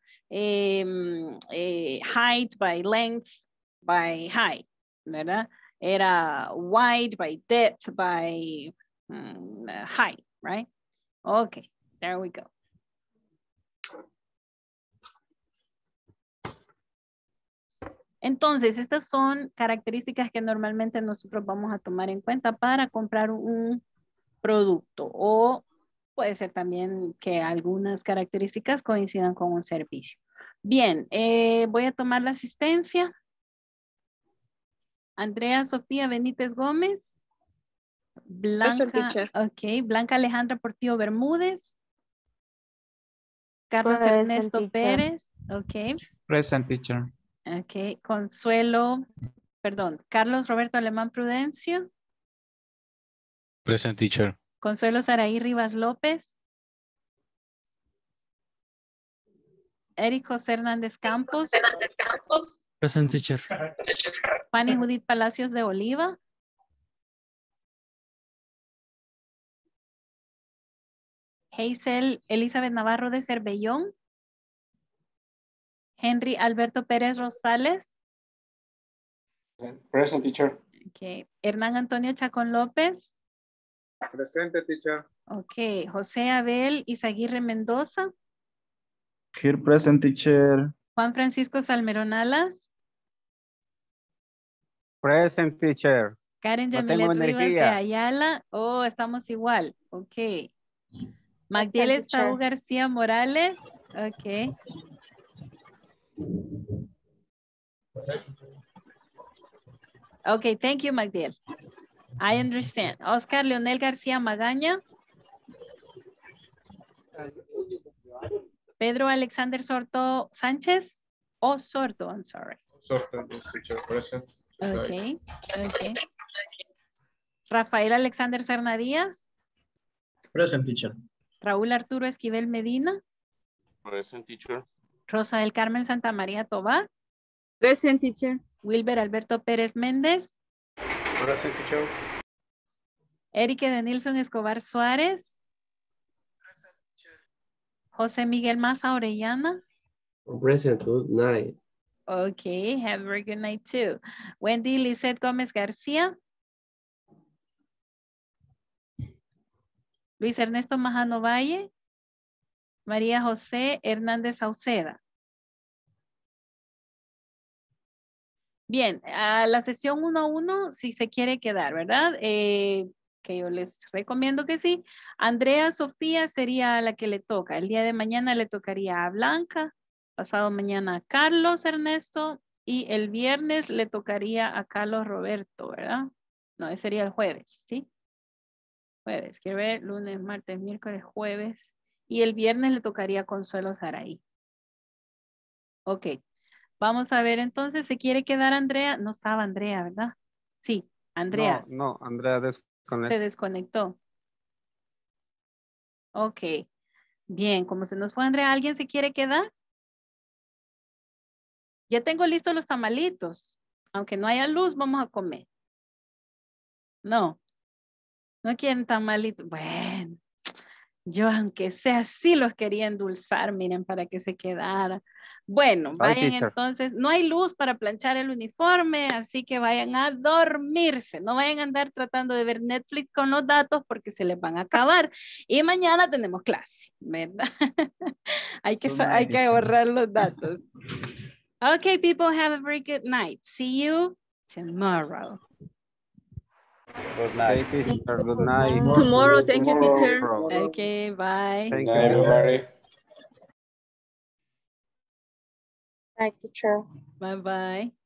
S1: height by length by height, ¿verdad? Era wide by depth by height, right? Okay, there we go. Entonces, estas son características que normalmente nosotros vamos a tomar en cuenta para comprar un producto, o puede ser también que algunas características coincidan con un servicio. Bien, voy a tomar la asistencia. Andrea Sofía Benítez Gómez. Blanca, Blanca Alejandra Portillo Bermúdez. Carlos Ernesto Pérez. Ok.
S7: Present, teacher.
S1: Ok. Consuelo, perdón, Carlos Roberto Alemán Prudencio.
S8: Present, teacher.
S1: Consuelo Saraí Rivas López. Eric José Hernández Campos.
S9: Present, teacher.
S1: Fanny Judith Palacios de Oliva. Hazel Elizabeth Navarro de Cervellón. Henry Alberto Pérez Rosales.
S15: Present, teacher.
S1: Okay. Hernán Antonio Chacón López.
S15: Presente, teacher.
S1: Ok. José Abel Izaguirre Mendoza.
S10: Here present, teacher.
S1: Juan Francisco Salmerón Alas.
S4: Present, teacher.
S1: Karen
S4: No
S1: Yamilet
S4: tengo
S1: Rivas de
S4: energía.
S1: Ayala. Oh, estamos igual. Ok. Magdiel Estaú García Morales. Ok. Okay, thank you, Magdiel. I understand. Oscar Leonel García Magaña. Pedro Alexander Sorto Sánchez. Oh, Sorto, I'm sorry.
S16: Sorto, teacher, present.
S1: Okay, okay. Rafael Alexander Serna Díaz.
S13: Present, teacher.
S1: Raúl Arturo Esquivel Medina.
S19: Present, teacher.
S1: Rosa del Carmen Santa María Tobar.
S6: Present, teacher.
S1: Wilber Alberto Pérez Méndez.
S15: Present, teacher.
S1: Erique de Nilsson Escobar Suárez.
S15: Present, teacher.
S1: José Miguel Maza Orellana.
S17: Present, good night.
S1: Okay, have a very good night too. Wendy Lizeth Gómez García. Luis Ernesto Majano Valle. María José Hernández Sauceda. Bien, a la sesión 1-1, si se quiere quedar, ¿verdad? Que yo les recomiendo que sí. Andrea Sofía sería la que le toca. El día de mañana le tocaría a Blanca, pasado mañana a Carlos Ernesto y el viernes le tocaría a Carlos Roberto, ¿verdad? No, ese sería el jueves, ¿sí? Jueves, quiero ver, lunes, martes, miércoles, jueves. Y el viernes le tocaría a Consuelo Saraí. Ok. Vamos a ver entonces, ¿se quiere quedar Andrea? No estaba Andrea, ¿verdad? Sí, Andrea.
S4: No, Andrea
S1: Se desconectó. Ok. Bien, como se nos fue Andrea, ¿alguien se quiere quedar? Ya tengo listos los tamalitos. Aunque no haya luz, vamos a comer. No. No quieren tamalitos. Bueno, yo aunque sea así los quería endulzar, miren, para que se quedara. Bueno, vayan entonces. No hay luz para planchar el uniforme, así que vayan a dormirse. No vayan a andar tratando de ver Netflix con los datos porque se les van a acabar. Y mañana tenemos clase, ¿verdad? hay que ahorrar los datos. Okay, people, have a very good night. See you tomorrow.
S4: Good night, teacher. Good night.
S11: Tomorrow, thank you, teacher.
S1: Okay, bye.
S4: Thank
S19: Good night, everybody.
S14: Bye, teacher.
S1: Bye-bye.